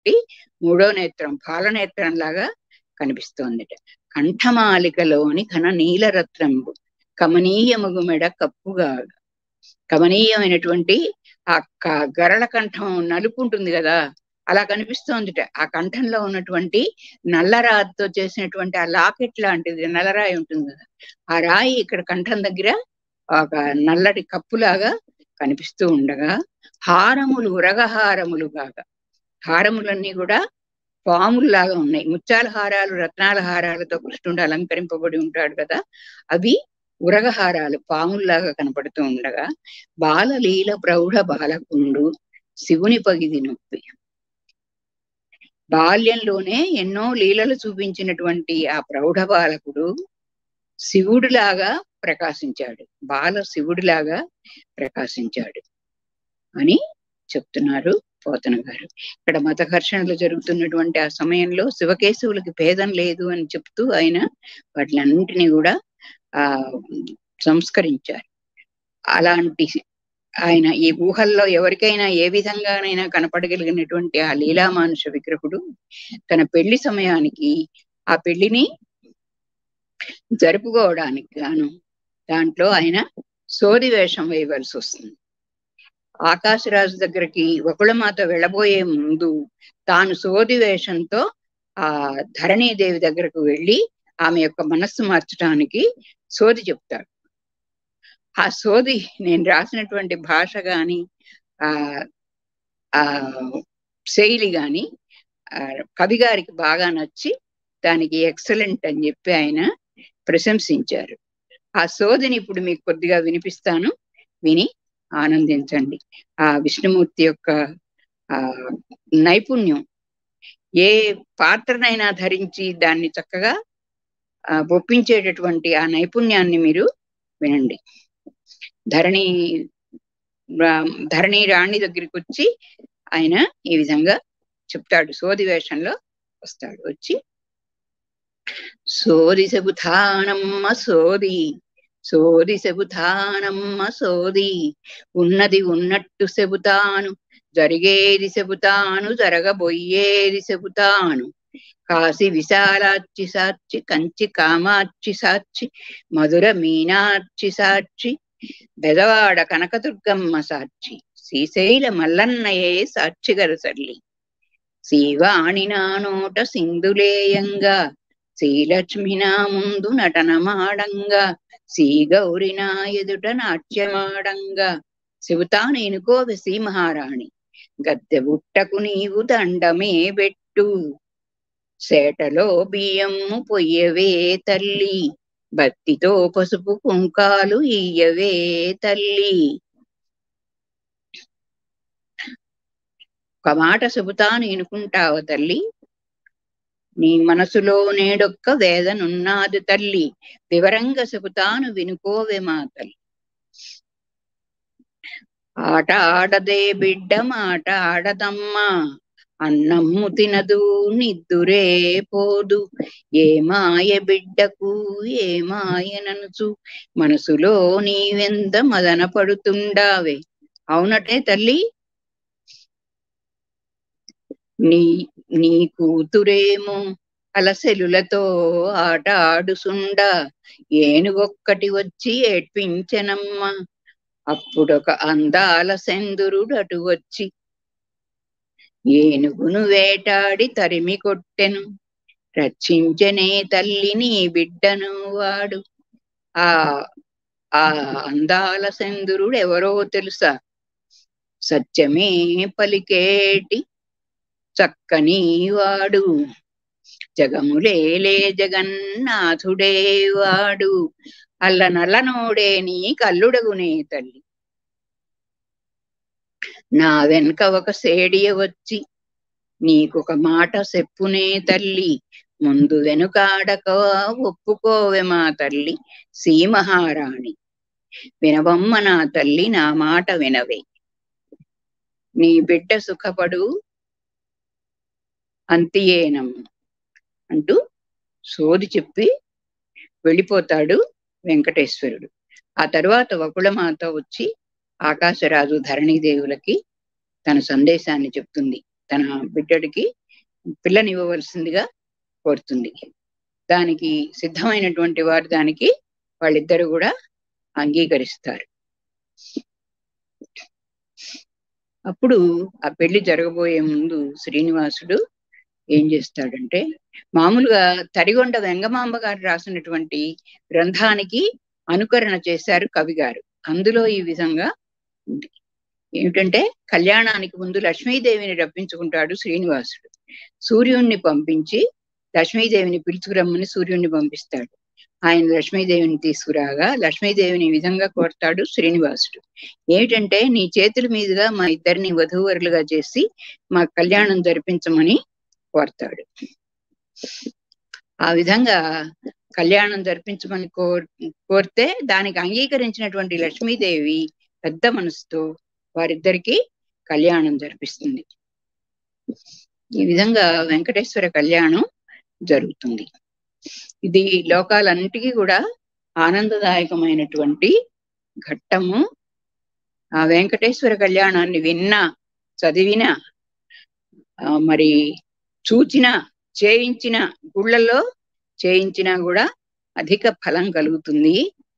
కాబట్టి మూడో నేత్రం పాలనేత్రం లాగా కనిపిస్తోందిట. కంఠమాలికలోని ఘన నీలరత్నంబు కమనీయముగు మెడ కప్పుగా, కమనీయమైనటువంటి ఆ గరళ కంఠం నలుపు ఉంటుంది కదా, అలా కనిపిస్తోందిట. ఆ కంఠంలో ఉన్నటువంటి నల్లరాతితో చేసినటువంటి ఆ లాకెట్ లాంటిది నల్లరాయి ఉంటుంది కదా, ఆ రాయి ఇక్కడ కంఠం దగ్గర ఒక నల్లటి కప్పులాగా కనిపిస్తూ ఉండగా, హారములు ఉరగహారములు కాగా, హారములన్నీ కూడా పాముల్లాగా ఉన్నాయి. ముత్యాల హారాలు రత్నాల హారాలతో కృష్ణుడు అలంకరింపబడి ఉంటాడు కదా, అవి ఉరగహారాలు పాముల్లాగా కనపడుతూ ఉండగా, బాలలీల ప్రౌఢ బాలకుండు శివుని పగిది నొప్పి. బాల్యంలోనే ఎన్నో లీలలు చూపించినటువంటి ఆ ప్రౌఢ బాలకుడు శివుడిలాగా ప్రకాశించాడు, బాల శివుడిలాగా ప్రకాశించాడు అని చెప్తున్నారు పోతన గారు. ఇక్కడ మత ఘర్షణలు జరుగుతున్నటువంటి ఆ సమయంలో శివకేశవులకి భేదం లేదు అని చెప్తూ ఆయన వాటిలన్నింటినీ కూడా సంస్కరించారు. అలాంటి ఆయన ఈ ఊహల్లో ఎవరికైనా ఏ విధంగానైనా కనపడగలిగినటువంటి ఆ లీలామానుష విగ్రహుడు తన పెళ్లి సమయానికి ఆ పెళ్లిని జరుపుకోవడానికి గాను దాంట్లో ఆయన సోది వేషం వేయవలసి వస్తుంది. ఆకాశరాజు దగ్గరికి వకుళమాత వెళ్ళబోయే ముందు తాను సోది వేషంతో ఆ ధరణీదేవి దగ్గరకు వెళ్ళి ఆమె యొక్క మనస్సు మార్చడానికి సోది చెప్తాడు. ఆ సోది నేను రాసినటువంటి భాష గాని ఆ శైలి గాని కవి గారికి బాగా నచ్చి దానికి ఎక్సలెంట్ అని చెప్పి ఆయన ప్రశంసించారు. ఆ సోదిని ఇప్పుడు మీకు కొద్దిగా వినిపిస్తాను, విని ఆనందించండి. ఆ విష్ణుమూర్తి యొక్క నైపుణ్యం, ఏ పాత్రనైనా ధరించి దాన్ని చక్కగా ఒప్పించేటటువంటి ఆ నైపుణ్యాన్ని మీరు వినండి. ధరణి రాణి దగ్గరికి వచ్చి ఆయన ఈ విధంగా చెప్తాడు, సోది వేషంలో వస్తాడు. వచ్చి సోది చెబుతానమ్మ సోది, సోది చెబుతానమ్మ సోది, ఉన్నది ఉన్నట్టు చెబుతాను, జరిగేది చెబుతాను, జరగబోయేది చెబుతాను. కాశీ విశాలాక్షి సాక్షి, కంచి కామాక్షి సాక్షి, మధుర మీనాక్షి సాక్షి, బెదవాడ కనకదుర్గమ్మ సాక్షి, శ్రీశైల మల్లన్నయే సాక్షి గరసల్లి. శ్రీవాణి నా నోట సింధులేయంగా, శ్రీలక్ష్మి నా ముందు నటనమాడంగా, శ్రీ గౌరి నా ఎదుట నాట్యమాడంగా, చెబుతాను ఎనుకోవె శ్రీ మహారాణి, గద్దె బుట్టకు నీవు దండమే పెట్టు, సేటలో బియ్యము పొయ్యవే తల్లి, భక్తితో పసుపు కుంకాలు ఇయ్యవే తల్లి. ఒక మాట చెబుతాను ఎనుకుంటావ తల్లి, నీ మనసులో నేడొక్క వేదనున్నాది తల్లి, వివరంగా చెబుతాను వినుకోవే మా తల్లి. ఆట ఆడదే బిడ్డ మాట ఆడదమ్మా, అన్నమ్ము తినదు నిద్దురే పోదు, ఏ మాయ బిడ్డకు ఏ మాయననుచు, మనసులో నీవెంత మదన పడుతుండావే. అవునటే తల్లి, నీ కూతురేమో అలసెలులతో ఆట ఆడుసుండా, ఏనుగొక్కటి వచ్చి ఏడ్పించెనమ్మ, అప్పుడొక అందాల సెందురుడటు వచ్చి, ఏనుగును వేటాడి తరిమి కొట్టెను, రక్షించనే తల్లి నీ బిడ్డను వాడు. ఆ అందాల సెందురుడు ఎవరో తెలుసా? సత్యమే పలికేటి చక్కని వాడు, జగములేలే జగన్నాథుడే వాడు, అల్ల నల్లనోడే నీ కల్లుడగునే తల్లి. నా వెనుక ఒక సేడియ వచ్చి నీకొక మాట చెప్పునే తల్లి, ముందు వెనుకాడక ఒప్పుకోవే మా తల్లి శ్రీ మహారాణి. వినవమ్మ నా తల్లి, నా మాట వినవే, నీ బిడ్డ సుఖపడు అంతియేనమ్మ అంటూ సోది చెప్పి వెళ్ళిపోతాడు వెంకటేశ్వరుడు. ఆ తరువాత వకుళమాత వచ్చి ఆకాశరాజు ధరణీదేవులకి తన సందేశాన్ని చెప్తుంది. తన బిడ్డడికి పిల్లనివ్వవలసిందిగా కోరుతుంది. దానికి సిద్ధమైనటువంటి వారు దానికి వాళ్ళిద్దరు కూడా అంగీకరిస్తారు. అప్పుడు ఆ పెళ్లి జరగబోయే ముందు శ్రీనివాసుడు ఏం చేస్తాడంటే, మామూలుగా తరిగొండ వెంగమాంబ గారు రాసినటువంటి గ్రంథానికి అనుకరణ చేశారు కవి గారు. అందులో ఈ విధంగా ఉంది. ఏమిటంటే, కళ్యాణానికి ముందు లక్ష్మీదేవిని రప్పించుకుంటాడు శ్రీనివాసుడు. సూర్యుణ్ణి పంపించి లక్ష్మీదేవిని పిలుచుకురమ్మని సూర్యుణ్ణి పంపిస్తాడు. ఆయన లక్ష్మీదేవిని తీసుకురాగా లక్ష్మీదేవిని ఈ విధంగా కోరతాడు శ్రీనివాసుడు. ఏమిటంటే, నీ చేతుల మీదుగా మా ఇద్దరిని వధూవరులుగా చేసి మా కళ్యాణం జరిపించమని కోరతాడు. ఆ విధంగా కళ్యాణం జరిపించమని కోరితే దానికి అంగీకరించినటువంటి లక్ష్మీదేవి పెద్ద మనసుతో వారిద్దరికి కళ్యాణం జరిపిస్తుంది. ఈ విధంగా వెంకటేశ్వర కళ్యాణం జరుగుతుంది. ఇది లోకాలన్నిటికీ కూడా ఆనందదాయకమైనటువంటి ఘట్టము. ఆ వెంకటేశ్వర కళ్యాణాన్ని విన్నా, చదివినా, మరి చూచినా, చేయించిన గుళ్ళల్లో చేయించినా కూడా అధిక ఫలం కలుగుతుంది.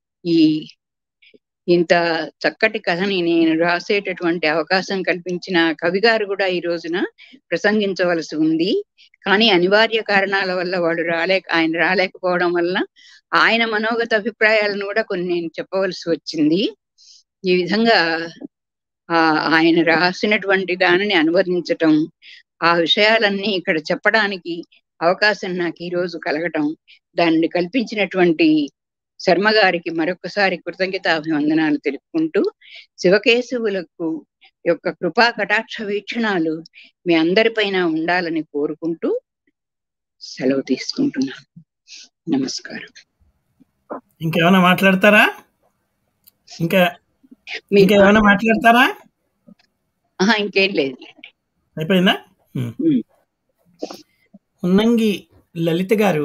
ఇంత చక్కటి కథని నేను రాసేటటువంటి అవకాశం కల్పించిన కవి గారు కూడా ఈ రోజున ప్రసంగించవలసి ఉంది. కానీ అనివార్య కారణాల వల్ల ఆయన రాలేకపోవడం వల్ల ఆయన మనోగత అభిప్రాయాలను కూడా కొన్ని నేను చెప్పవలసి వచ్చింది. ఈ విధంగా ఆయన రాసినటువంటి దానిని అనువదించటం, ఆ విషయాలన్నీ ఇక్కడ చెప్పడానికి అవకాశం నాకు ఈ రోజు కలగటం, దాన్ని కల్పించినటువంటి శర్మ గారికి మరొకసారి కృతజ్ఞతాభివందనాలు తెలుపుకుంటూ, శివకేశవులకు యొక్క కృపా కటాక్ష వీక్షణాలు మీ అందరిపైన ఉండాలని కోరుకుంటూ సెలవు తీసుకుంటున్నాను. నమస్కారం. ఇంకేమైనా మాట్లాడతారా? ఇంకేమైనా మాట్లాడతారా? ఇంకేం లేదు. అయిపోయిందా? ఉన్నంగి లలిత గారు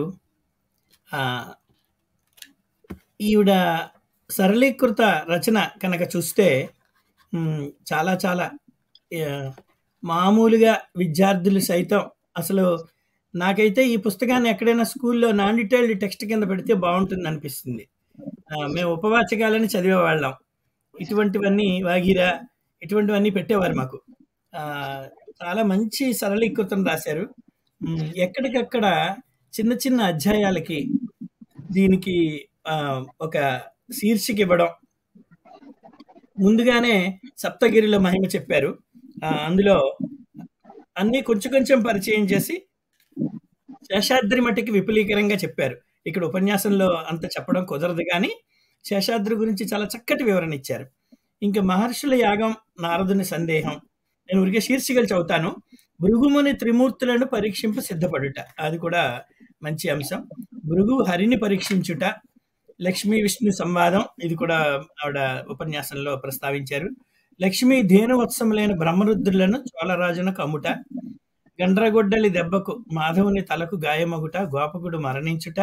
ఈవిడ సరళీకృత రచన కనుక చూస్తే చాలా చాలా మామూలుగా విద్యార్థులు సైతం అసలు నాకైతే ఈ పుస్తకాన్ని ఎక్కడైనా స్కూల్లో నాన్ డీటెయిల్డ్ టెక్స్ట్ కింద పెడితే బాగుంటుంది అనిపిస్తుంది. మేము ఉపవాచకాలని చదివేవాళ్ళం. ఇటువంటివన్నీ వాగిరా ఇటువంటివన్నీ పెట్టేవారు మాకు. చాలా మంచి సరళీకృతం రాశారు. ఎక్కడికక్కడ చిన్న చిన్న అధ్యాయాలకి దీనికి ఒక శీర్షిక ఇవ్వడం, ముందుగానే సప్తగిరిలో మహిమ చెప్పారు. అందులో అన్నీ కొంచెం కొంచెం పరిచయం చేసి శేషాద్రి మట్టికి విపులీకరంగా చెప్పారు. ఇక్కడ ఉపన్యాసంలో అంత చెప్పడం కుదరదు, కానీ శేషాద్రి గురించి చాలా చక్కటి వివరణ ఇచ్చారు. ఇంకా మహర్షుల యాగం, నారదుని సందేహం, నేను ఊరికే శీర్షికలు చదువుతాను. భృగుముని త్రిమూర్తులను పరీక్షింప సిద్ధపడుట, అది కూడా మంచి అంశం. భృగు హరిని పరీక్షించుట, లక్ష్మీ విష్ణు సంవాదం, ఇది కూడా ఆవిడ ఉపన్యాసంలో ప్రస్తావించారు. లక్ష్మీ ధేనువత్సములైన బ్రహ్మరుద్రులను చోళరాజునకు అమ్ముట, గండ్రగొడ్డలి దెబ్బకు మాధవుని తలకు గాయమగుట, గోపకుడు మరణించుట,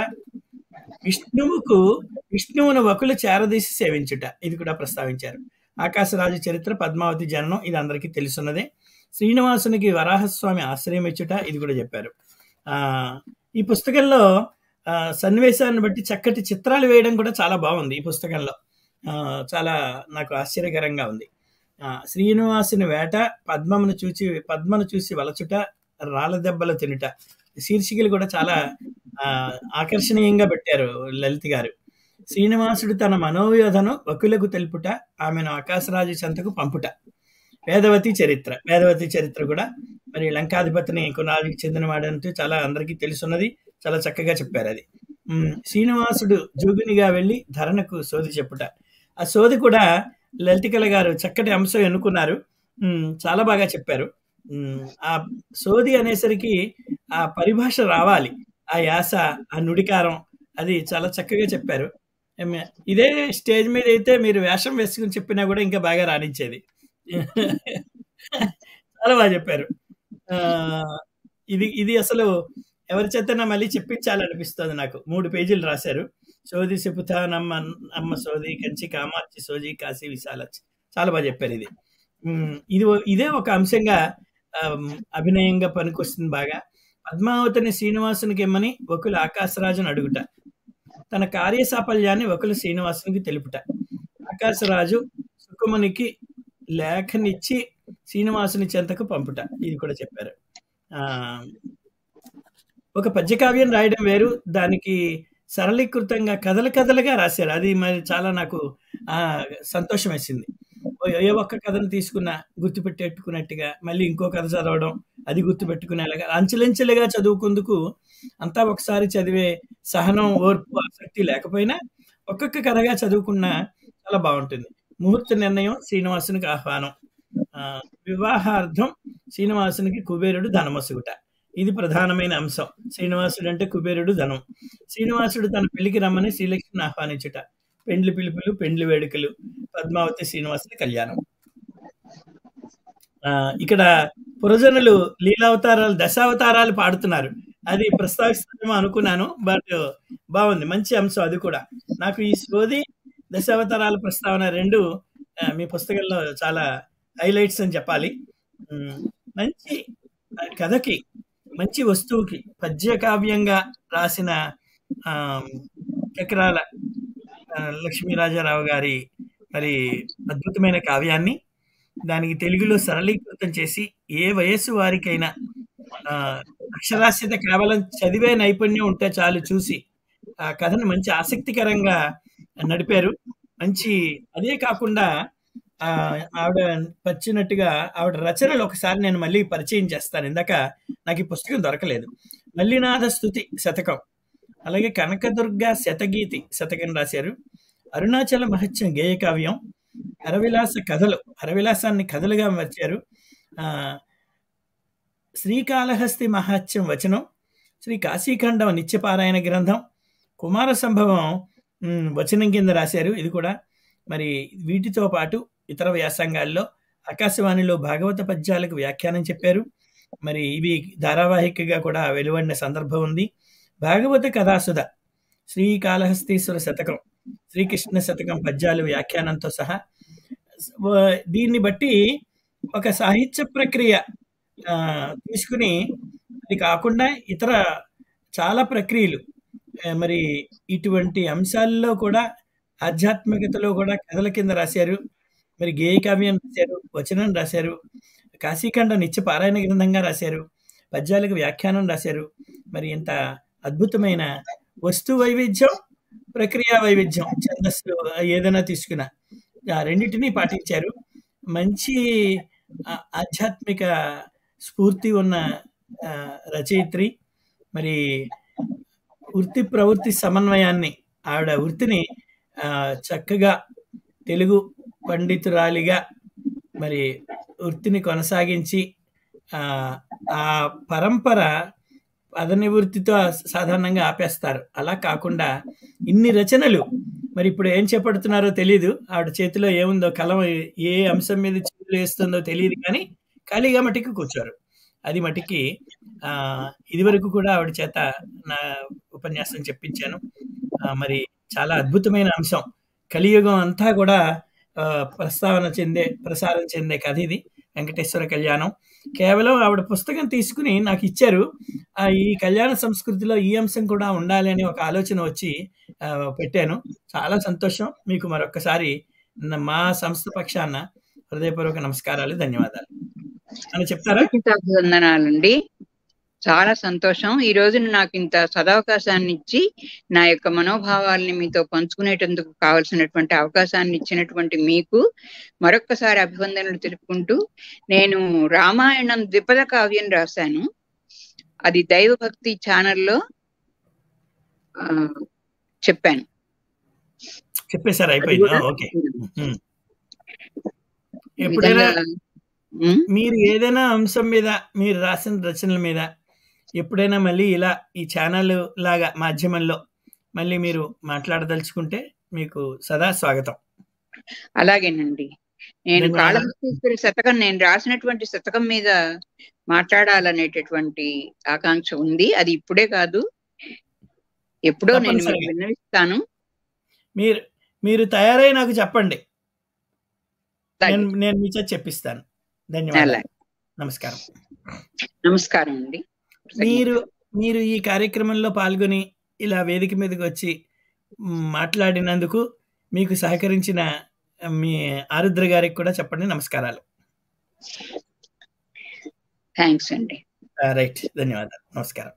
విష్ణువును వకులు చేరదీసి సేవించుట, ఇది కూడా ప్రస్తావించారు. ఆకాశరాజు చరిత్ర, పద్మావతి జననం, ఇది అందరికీ తెలుసున్నదే. శ్రీనివాసునికి వరాహస్వామి ఆశ్రయం ఇచ్చుట, ఇది కూడా చెప్పారు. ఈ పుస్తకంలో సన్నివేశాన్ని బట్టి చక్కటి చిత్రాలు వేయడం కూడా చాలా బాగుంది. ఈ పుస్తకంలో చాలా నాకు ఆశ్చర్యకరంగా ఉంది. శ్రీనివాసుని వేట, పద్మను చూసి వలచుట, రాళ్ళ దెబ్బలు తినుట, శీర్షికలు కూడా చాలా ఆకర్షణీయంగా పెట్టారు లలిత గారు. శ్రీనివాసుడు తన మనోవ్యోధను వకులకు తెలుపుట, ఆమెను ఆకాశరాజు చెంతకు పంపుట. వేదవతి చరిత్ర కూడా మరి లంకాధిపతిని కునాదికి చెందినవాడంటూ చాలా అందరికీ తెలుసున్నది, చాలా చక్కగా చెప్పారు అది. శ్రీనివాసుడు జోగినిగా వెళ్ళి ధరణకు సోది చెప్పుట, ఆ సోది కూడా లలితికల గారు చక్కటి అంశం ఎన్నుకున్నారు, చాలా బాగా చెప్పారు. ఆ సోది అనేసరికి ఆ పరిభాష రావాలి, ఆ యాస, ఆ నుడికారం, అది చాలా చక్కగా చెప్పారు. ఇదే స్టేజ్ మీద అయితే మీరు వేషం వేసుకుని చెప్పినా కూడా ఇంకా బాగా రాణించేది. చాలా బాగా చెప్పారు. ఇది అసలు ఎవరి చేతనా మళ్ళీ చెప్పించాలనిపిస్తుంది నాకు. 3 పేజీలు రాశారు. సోది చెబుతానమ్మ అమ్మ సోది, కంచి కామార్చి సోజి, కాశీ విశాలచ్చి, చాలా బాగా చెప్పారు. ఇదే ఒక అంశంగా అభినయంగా పనికొస్తుంది బాగా. పద్మావతిని శ్రీనివాసునికి ఇమ్మని వకులు ఆకాశరాజును అడుగుట, తన కార్యసాఫల్యాన్ని వకులు శ్రీనివాసునికి తెలుపుట, ఆకాశరాజు సుకుమునికి లేఖనిచ్చి శ్రీనివాసుని చెంతకు పంపుట, ఇది కూడా చెప్పారు. ఒక పద్యకావ్యం రాయడం వేరు, దానికి సరళీకృతంగా కథలుగా రాశారు. అది మరి చాలా నాకు సంతోషం వేసింది. ఏ ఒక్క కథను తీసుకున్నా గుర్తుపెట్టుకున్నట్టుగా మళ్ళీ ఇంకో కథ చదవడం, అది గుర్తుపెట్టుకునేలాగా అంచెలంచెలుగా చదువుకుందుకు అంతా ఒకసారి చదివే సహనం, ఓర్పు, ఆసక్తి లేకపోయినా ఒక్కొక్క కథగా చదువుకున్నా చాలా బాగుంటుంది. ముహూర్త నిర్ణయం, శ్రీనివాసునికి ఆహ్వానం, వివాహార్థం శ్రీనివాసునికి కుబేరుడు ధనమసుగుట, ఇది ప్రధానమైన అంశం. శ్రీనివాసుడు అంటే కుబేరుడు ధనం. శ్రీనివాసుడు తన పెళ్లికి రమ్మని శ్రీలక్ష్మిని ఆహ్వానించుట, పెండ్లి పిలుపులు, పెండ్లి వేడుకలు, పద్మావతి శ్రీనివాసుని కళ్యాణం. ఇక్కడ పురజనులు లీలావతారాలు, దశావతారాలు పాడుతున్నారు. అది ప్రస్తావిస్తామేమో అనుకున్నాను, బట్ బాగుంది, మంచి అంశం. అది కూడా నాకు ఈ సోది దశావతారాల ప్రస్తావన రెండు మీ పుస్తకంలో చాలా హైలైట్స్ అని చెప్పాలి. మంచి కథకి, మంచి వస్తువుకి పద్యకావ్యంగా రాసిన చక్రాల లక్ష్మీరాజారావు గారి మరి అద్భుతమైన కావ్యాన్ని దానికి తెలుగులో సరళీకృతం చేసి ఏ వయస్సు వారికైనా అక్షరాస్యత కేవలం చదివే నైపుణ్యం ఉంటే చాలు చూసి ఆ కథను మంచి ఆసక్తికరంగా నడిపారు. మంచి, అదే కాకుండా ఆవిడ వచ్చినట్టుగా ఆవిడ రచనలు ఒకసారి నేను మళ్ళీ పరిచయం చేస్తాను. ఇందాక నాకు ఈ పుస్తకం దొరకలేదు. మల్లినాథ స్తుతి శతకం, అలాగే కనకదుర్గ శతగీతి శతకం రాశారు. అరుణాచల మహత్యం గేయ కావ్యం, హరవిలాస కథలు, హరవిలాసాన్ని కథలుగా మార్చారు. శ్రీకాళహస్తి మహాత్యం వచనం, శ్రీ కాశీఖండం నిత్యపారాయణ గ్రంథం, కుమార సంభవం వచనం కింద రాశారు. ఇది కూడా మరి వీటితో పాటు ఇతర వ్యాసంగాల్లో ఆకాశవాణిలో భాగవత పద్యాలకు వ్యాఖ్యానం చెప్పారు. మరి ఇవి ధారావాహికగా కూడా వెలువడిన సందర్భం ఉంది. భాగవత కథాసుధ, శ్రీకాళహస్తీశ్వర శతకం, శ్రీకృష్ణ శతకం పద్యాలు వ్యాఖ్యానంతో సహా. దీన్ని బట్టి ఒక సాహిత్య ప్రక్రియ తీసుకుని, అది కాకుండా ఇతర చాలా ప్రక్రియలు, మరి ఇటువంటి అంశాల్లో కూడా ఆధ్యాత్మికతలో కూడా కథల కింద రాశారు. మరి గేయ కావ్యం రాశారు, వచనం రాశారు, కాశీఖండ నిత్య పారాయణ గ్రంథంగా రాశారు, పద్యాలకు వ్యాఖ్యానం రాశారు. మరి ఇంత అద్భుతమైన వస్తు వైవిధ్యం, ప్రక్రియా వైవిధ్యం, ఛందస్సు ఏదైనా తీసుకున్నా రెండింటినీ పాటించారు. మంచి ఆధ్యాత్మిక స్ఫూర్తి ఉన్న రచయిత్రి. మరి వృత్తి ప్రవృత్తి సమన్వయాన్ని, ఆవిడ వృత్తిని చక్కగా తెలుగు పండితురాలిగా మరి వృత్తిని కొనసాగించి ఆ పరంపర పదనివృత్తితో సాధారణంగా ఆపేస్తారు. అలా కాకుండా ఇన్ని రచనలు, మరి ఇప్పుడు ఏం చేపడుతున్నారో తెలియదు, ఆవిడ చేతిలో ఏముందో, కలం ఏ అంశం మీద చేతులు వేస్తుందో తెలియదు, కానీ ఖాళీగా మట్టికి కూర్చోరు. అది మట్టికి ఇదివరకు కూడా ఆవిడ చేత నా ఉపన్యాసం చెప్పించాను. మరి చాలా అద్భుతమైన అంశం. కలియుగం అంతా కూడా ప్రసారం చెందే కథ ఇది, వెంకటేశ్వర కళ్యాణం. కేవలం ఆవిడ పుస్తకం తీసుకుని నాకు ఇచ్చారు. ఈ కళ్యాణ సంస్కృతిలో ఈ అంశం కూడా ఉండాలి అని ఒక ఆలోచన వచ్చి పెట్టాను. చాలా సంతోషం. మీకు మరొకసారి మా సంస్థ పక్షాన హృదయపూర్వక నమస్కారాలు, ధన్యవాదాలు అని చెప్తారా? వందనాలండి. చాలా సంతోషం. ఈ రోజు నాకు ఇంత సదవకాశాన్ని ఇచ్చి నా యొక్క మనోభావాల్ని మీతో పంచుకునేటందుకు కావలసినటువంటి అవకాశాన్ని ఇచ్చినటువంటి మీకు మరొక్కసారి అభివందనలు తెలుపుకుంటూ, నేను రామాయణం ద్విపద కావ్యం రాశాను. అది దైవభక్తి ఛానల్లో చెప్పాను. చెప్పేశారు, అయిపోయింది. ఓకే. ఎప్పుడైనా మీరు ఏదైనా అంశం మీద, మీరు రాసిన రచనల మీద ఎప్పుడైనా మళ్ళీ ఇలా ఈ ఛానల్ లాగా మాధ్యమంలో మళ్ళీ మీరు మాట్లాడదలుచుకుంటే మీకు సదా స్వాగతం. అలాగేనండి. నేను కాళహస్తీశ్వర శతకం, నేను రాసినటువంటి శతకం మీద మాట్లాడాలనేటటువంటి ఆకాంక్ష ఉంది. అది ఇప్పుడే కాదు, ఎప్పుడో నేను విన్నవిస్తాను. మీరు తయారై నాకు చెప్పండి, నేను మీ చేత చెప్పిస్తాను. ధన్యవాదాలు. నమస్కారం. నమస్కారం అండి. మీరు ఈ కార్యక్రమంలో పాల్గొని ఇలా వేదిక మీదకి వచ్చి మాట్లాడినందుకు మీకు సహకరించిన మీ ఆరుద్ర గారికి కూడా చెప్పండి నమస్కారాలు. థ్యాంక్స్ అండి. రైట్, ధన్యవాదాలు, నమస్కారం.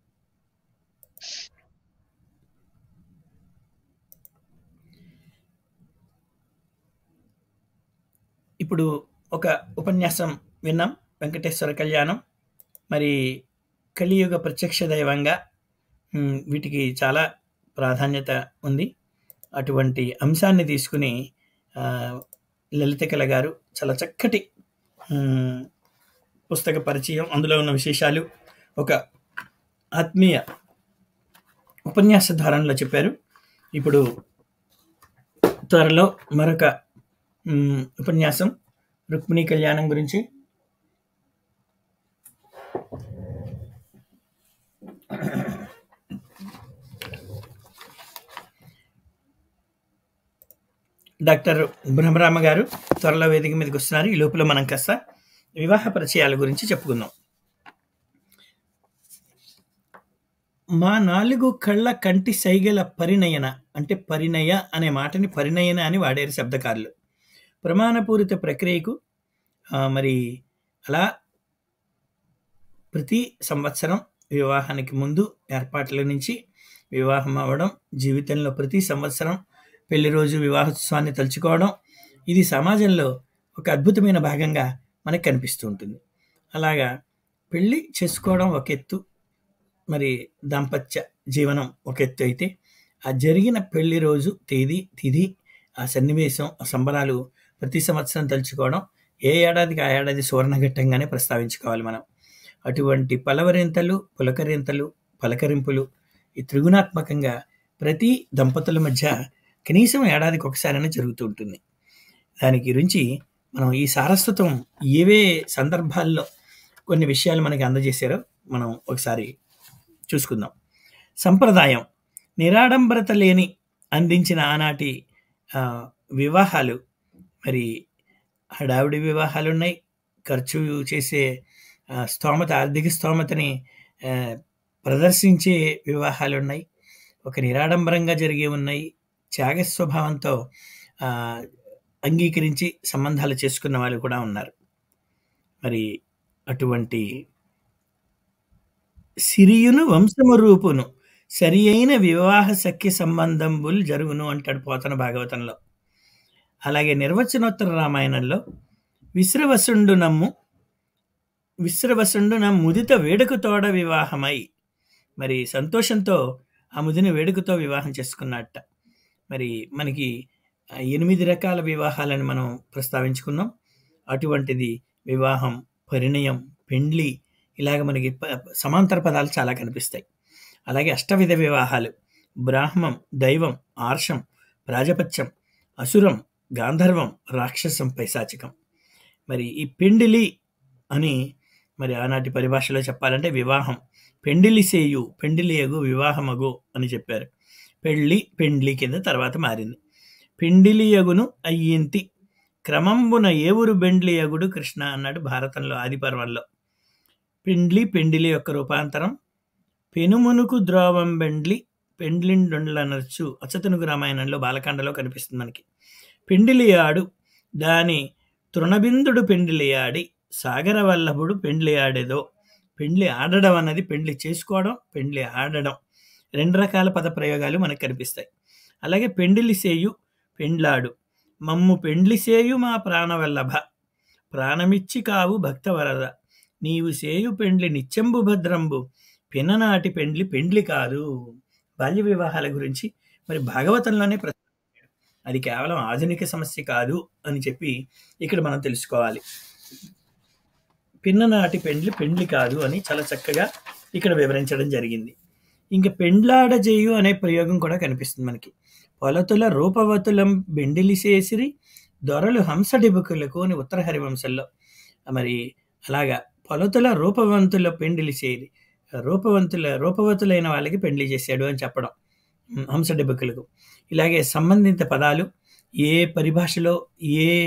ఇప్పుడు ఒక ఉపన్యాసం విన్నాం, వెంకటేశ్వర కళ్యాణం. మరి కలియుగ ప్రత్యక్ష దైవంగా వీటికి చాలా ప్రాధాన్యత ఉంది. అటువంటి అంశాన్ని తీసుకుని లలితకళ గారు చాలా చక్కటి పుస్తక పరిచయం, అందులో ఉన్న విశేషాలు ఒక ఆత్మీయ ఉపన్యాస ధారణలో చెప్పారు. ఇప్పుడు త్వరలో మరొక ఉపన్యాసం రుక్మిణీ కళ్యాణం గురించి. డాక్టర్ బ్రహ్మరామ గారు త్వరలో వేదిక మీదకి వస్తున్నారు. ఈ లోపల మనం కాస్త వివాహ పరిచయాల గురించి చెప్పుకుందాం. మా 4 కళ్ళ కంటి సైగల పరిణయన అంటే పరిణయ అనే మాటని పరిణయన అని వాడారు శబ్దకారులు. ప్రమాణపూరిత ప్రక్రియకు మరి అలా ప్రతి సంవత్సరం వివాహానికి ముందు ఏర్పాట్ల నుంచి వివాహం అవ్వడం, జీవితంలో ప్రతి సంవత్సరం పెళ్లి రోజు వివాహోత్సవాన్ని తలుచుకోవడం, ఇది సమాజంలో ఒక అద్భుతమైన భాగంగా మనకు కనిపిస్తూ ఉంటుంది. అలాగా పెళ్ళి చేసుకోవడం ఒక ఎత్తు, మరి దాంపత్య జీవనం ఒక ఎత్తు అయితే, ఆ జరిగిన పెళ్లి రోజు తేదీ, తిథి, ఆ సన్నివేశం, ఆ సంబరాలు ప్రతి సంవత్సరం తలుచుకోవడం ఏ ఏడాదికి ఆ ఏడాది సువర్ణఘట్టంగానే ప్రస్తావించుకోవాలి మనం. అటువంటి పలవరింతలు, పులకరింతలు, పలకరింపులు ఈ త్రిగుణాత్మకంగా ప్రతి దంపతుల మధ్య కనీసం ఏడాదికి ఒకసారైనా జరుగుతూ ఉంటుంది. దాని గురించి మనం ఈ సారస్వతం ఏవే సందర్భాల్లో కొన్ని విషయాలు మనకి అందజేశారో మనం ఒకసారి చూసుకుందాం. సంప్రదాయం నిరాడంబరత లేని అందించిన ఆనాటి వివాహాలు, మరి హడావుడి వివాహాలు ఉన్నాయి, ఖర్చు చేసే స్తోమత, ఆర్థిక స్తోమతని ప్రదర్శించే వివాహాలు ఉన్నాయి, ఒక నిరాడంబరంగా జరిగే ఉన్నాయి, త్యాగ స్వభావంతో అంగీకరించి సంబంధాలు చేసుకున్న వాళ్ళు కూడా ఉన్నారు. మరి అటువంటి సిరియును వంశము రూపును సరి అయిన వివాహ సఖ్య సంబంధంబుల్ జరుగును అంటాడు పోతన భాగవతంలో. అలాగే నిర్వచనోత్తర రామాయణంలో విశ్రవసుండు ముదిత వేడుక తోడ వివాహమై, మరి సంతోషంతో ఆ ముదిని వేడుకతో వివాహం చేసుకున్నట్ట. మరి మనకి 8 రకాల వివాహాలను మనం ప్రస్తావించుకున్నాం. అటువంటిది వివాహం, పరిణయం, పెండ్లి, ఇలాగ మనకి సమాంతర పదాలు చాలా కనిపిస్తాయి. అలాగే అష్టవిధ వివాహాలు బ్రాహ్మం, దైవం, ఆర్షం, ప్రాజపత్యం, అసురం, గాంధర్వం, రాక్షసం, పైశాచికం. మరి ఈ పెండిలి అని మరి ఆనాటి పరిభాషలో చెప్పాలంటే వివాహం, పెండిలి సేయు, పెండిలియగు, వివాహమగు అని చెప్పారు. పెండ్లి కింద తర్వాత మారింది. పెండిలియగును అయ్యింతి క్రమంబున ఏవురు బెండ్లియగుడు కృష్ణ అన్నాడు భారతంలో ఆదిపర్వంలో. పెండిలి యొక్క రూపాంతరం పెనుమునుకు ద్రోవం బెండ్లి పెండ్లిండొండ్లనర్చు అచ్చతనుగు రామాయణంలో బాలకాండలో కనిపిస్తుంది మనకి. పెండిలియాడు దాని తృణబిందుడు పెండిలియాడి సాగర వల్లభుడు పెండ్లియాడేదో. పెండ్లి ఆడడం అన్నది పెండ్లి చేసుకోవడం, పెండ్లి ఆడడం, 2 రకాల పద ప్రయోగాలు మనకు కనిపిస్తాయి. అలాగే పెండిలి సేయు, పెండ్లాడు, మమ్ము పెండ్లి సేయు మా ప్రాణవల్లభ, ప్రాణమిచ్చి కావు భక్తవరద, నీవు సేయు పెండ్లి నిత్యంబు భద్రంబు, పిన్ననాటి పెండ్లి కాదు. బాల్య వివాహాల గురించి మరి భాగవతంలోనే ప్రస్తావించాడు. అది కేవలం ఆధునిక సమస్య కాదు అని చెప్పి ఇక్కడ మనం తెలుసుకోవాలి. పిన్ననాటి పెండ్లి కాదు అని చాలా చక్కగా ఇక్కడ వివరించడం జరిగింది. ఇంకా పెండ్లాడజేయు అనే ప్రయోగం కూడా కనిపిస్తుంది మనకి. పొలతుల రూపవతులం బెండిలి చేసిరి దొరలు హంసడిబుకులకు అని ఉత్తర హరివంశంలో. మరి అలాగా పొలతుల రూపవంతుల పెండిలి చేరి రూపవతులైన వాళ్ళకి పెండ్లి చేశాడు అని చెప్పడం హంసడిబుకులకు. ఇలాగే సంబంధిత పదాలు ఏ పరిభాషలో ఏ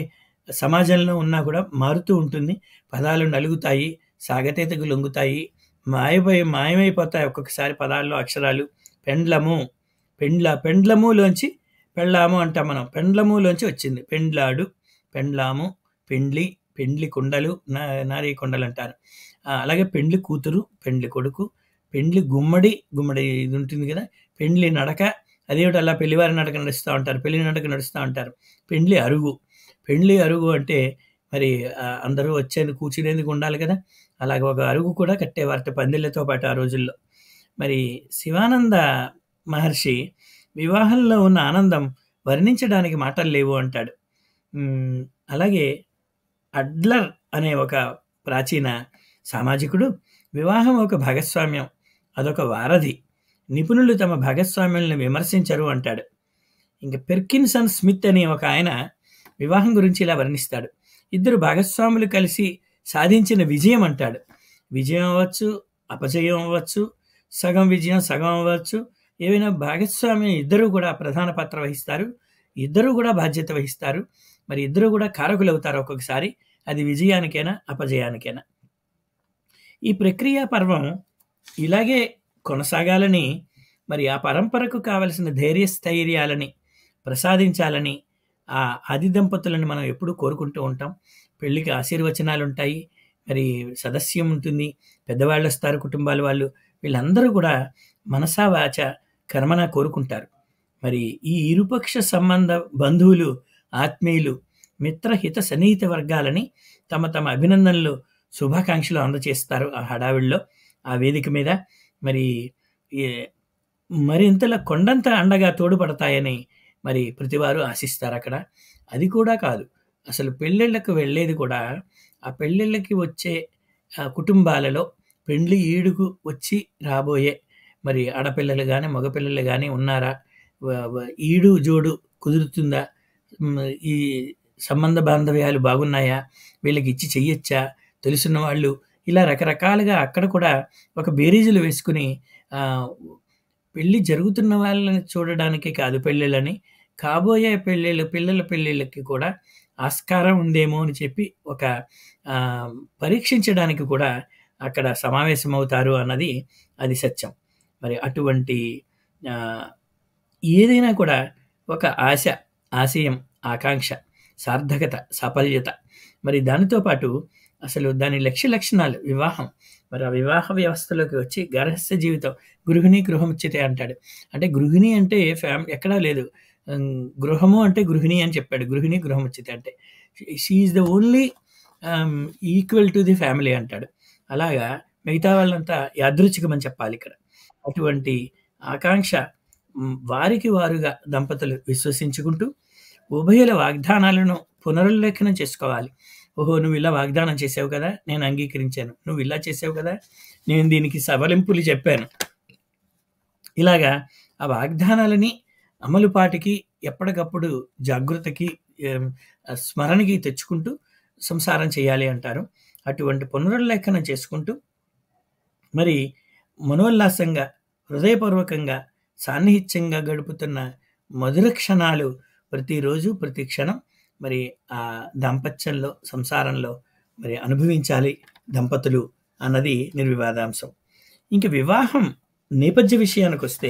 సమాజంలో ఉన్నా కూడా మారుతూ ఉంటుంది. పదాలు నలుగుతాయి, సాగతీతకు లొంగుతాయి, మాయమైపోతాయి ఒక్కొక్కసారి పదాల్లో అక్షరాలు. పెండ్లము, పెండ్లములోంచి పెళ్ళాము అంటాం మనం. పెండ్లములోంచి వచ్చింది. పెండ్లాడు, పెండ్లాము, పెండ్లి, పెండ్లి కుండలు, నారీ కుండలు అంటారు. అలాగే పెండ్లి కూతురు, పెండ్లి కొడుకు, పెండ్లి గుమ్మడి ఇది ఉంటుంది కదా, పెండ్లి నడక, అదేమిటి అలా పెళ్లివారి నడక నడుస్తూ ఉంటారు, పెళ్లి నడక నడుస్తూ ఉంటారు. పెండ్లి అరుగు అంటే మరి అందరూ వచ్చేందుకు కూర్చునేందుకు ఉండాలి కదా, అలాగే ఒక అరుగు కూడా కట్టేవారట పందిళ్ళతో పాటు ఆ రోజుల్లో. మరి శివానంద మహర్షి వివాహంలో ఉన్న ఆనందం వర్ణించడానికి మాటలు లేవు అంటాడు. అలాగే అడ్లర్ అనే ఒక ప్రాచీన సామాజికుడు వివాహం ఒక భాగస్వామ్యం, అదొక వారధి, నిపుణులు తమ భాగస్వామ్యాలను విమర్శించరు అంటాడు. ఇంకా పెర్కిన్సన్ స్మిత్ అనే ఒక ఆయన వివాహం గురించి ఇలా వర్ణిస్తాడు. ఇద్దరు భాగస్వాములు కలిసి సాధించిన విజయం అంటాడు. విజయం అవ్వచ్చు, అపజయం అవ్వచ్చు, సగం విజయం సగం అవ్వచ్చు, ఏవైనా భాగస్వామ్యం ఇద్దరు కూడా ప్రధాన పాత్ర వహిస్తారు, ఇద్దరు కూడా బాధ్యత వహిస్తారు, మరి ఇద్దరు కూడా కారకులు అవుతారు ఒక్కొక్కసారి, అది విజయానికైనా అపజయానికైనా. ఈ ప్రక్రియ పర్వం ఇలాగే కొనసాగాలని, మరి ఆ పరంపరకు కావలసిన ధైర్యస్థైర్యాలని ప్రసాదించాలని ఆ ఆది దంపతులను మనం ఎప్పుడూ కోరుకుంటూ ఉంటాం. పెళ్ళికి ఆశీర్వచనాలు ఉంటాయి, మరి సదస్యం ఉంటుంది, పెద్దవాళ్ళు వస్తారు, కుటుంబాల వాళ్ళు, వీళ్ళందరూ కూడా మనసా వాచ కర్మన కోరుకుంటారు. మరి ఈ ఇరుపక్ష సంబంధ బంధువులు, ఆత్మీయులు, మిత్రహిత సన్నిహిత వర్గాలని తమ తమ అభినందనలు, శుభాకాంక్షలు అందజేస్తారు ఆ హడావిడిలో, ఆ వేదిక మీద. మరింతలా కొండంత అండగా తోడ్పడతాయని మరి ప్రతివారు ఆశిస్తారు అక్కడ. అది కూడా కాదు, అసలు పెళ్ళిళ్ళకు వెళ్ళేది కూడా ఆ పెళ్ళిళ్ళకి వచ్చే కుటుంబాలలో పెండ్లి ఈడుకు వచ్చి రాబోయే మరి ఆడపిల్లలు కానీ మగపిల్లలు కానీ ఉన్నారా, ఈడు జోడు కుదురుతుందా, ఈ సంబంధ బాంధవ్యాలు బాగున్నాయా, వీళ్ళకి ఇచ్చి చెయ్యొచ్చా, తెలుసున్న వాళ్ళు, ఇలా రకరకాలుగా అక్కడ కూడా ఒక బేరీజులు వేసుకుని పెళ్ళి జరుగుతున్న వాళ్ళని చూడడానికి కాదు, పెళ్ళిళ్ళని కాబోయే పిల్లల పెళ్ళిళ్ళకి కూడా ఆస్కారం ఉందేమో అని చెప్పి ఒక పరీక్షించడానికి కూడా అక్కడ సమావేశమవుతారు అన్నది అది సత్యం. మరి అటువంటి ఏదైనా కూడా ఒక ఆశ, ఆశయం, ఆకాంక్ష, సార్థకత, సాఫల్యత, మరి దానితో పాటు అసలు దాని లక్షణాలు వివాహం. మరి ఆ వివాహ వ్యవస్థలోకి వచ్చి గరహస్య జీవితం, గృహిణి గృహముచ్యతే అంటాడు. అంటే గృహిణి అంటే ఎక్కడా లేదు, గృహము అంటే గృహిణి అని చెప్పాడు. గృహిణి గృహముచ్యతే అంటే she is the only equal to the family అంటాడు. అలాగా మిగతా వాళ్ళంతా యాదృచ్ఛికమని చెప్పాలి ఇక్కడ. అటువంటి ఆకాంక్ష వారికి వారుగా దంపతులు విశ్వసించుకుంటూ ఉభయుల వాగ్దానాలను పునరుల్లేఖనం చేసుకోవాలి. ఓహో, నువ్వు ఇలా వాగ్దానం చేసావు కదా, నేను అంగీకరించాను, నువ్వు ఇలా చేసావు కదా, నేను దీనికి సవరింపులు చెప్పాను. ఇలాగా ఆ వాగ్దానాలని అమలుపాటికి ఎప్పటికప్పుడు జాగృతకి, స్మరణకి తెచ్చుకుంటూ సంసారం చేయాలి అంటారు. అటువంటి పునరుల్లేఖనం చేసుకుంటూ మరి మనోల్లాసంగా, హృదయపూర్వకంగా, సాన్నిహిత్యంగా గడుపుతున్న మధుర క్షణాలు ప్రతిరోజు ప్రతి క్షణం మరి ఆ దాంపత్యంలో, సంసారంలో మరి అనుభవించాలి దంపతులు అన్నది నిర్వివాదాంశం. ఇంక వివాహం నేపథ్య విషయానికి వస్తే,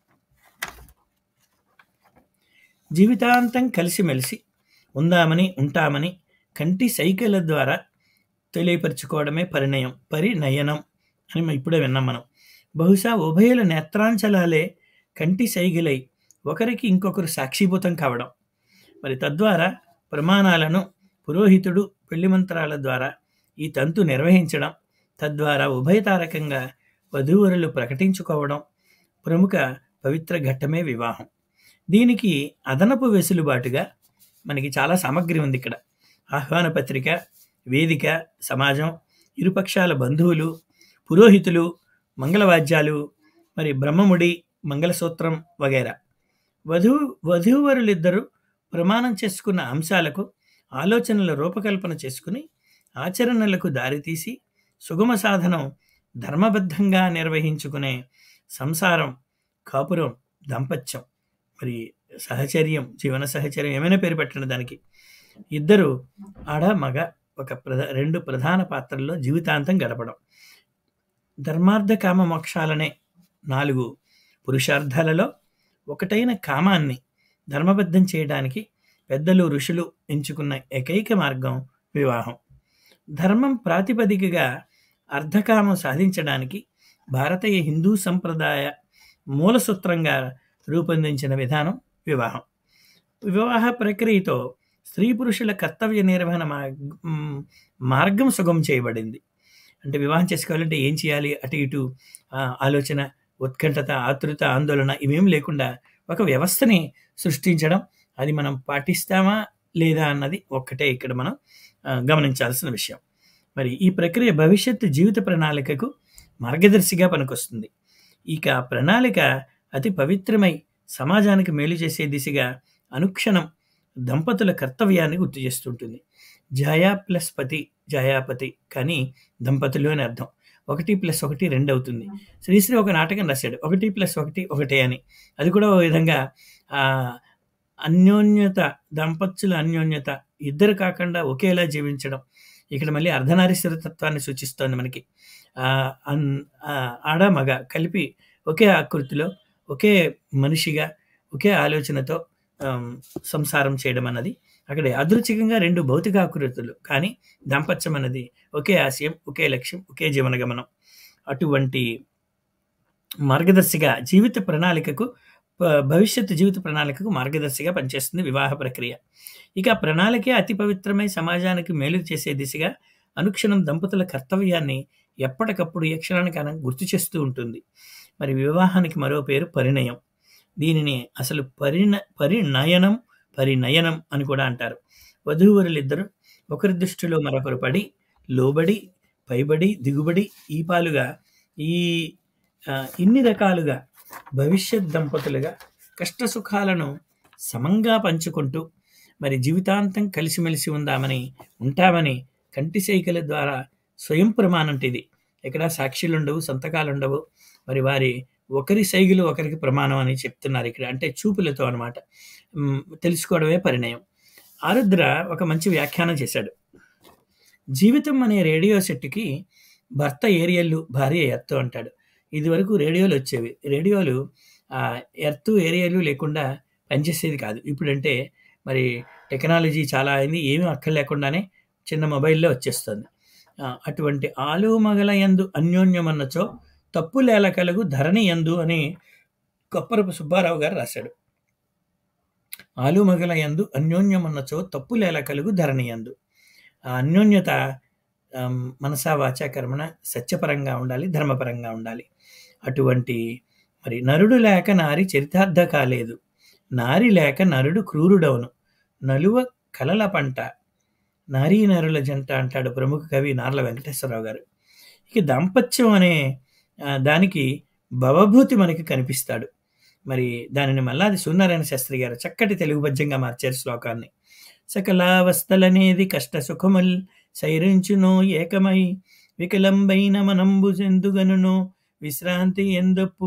జీవితాంతం కలిసిమెలిసి ఉందామని, ఉంటామని కంటి సైకిళ్ళ ద్వారా తెలియపరుచుకోవడమే పరిణయనం అని ఇప్పుడే విన్నాం మనం. బహుశా ఉభయుల నేత్రాంచలాలే కంటి సైగిలై ఒకరికి ఇంకొకరు సాక్షిభూతం కావడం, మరి తద్వారా ప్రమాణాలను పురోహితుడు పెళ్లి మంత్రాల ద్వారా ఈ తంతు నిర్వహించడం, తద్వారా ఉభయతారకంగా వధూవరులు ప్రకటించుకోవడం ప్రముఖ పవిత్ర ఘట్టమే వివాహం. దీనికి అదనపు వెసులుబాటుగా మనకి చాలా సామగ్రి ఉంది ఇక్కడ. ఆహ్వాన పత్రిక, వేదిక, సమాజం, ఇరుపక్షాల బంధువులు, పురోహితులు, మంగళవాద్యాలు, మరి బ్రహ్మముడి, మంగళసూత్రం వగైరా. వధూవరులిద్దరూ ప్రమాణం చేసుకున్న అంశాలకు ఆలోచనల రూపకల్పన చేసుకుని ఆచరణలకు దారితీసి సుగమ సాధనం ధర్మబద్ధంగా నిర్వహించుకునే సంసారం, కాపురం, దాంపత్యం, మరి సహచర్యం, జీవన సహచర్యం, ఏమైనా పేరు పెట్టండి దానికి. ఇద్దరు ఆడ మగ రెండు ప్రధాన పాత్రల్లో జీవితాంతం గడపడం. ధర్మార్థ కామ మోక్షాలనే 4 పురుషార్థాలలో ఒకటైన కామాన్ని ధర్మబద్ధం చేయడానికి పెద్దలు ఋషులు ఎంచుకున్న ఏకైక మార్గం వివాహం. ధర్మం ప్రాతిపదికగా అర్ధకామం సాధించడానికి భారతీయ హిందూ సంప్రదాయ మూల సూత్రంగా రూపొందించిన విధానం వివాహం. వివాహ ప్రక్రియతో స్త్రీ పురుషుల కర్తవ్య నిర్వహణ మార్గం సుగమం చేయబడింది. అంటే వివాహం చేసుకోవాలంటే ఏం చేయాలి, అటు ఇటు ఆలోచన, ఉత్కంఠత, ఆతృత, ఆందోళన ఇవేం లేకుండా ఒక వ్యవస్థని సృష్టించడం, అది మనం పాటిస్తామా లేదా అన్నది ఒక్కటే ఇక్కడ మనం గమనించాల్సిన విషయం. మరి ఈ ప్రక్రియ భవిష్యత్తు జీవిత ప్రణాళికకు మార్గదర్శిగా పనికొస్తుంది. ఇక ప్రణాళిక అతి పవిత్రమై సమాజానికి మేలు చేసే దిశగా అనుక్షణం దంపతుల కర్తవ్యాన్ని గుర్తు చేస్తుంటుంది. జయా ప్లస్ పతి జయాపతి కానీ దంపతులు అని అర్థం. 1+1 2 అవుతుంది. శ్రీశ్రీ ఒక నాటకం రాశాడు 1+1 1 అని. అది కూడా ఓ విధంగా అన్యోన్యత, దంపతుల అన్యోన్యత, ఇద్దరు కాకుండా ఒకేలా జీవించడం. ఇక్కడ మళ్ళీ అర్ధనారీశ్వరతత్వాన్ని సూచిస్తోంది మనకి. ఆడ మగ కలిపి ఒకే ఆకృతిలో, ఒకే మనిషిగా, ఒకే ఆలోచనతో సంసారం చేయడం అన్నది అక్కడ యాదృచ్ఛికంగా 2 భౌతిక ఆకృతులు, కానీ దాంపత్యం అన్నది ఒకే ఆశయం, ఒకే లక్ష్యం, ఒకే జీవన గమనం. అటువంటి మార్గదర్శిగా జీవిత ప్రణాళికకు, భవిష్యత్తు జీవిత ప్రణాళికకు మార్గదర్శిగా పనిచేస్తుంది వివాహ ప్రక్రియ. ఇక ప్రణాళికే అతి పవిత్రమై సమాజానికి మేలు చేసే దిశగా అనుక్షణం దంపతుల కర్తవ్యాన్ని ఎప్పటికప్పుడు ఏ క్షణానికైనా గుర్తు చేస్తూ ఉంటుంది. మరి వివాహానికి మరో పేరు పరిణయం. దీనిని అసలు పరిణయనం అని కూడా అంటారు. వధూవరులిద్దరూ ఒకరి దృష్టిలో మరొకరు పడి, లోబడి, పైబడి, దిగుబడి, ఇన్ని రకాలుగా భవిష్యత్ దంపతులుగా కష్ట సుఖాలను సమంగా పంచుకుంటూ మరి జీవితాంతం కలిసిమెలిసి ఉంటామని కంటి సైకిల ద్వారా స్వయం ప్రమాణం. ఇది ఎక్కడ సాక్షులు ఉండవు, సంతకాలు ఉండవు. మరి వారి ఒకరి సైగులు ఒకరికి ప్రమాణం అని చెప్తున్నారు ఇక్కడ. అంటే చూపులతో అనమాట తెలుసుకోవడమే పరిణయం. ఆరుద్ర ఒక మంచి వ్యాఖ్యానం చేశాడు. జీవితం అనే రేడియో సెట్కి భర్త ఏరియల్లు, భార్య ఎర్త్ అంటాడు. ఇది వరకు రేడియోలు వచ్చేవి. రేడియోలు ఎర్త్ ఏరియాలు లేకుండా పనిచేసేది కాదు. ఇప్పుడంటే మరి టెక్నాలజీ చాలా అయింది, ఏమీ అక్కర్లేకుండానే చిన్న మొబైల్లో వచ్చేస్తుంది. అటువంటి ఆలుమగల యందు అన్యోన్యమన్నచో తప్పులేల కలుగు ధరణి యందు అని కొప్పరపు సుబ్బారావు గారు రాశాడు. ఆలుమగల యందు అన్యోన్యమన్నచో తప్పులేల కలుగు ధరణి యందు. ఆ అన్యోన్యత మనసా వాచా కర్మణ సత్యపరంగా ఉండాలి, ధర్మపరంగా ఉండాలి. అటువంటి మరి నరుడు లేక నారి చరితార్థ కాలేదు, నారి లేక నరుడు క్రూరుడవును, నలువ కలల పంట నారీ నరుల జంట అంటాడు ప్రముఖ కవి నార్ల వెంకటేశ్వరరావు గారు. ఇక దాంపత్యం అనే దానికి భవభూతి మనకి కనిపిస్తాడు. మరి దానిని మల్లాది సూర్యనారాయణ శాస్త్రి గారు చక్కటి తెలుగు పద్యంగా మార్చారు శ్లోకాన్ని. సకలావస్థలనేది కష్ట సుఖముల్ సైరించునో ఏకమై వికలంబైన మనంబు చెందుగనునో విశ్రాంతి ఎందొప్పు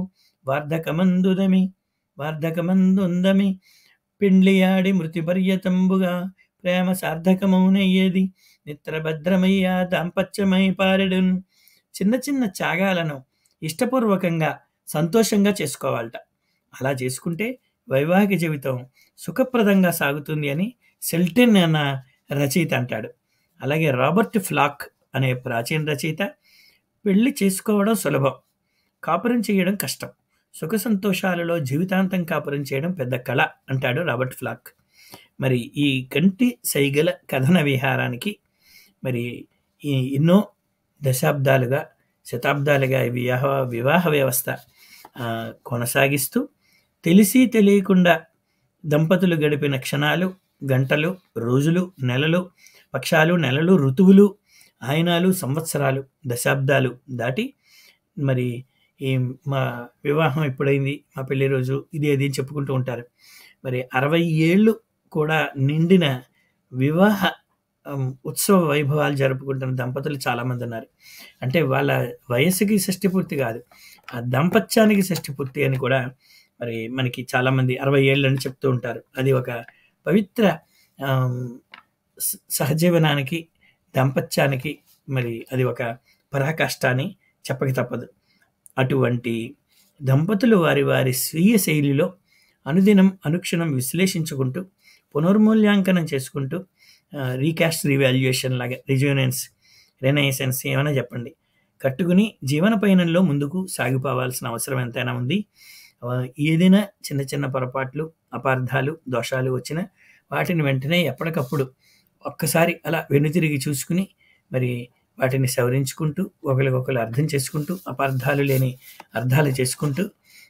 వార్ధకమందుందమి పిండ్లియాడి మృతిపర్యతంబుగా ప్రేమ సార్థకమౌనయ్యేది నిత్రభద్రమయ్యా దాంపత్యమై పారెడున్. చిన్న చిన్న త్యాగాలను ఇష్టపూర్వకంగా సంతోషంగా చేసుకోవాలట. అలా చేసుకుంటే వైవాహిక జీవితం సుఖప్రదంగా సాగుతుంది అని సెల్టెన్ అన్న రచయిత అంటాడు. అలాగే రాబర్ట్ ఫ్లాక్ అనే ప్రాచీన రచయిత పెళ్లి చేసుకోవడం సులభం, కాపురం చేయడం కష్టం, సుఖ సంతోషాలలో జీవితాంతం కాపురం చేయడం పెద్ద కళ అంటాడు రాబర్ట్ ఫ్లాక్. మరి ఈ కంటి సైగల కథన విహారానికి మరి ఎన్నో దశాబ్దాలుగా, శతాబ్దాలుగా వివాహ వ్యవస్థ కొనసాగిస్తూ తెలిసి తెలియకుండా దంపతులు గడిపిన క్షణాలు, గంటలు, రోజులు, నెలలు, పక్షాలు, నెలలు, ఋతువులు, ఆయనాలు, సంవత్సరాలు, దశాబ్దాలు దాటి మరి మా వివాహం ఎప్పుడైంది, మా పెళ్లి రోజు, ఇది అది చెప్పుకుంటూ ఉంటారు. మరి 60 ఏళ్ళు కూడా నిండిన వివాహ ఉత్సవ వైభవాలు జరుపుకుంటున్న దంపతులు చాలామంది ఉన్నారు. అంటే వాళ్ళ వయస్సుకి షష్ఠి పూర్తి కాదు, ఆ దాంపత్యానికి షష్ఠి పూర్తి అని కూడా మరి మనకి చాలామంది 60 ఏళ్ళు అని చెప్తూ ఉంటారు. అది ఒక పవిత్ర సహజీవనానికి, దాంపత్యానికి మరి అది ఒక పరాకాష్ట అని చెప్పక తప్పదు. అటువంటి దంపతులు వారి వారి స్వీయ శైలిలో అనుదినం, అనుక్షణం విశ్లేషించుకుంటూ, పునర్మూల్యాంకనం చేసుకుంటూ, రీకాస్ట్, రీవాల్యుయేషన్ లాగా, రెనైసెన్స్ ఏమైనా చెప్పండి, కట్టుకుని జీవన పయనంలో ముందుకు సాగిపోవాల్సిన అవసరం ఎంతైనా ఉంది. ఏదైనా చిన్న చిన్న పొరపాట్లు, అపార్థాలు, దోషాలు వచ్చినా వాటిని వెంటనే ఎప్పటికప్పుడు ఒక్కసారి అలా వెనుతిరిగి చూసుకుని మరి వాటిని సవరించుకుంటూ, ఒకరికొకరు అర్థం చేసుకుంటూ, అపార్థాలు లేని అర్థాలు చేసుకుంటూ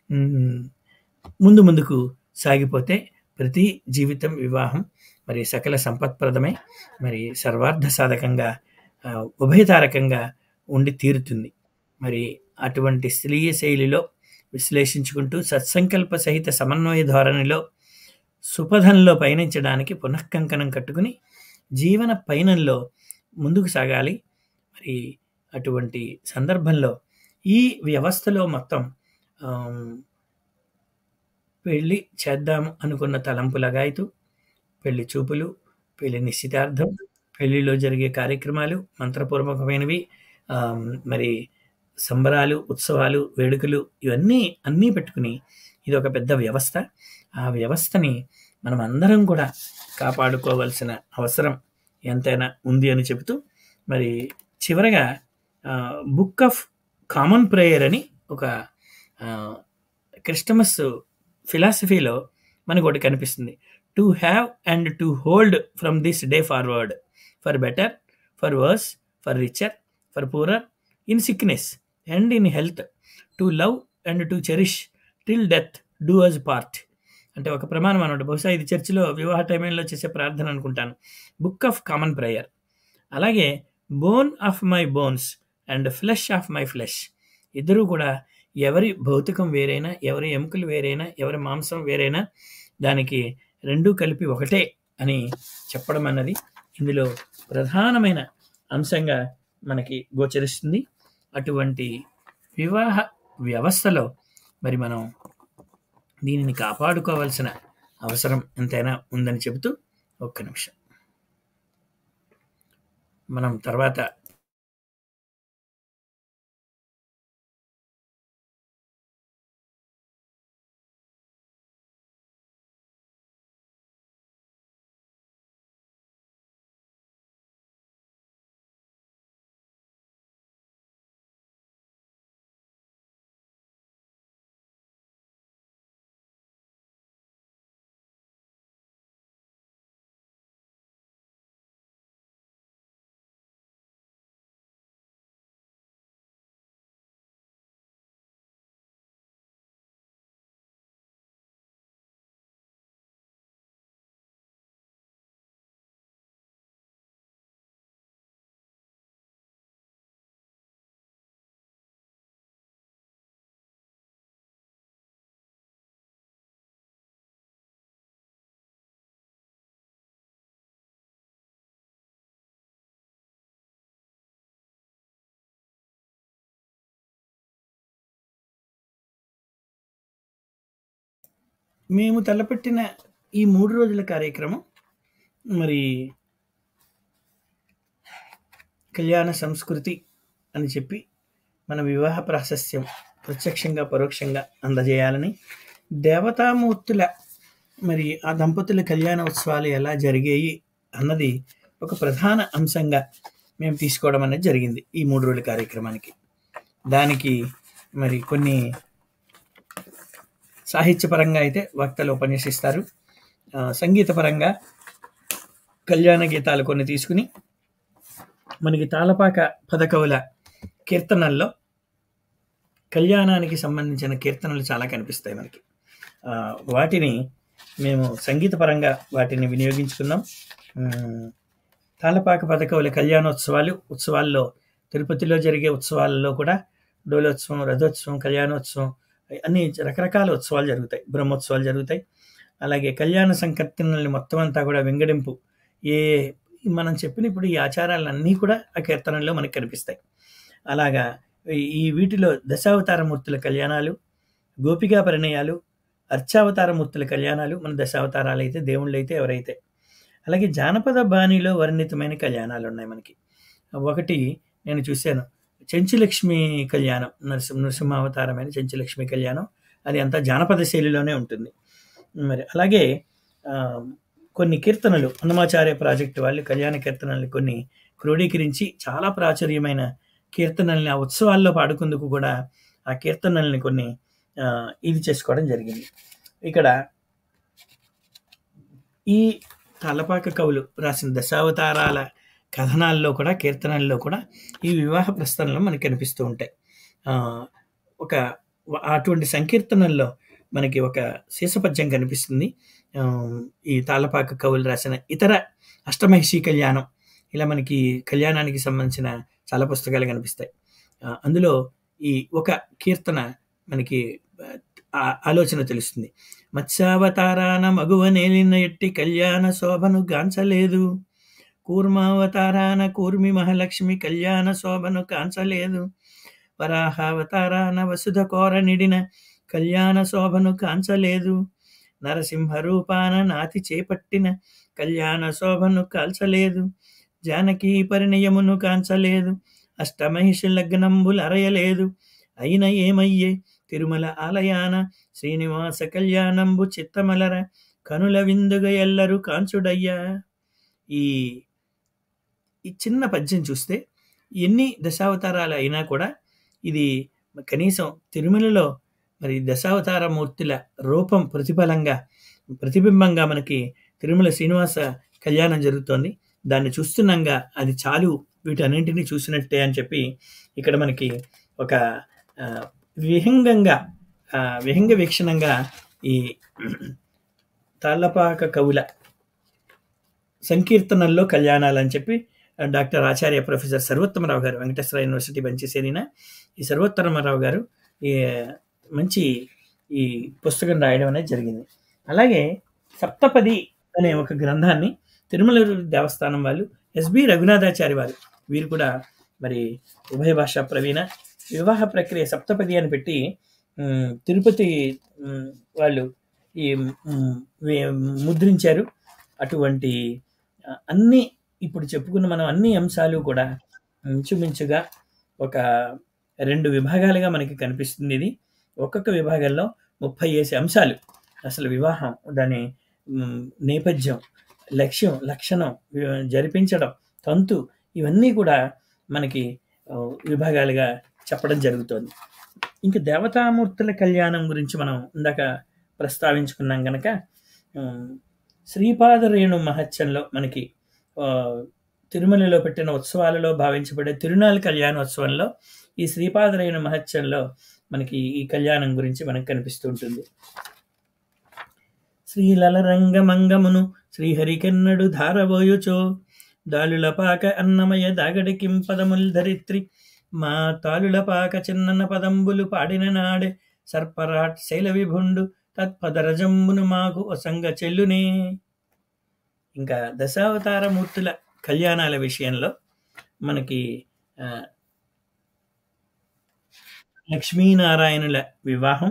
ముందుకు సాగిపోతే ప్రతి జీవితం, వివాహం మరి సకల సంపత్ప్రదమై మరి సర్వార్థ సాధకంగా, ఉభయతారకంగా ఉండి తీరుతుంది. మరి అటువంటి స్త్రీయ శైలిలో విశ్లేషించుకుంటూ, సత్సంకల్ప సహిత సమన్వయ ధోరణిలో సుపథంలో పయనించడానికి పునఃకంకణం కట్టుకుని జీవన పయనంలో ముందుకు సాగాలి. మరి అటువంటి సందర్భంలో ఈ వ్యవస్థలో మొత్తం పెళ్ళి చేద్దాం అనుకున్న తలంపు లగాయతు, పెళ్లి చూపులు, పెళ్లి నిశ్చితార్థం, పెళ్లిలో జరిగే కార్యక్రమాలు మంత్రపూర్వకమైనవి, మరి సంబరాలు, ఉత్సవాలు, వేడుకలు, ఇవన్నీ అన్నీ పెట్టుకుని ఇది ఒక పెద్ద వ్యవస్థ. ఆ వ్యవస్థని మనం అందరం కూడా కాపాడుకోవాల్సిన అవసరం ఎంతైనా ఉంది అని చెబుతూ, మరి చివరగా బుక్ ఆఫ్ కామన్ ప్రేయర్ అని ఒక క్రిస్టమస్ ఫిలాసఫీలో మనకు ఒకటి కనిపిస్తుంది. To have and to hold from this day forward, for better, for worse, for richer, for poorer, in sickness and in health, to love and to cherish till death do us part. అంటే ఒక ప్రమాణం అనమాట. బహుశా ఇది చర్చిలో వివాహ టైంలో చేసే ప్రార్థన అనుకుంటాను. Book of common prayer. అలాగే bone of my bones and flesh of my flesh. ఇద్దరూ కూడా ఎవరి భౌతికం వేరైనా, ఎవరి ఎముకలు వేరైనా, ఎవరి మాంసం వేరైనా దానికి రెండూ కలిపి ఒకటే అని చెప్పడం అన్నది ఇందులో ప్రధానమైన అంశంగా మనకి గోచరిస్తుంది. అటువంటి వివాహ వ్యవస్థలో మరి మనం దీనిని కాపాడుకోవాల్సిన అవసరం ఎంతైనా ఉందని చెబుతూ, ఒక్క నిమిషం మనం తర్వాత మేము తలపెట్టిన ఈ 3 రోజుల కార్యక్రమం మరి కళ్యాణ సంస్కృతి అని చెప్పి మన వివాహ ప్రాశస్త్యం ప్రత్యక్షంగా, పరోక్షంగా అందజేయాలని, దేవతామూర్తుల మరి ఆ దంపతుల కళ్యాణ ఉత్సవాలు ఎలా జరిగాయి అన్నది ఒక ప్రధాన అంశంగా మేము తీసుకోవడం అనేది జరిగింది ఈ 3 రోజుల కార్యక్రమానికి. దానికి మరి కొన్ని సాహిత్యపరంగా అయితే వక్తలు ఉపన్యసిస్తారు, సంగీతపరంగా కళ్యాణ గీతాలు కొన్ని తీసుకుని మనకి తాళపాక పదకవుల కీర్తనల్లో కళ్యాణానికి సంబంధించిన కీర్తనలు చాలా కనిపిస్తాయి మనకి. వాటిని మేము సంగీతపరంగా వాటిని వినియోగించుకున్నాం. తాళపాక పదకవుల ఉత్సవాల్లో తిరుపతిలో జరిగే ఉత్సవాలలో కూడా డోలోత్సవం, రథోత్సవం, కళ్యాణోత్సవం, అన్ని రకరకాల ఉత్సవాలు జరుగుతాయి, బ్రహ్మోత్సవాలు జరుగుతాయి. అలాగే కళ్యాణ సంకీర్తనల్ని మొత్తం అంతా కూడా వెంగడింపు, మనం చెప్పిన ఇప్పుడు ఈ ఆచారాలన్నీ కూడా ఆ కీర్తనల్లో మనకు కనిపిస్తాయి. అలాగా వీటిలో దశావతారమూర్తుల కళ్యాణాలు, గోపికా పరిణయాలు, అర్చావతారమూర్తుల కళ్యాణాలు, మన దశావతారాలు అయితే, దేవుళ్ళు అయితే ఎవరైతే అలాగే జానపద బాణీలో వర్ణితమైన కళ్యాణాలు ఉన్నాయి మనకి. ఒకటి నేను చూశాను. చెంచులక్ష్మి కళ్యాణం. నరసింహావతారమైన చెంచులక్ష్మి కళ్యాణం. అది అంతా జానపద శైలిలోనే ఉంటుంది. మరి అలాగే కొన్ని కీర్తనలు అన్నమాచార్య ప్రాజెక్టు వాళ్ళు కళ్యాణ కీర్తనల్ని కొన్ని క్రోడీకరించి చాలా ప్రాచుర్యమైన కీర్తనల్ని ఆ ఉత్సవాల్లో పాడుకుందుకు కూడా ఆ కీర్తనల్ని కొన్ని ఇది చేసుకోవడం జరిగింది. ఇక్కడ ఈ తాళ్ళపాక కవులు రాసిన దశావతారాల కథనాల్లో కూడా కీర్తనల్లో కూడా ఈ వివాహ ప్రస్థానంలో మనకు కనిపిస్తూ ఉంటాయి. ఒక అటువంటి సంకీర్తనల్లో మనకి ఒక శీర్షపద్యం కనిపిస్తుంది. ఈ తాళ్ళపాక కవులు రాసిన ఇతర అష్టమహిషి కళ్యాణం, ఇలా మనకి కళ్యాణానికి సంబంధించిన చాలా పుస్తకాలు కనిపిస్తాయి. అందులో ఈ ఒక కీర్తన మనకి ఆలోచన తెలుస్తుంది. మత్స్యావతారాన మగువ నేలిన ఎట్టి కళ్యాణ శోభను గాంచలేదు, కూర్మావతారాన కూర్మి మహాలక్ష్మి కళ్యాణ శోభను కాంచలేదు, వరాహావతారాన వసుధ కోర నిడిన కళ్యాణ శోభను కాంచలేదు, నరసింహ రూపాన నాతి చేపట్టిన కళ్యాణ శోభను కాల్చలేదు, జానకీ పరిణయమును కాంచలేదు, అష్టమహిషి లగ్నంబులు అరయలేదు, అయిన ఏమయ్యే తిరుమల ఆలయాన శ్రీనివాస కళ్యాణంబు చిత్తమలర కనుల విందుగ ఎల్లరు కాంచుడయ్యా. ఈ చిన్న పద్యం చూస్తే ఎన్ని దశావతారాలు అయినా కూడా ఇది కనీసం తిరుమలలో మరి దశావతార మూర్తుల రూపం ప్రతిబింబంగా మనకి తిరుమల శ్రీనివాస కళ్యాణం జరుగుతోంది. దాన్ని చూస్తున్నాంగా అది చాలు, వీటన్నింటినీ చూసినట్టే అని చెప్పి ఇక్కడ మనకి ఒక విహంగ వీక్షణంగా ఈ తాళ్ళపాక కవుల సంకీర్తనల్లో కళ్యాణాలు అని చెప్పి డాక్టర్ ఆచార్య ప్రొఫెసర్ సర్వోత్తమరావు గారు, వెంకటేశ్వర యూనివర్సిటీ బంచిసేరిన ఈ సర్వోత్తమరావు గారు మంచి ఈ పుస్తకం రాయడం అనేది జరిగింది. అలాగే సప్తపది అనే ఒక గ్రంథాన్ని తిరుమల దేవస్థానం వాళ్ళు ఎస్బి రఘునాథాచారి వారు, వీరు కూడా మరి ఉభయ భాషా ప్రవీణ, వివాహ ప్రక్రియ సప్తపది అని పెట్టి తిరుపతి వాళ్ళు ఈ ముద్రించారు. అటువంటి అన్ని ఇప్పుడు చెప్పుకున్న మనం అన్ని అంశాలు కూడా ఇంచుమించుగా ఒక 2 విభాగాలుగా మనకి కనిపిస్తుంది. ఇది ఒక్కొక్క విభాగంలో 30 అంశాలు, అసలు వివాహం, దాని నేపథ్యం, లక్ష్యం, లక్షణం, జరిపించడం, తంతు, ఇవన్నీ కూడా మనకి విభాగాలుగా చెప్పడం జరుగుతుంది. ఇంకా దేవతామూర్తుల కళ్యాణం గురించి మనం ఇందాక ప్రస్తావించుకున్నాం కనుక శ్రీపాదరేణు మహత్యంలో మనకి తిరుమలలో పెట్టిన ఉత్సవాలలో భావించబడే తిరునాళ్ళ కళ్యాణోత్సవంలో ఈ శ్రీపాదరేణు మహత్యంలో మనకి ఈ కళ్యాణం గురించి మనకు కనిపిస్తూ ఉంటుంది. శ్రీలలరంగమంగమును శ్రీహరికెన్నడు ధారబోయుచో దాలులపాక అన్నమయ దాగడికిం పదముల్ ధరిత్రి మా తాలులపాక చిన్నన్న పదంబులు పాడిన నాడే సర్పరాట్ శైల విభుండు తత్పదరజంబును మాకు ఒసంగ చెల్లునే. ఇంకా దశావతార మూర్తుల కళ్యాణాల విషయంలో మనకి లక్ష్మీనారాయణుల వివాహం,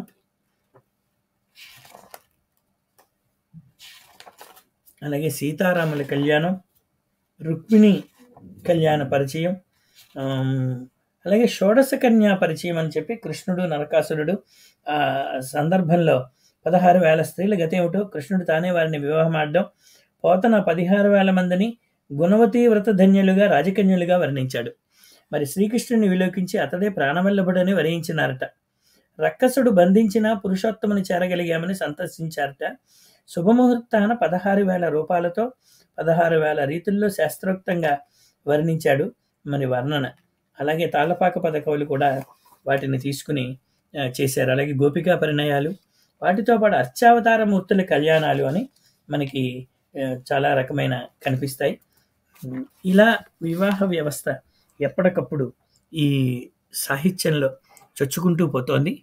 అలాగే సీతారాముల కళ్యాణం, రుక్మిణి కళ్యాణ పరిచయం, అలాగే షోడశ కన్యా పరిచయం అని చెప్పి కృష్ణుడు నరకాసురుడు సందర్భంలో 16,000 స్త్రీల గతేమిటో కృష్ణుడు తానే వారిని వివాహం ఆడడం, పోతన 16,000 మందిని గుణవతి వ్రతధన్యులుగా రాజకన్యులుగా వర్ణించాడు. మరి శ్రీకృష్ణుని విలోకించి అతడే ప్రాణవల్లభుడని వరించినారట. రక్కసుడు బంధించిన పురుషోత్తముని చేరగలిగామని సంతసించారట. శుభముహూర్తాన 16,000 రూపాలతో 16,000 రీతుల్లో శాస్త్రోక్తంగా వర్ణించాడు మరి వర్ణన. అలాగే తాళ్ళపాక పదకవులు కూడా వాటిని తీసుకుని చేశారు. అలాగే గోపికా పరిణయాలు, వాటితో పాటు అర్చావతార మూర్తుల కళ్యాణాలు అని మనకి చాలా రకమైన కనిపిస్తాయి. ఇలా వివాహ వ్యవస్థ ఎప్పటికప్పుడు ఈ సాహిత్యంలో చొచ్చుకుంటూ పోతోంది.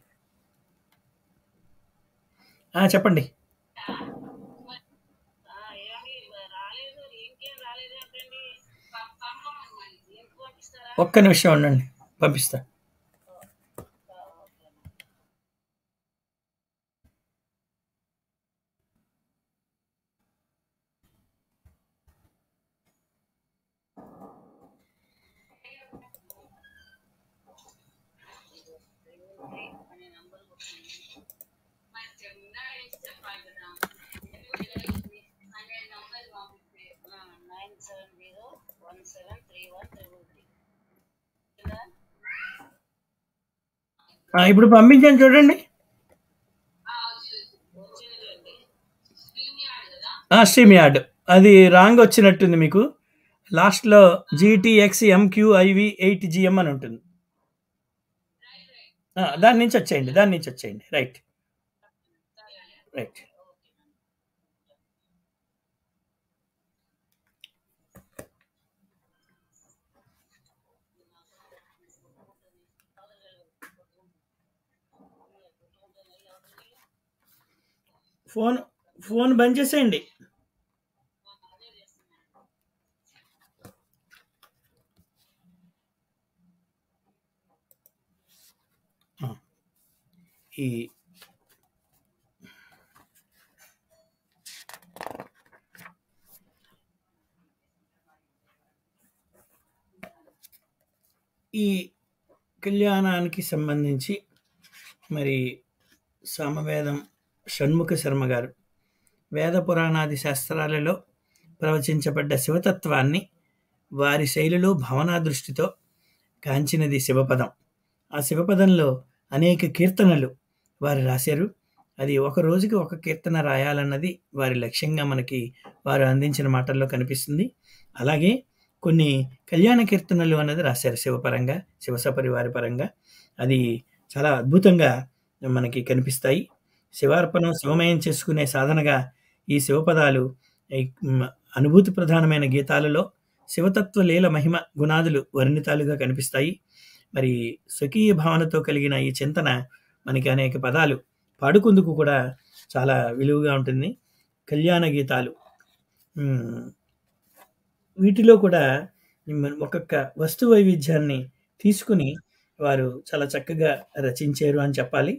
చెప్పండి. ఒక్క నిమిషం ఉండండి, పంపిస్తా. ఇప్పుడు పంపించాను చూడండి. స్ట్రీమ్ యార్డ్ అది రాంగ్ వచ్చినట్టుంది మీకు. లాస్ట్లో GTX MQIV 8GM అని ఉంటుంది. దాని నుంచి వచ్చేయండి. రైట్. ఫోన్ బంద్ చేసేయండి. ఈ ఈ కళ్యాణానికి సంబంధించి మరి సామవేదం షణ్ముఖ శర్మ గారు వేద పురాణాది శాస్త్రాలలో ప్రవచించబడ్డ శివతత్వాన్ని వారి శైలిలో భావనా దృష్టితో కాంచినది శివపదం. ఆ శివపదంలో అనేక కీర్తనలు వారు రాశారు. అది ఒక రోజుకి ఒక కీర్తన రాయాలన్నది వారి లక్ష్యంగా మనకి వారు అందించిన మాటల్లో కనిపిస్తుంది. అలాగే కొన్ని కళ్యాణ కీర్తనలు అన్నది రాశారు శివపరంగా, శివసపరివారి పరంగా. అది చాలా అద్భుతంగా మనకి కనిపిస్తాయి. శివార్పణం శివమయం చేసుకునే సాధనగా ఈ శివపదాలు అనుభూతి ప్రధానమైన గీతాలలో శివతత్వ లీల మహిమ గుణాదులు వర్ణితాలుగా కనిపిస్తాయి. మరి స్వకీయ భావనతో కలిగిన ఈ చింతన మనకి అనేక పదాలు పాడుకుందుకు కూడా చాలా విలువగా ఉంటుంది. కళ్యాణ గీతాలు వీటిలో కూడా ఒక్కొక్క వస్తు వైవిధ్యాన్ని తీసుకుని వారు చాలా చక్కగా రచించారు అని చెప్పాలి.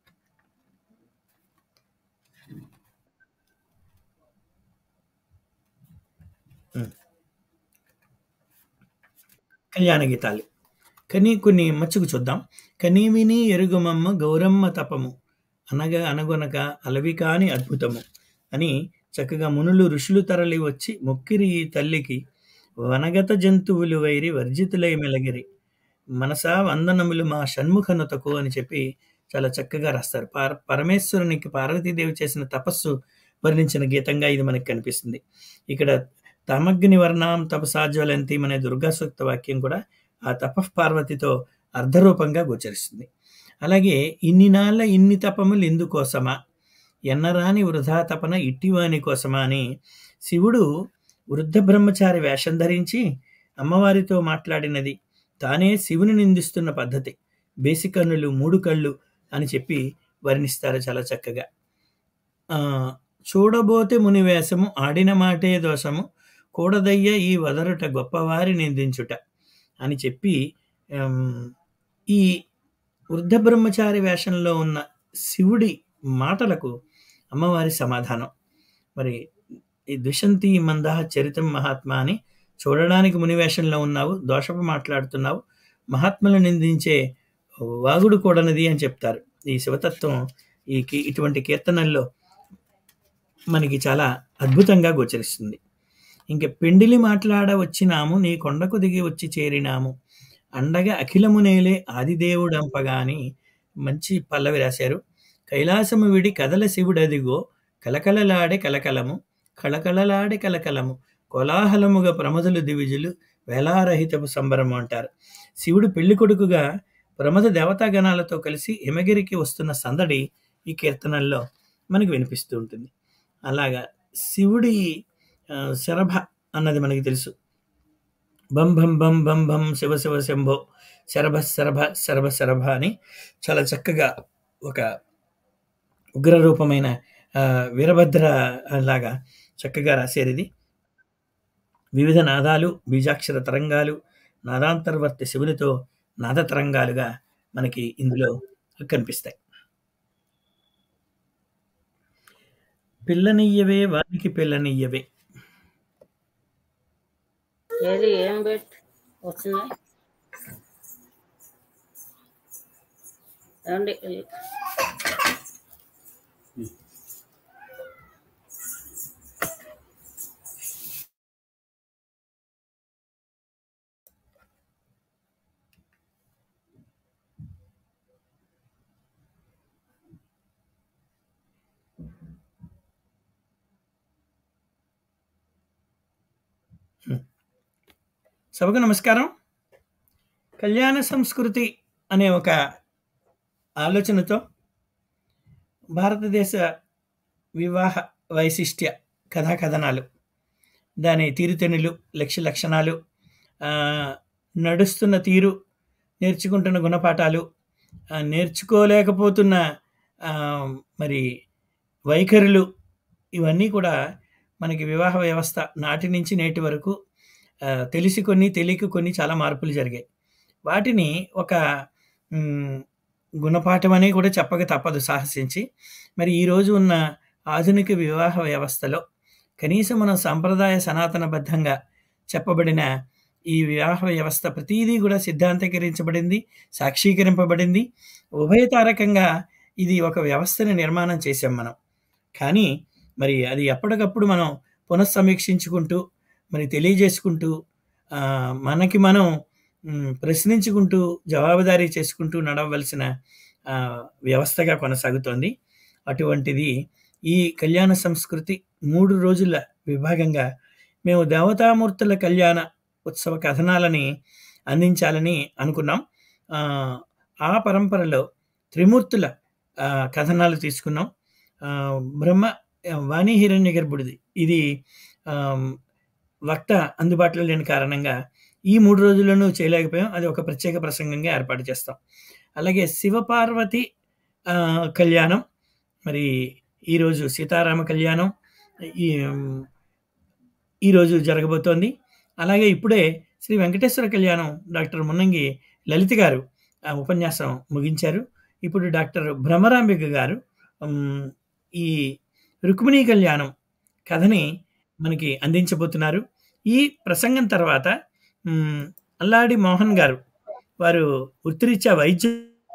కళ్యాణ గీతాలు కొన్ని మచ్చుకు చూద్దాం. కనీవిని ఎరుగుమమ్మ గౌరమ్మ తపము అనగొనక అలవి కాని అద్భుతము అని చక్కగా మునులు ఋషులు తరలి వచ్చి మొక్కిరి ఈ తల్లికి వనగత జంతువులు వైరి వర్జితులై మెలగిరి మనసా వందనములు మా షణ్ముఖనుతకు అని చెప్పి చాలా చక్కగా రాస్తారు. పరమేశ్వరునికి పార్వతీదేవి చేసిన తపస్సు వర్ణించిన గీతంగా ఇది మనకి కనిపిస్తుంది. ఇక్కడ తమగ్ని వర్ణాం తపసాజ్వలంతి అనే దుర్గా సూక్త వాక్యం కూడా ఆ తపఃపార్వతితో అర్ధరూపంగా గోచరిస్తుంది. అలాగే ఇన్ని నాళ్ళ ఇన్ని తపములు ఎందుకోసమా, ఎన్నరాని వృధా తపన ఇట్టివాని కోసమా అని శివుడు వృద్ధ బ్రహ్మచారి వేషం ధరించి అమ్మవారితో మాట్లాడినది తానే శివుని నిందిస్తున్న పద్ధతి. బేసికన్నులు 3 కళ్ళు అని చెప్పి వర్ణిస్తారు చాలా చక్కగా. చూడబోతే మునివేషము ఆడిన మాటే దోషము కూడదయ్య ఈ వదరుట గొప్పవారి నిందించుట అని చెప్పి ఈ వృద్ధ బ్రహ్మచారి వేషంలో ఉన్న శివుడి మాటలకు అమ్మవారి సమాధానం. మరి ఈ దుషంతి మందహ చరితం మహాత్మా అని చూడడానికి మునివేషంలో ఉన్నావు, దోషపు మాట్లాడుతున్నావు, మహాత్ములను నిందించే వాగుడు కూడనది అని చెప్తారు. ఈ శివతత్వం ఇటువంటి కీర్తనల్లో మనకి చాలా అద్భుతంగా గోచరిస్తుంది. ఇంక పెండిలి మాట్లాడ వచ్చినాము నీ కొండకు దిగి వచ్చి చేరినాము అండగా అఖిలము నేలే ఆదిదేవుడంపగా అని మంచి పల్లవి రాశారు. కైలాసము విడి కదల శివుడదిగో కలకలలాడే కలకలము కళకళలాడే కలకలము కోలాహలముగా ప్రమదులు దివిజులు వేలారహితపు సంబరము అంటారు. శివుడు పెళ్లి కొడుకుగా ప్రమద దేవతాగణాలతో కలిసి హిమగిరికి వస్తున్న సందడి ఈ కీర్తనల్లో మనకు వినిపిస్తూ ఉంటుంది. అలాగా శివుడి శరభ అన్నది మనకి తెలుసు. బం భం బం బం భం శివ శివ శంభో శరభ శరభ శరభ శరభ అని చాలా చక్కగా ఒక ఉగ్రరూపమైన వీరభద్ర లాగా చక్కగా రాశారు. ఇది వివిధ నాదాలు బీజాక్షర తరంగాలు నాదాంతర్వర్తి శివునితో నాద తరంగాలుగా మనకి ఇందులో కనిపిస్తాయి. పిల్లనియ్యవే వారికి పిల్లనియ్యవే ఏం పెట్టి వచ్చిందా ఏమండి? సభకు నమస్కారం. కళ్యాణ సంస్కృతి అనే ఒక ఆలోచనతో భారతదేశ వివాహ వైశిష్ట్య కథాకథనాలు, దాని తీరుతెన్నులు, లక్షణాలు, నడుస్తున్న తీరు, నేర్చుకుంటున్న గుణపాఠాలు, నేర్చుకోలేకపోతున్న మరి వైఖరులు, ఇవన్నీ కూడా మనకి వివాహ వ్యవస్థ నాటి నుంచి నేటి వరకు తెలిసి కొన్ని, తెలియక కొన్ని చాలా మార్పులు జరిగాయి. వాటిని ఒక గుణపాఠం అని కూడా చెప్పక తప్పదు సాహసించి. మరి ఈరోజు ఉన్న ఆధునిక వివాహ వ్యవస్థలో కనీసం మనం సంప్రదాయ సనాతనబద్ధంగా చెప్పబడిన ఈ వివాహ వ్యవస్థ ప్రతీదీ కూడా సిద్ధాంతీకరించబడింది, సాక్షీకరింపబడింది. ఉభయతారకంగా ఇది ఒక వ్యవస్థని నిర్మాణం చేసాం మనం. కానీ మరి అది ఎప్పటికప్పుడు మనం పునఃసమీక్షించుకుంటూ, మరి తెలియజేసుకుంటూ, మనకి మనం ప్రశ్నించుకుంటూ, జవాబుదారీ చేసుకుంటూ నడవవలసిన వ్యవస్థగా కొనసాగుతోంది. అటువంటిది ఈ కళ్యాణ సంస్కృతి 3 రోజుల విభాగంగా మేము దేవతామూర్తుల కళ్యాణ ఉత్సవ కథనాలని అందించాలని అనుకున్నాం. ఆ పరంపరలో త్రిమూర్తుల కథనాలు తీసుకున్నాం. బ్రహ్మ వాణి హిరణ్య గర్భుడిది. ఇది వక్త అందుబాటులో లేని కారణంగా ఈ 3 రోజుల్లోనూ చేయలేకపోయాం. అది ఒక ప్రత్యేక ప్రసంగంగా ఏర్పాటు చేస్తాం. అలాగే శివపార్వతి కళ్యాణం, మరి ఈరోజు సీతారామ కళ్యాణం ఈరోజు జరగబోతోంది. అలాగే ఇప్పుడే శ్రీ వెంకటేశ్వర కళ్యాణం డాక్టర్ మున్నంగి లలిత గారు ఉపన్యాసం ముగించారు. ఇప్పుడు డాక్టర్ భ్రమరాంబిక గారు ఈ రుక్మిణీ కళ్యాణం కథని మనకి అందించబోతున్నారు. ఈ ప్రసంగం తర్వాత అల్లాడి మోహన్ గారు, వారు వృత్తిరీత్యా వైద్య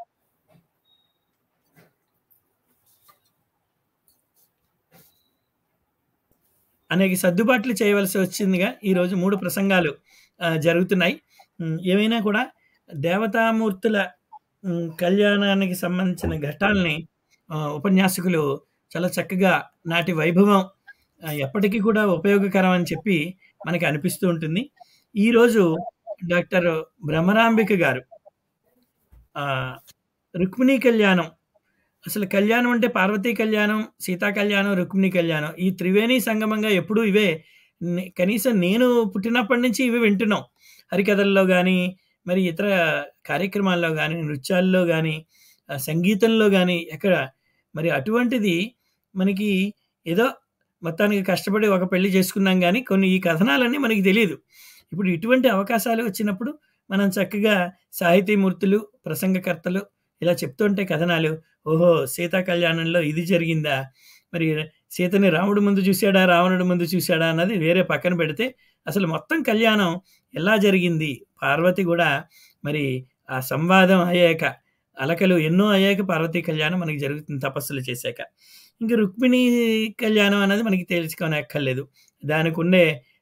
అనేక సర్దుబాట్లు చేయవలసి వచ్చిందిగా ఈరోజు 3 ప్రసంగాలు జరుగుతున్నాయి. ఏమైనా కూడా దేవతామూర్తుల కళ్యాణానికి సంబంధించిన ఘట్టాలని ఉపన్యాసకులు చాలా చక్కగా, నాటి వైభవం ఎప్పటికీ కూడా ఉపయోగకరం అని చెప్పి మనకి అనిపిస్తూ ఉంటుంది. ఈరోజు డాక్టర్ భ్రమరాంబిక గారు రుక్మిణీ కళ్యాణం, అసలు కళ్యాణం అంటే పార్వతీ కళ్యాణం, సీతా కళ్యాణం, రుక్మిణీ కళ్యాణం, ఈ త్రివేణి సంగమంగా ఎప్పుడూ ఇవే. కనీసం నేను పుట్టినప్పటి నుంచి ఇవి వింటున్నాం. హరికథల్లో కానీ, మరి ఇతర కార్యక్రమాల్లో కానీ, నృత్యాల్లో కానీ, సంగీతంలో కానీ ఎక్కడ. మరి అటువంటిది మనకి ఏదో మొత్తానికి కష్టపడి ఒక పెళ్లి చేసుకున్నాం కానీ కొన్ని ఈ కథనాలన్నీ మనకి తెలియదు. ఇప్పుడు ఇటువంటి అవకాశాలు వచ్చినప్పుడు మనం చక్కగా సాహితీమూర్తులు, ప్రసంగకర్తలు ఇలా చెప్తుంటే కథనాలు, ఓహో సీతా కళ్యాణంలో ఇది జరిగిందా, మరి సీతని రాముడు ముందు చూశాడా, రావణుడు ముందు చూశాడా అన్నది వేరే పక్కన పెడితే అసలు మొత్తం కళ్యాణం ఎలా జరిగింది, పార్వతి కూడా మరి ఆ సంవాదం అయ్యాక, అలకలు ఎన్నో అయ్యాక పార్వతీ కళ్యాణం మనకి జరుగుతుంది తపస్సులు చేశాక. ఇంకా రుక్మిణీ కళ్యాణం అనేది మనకి తెలుసుకోనక్కర్లేదు. దానికి ఉండే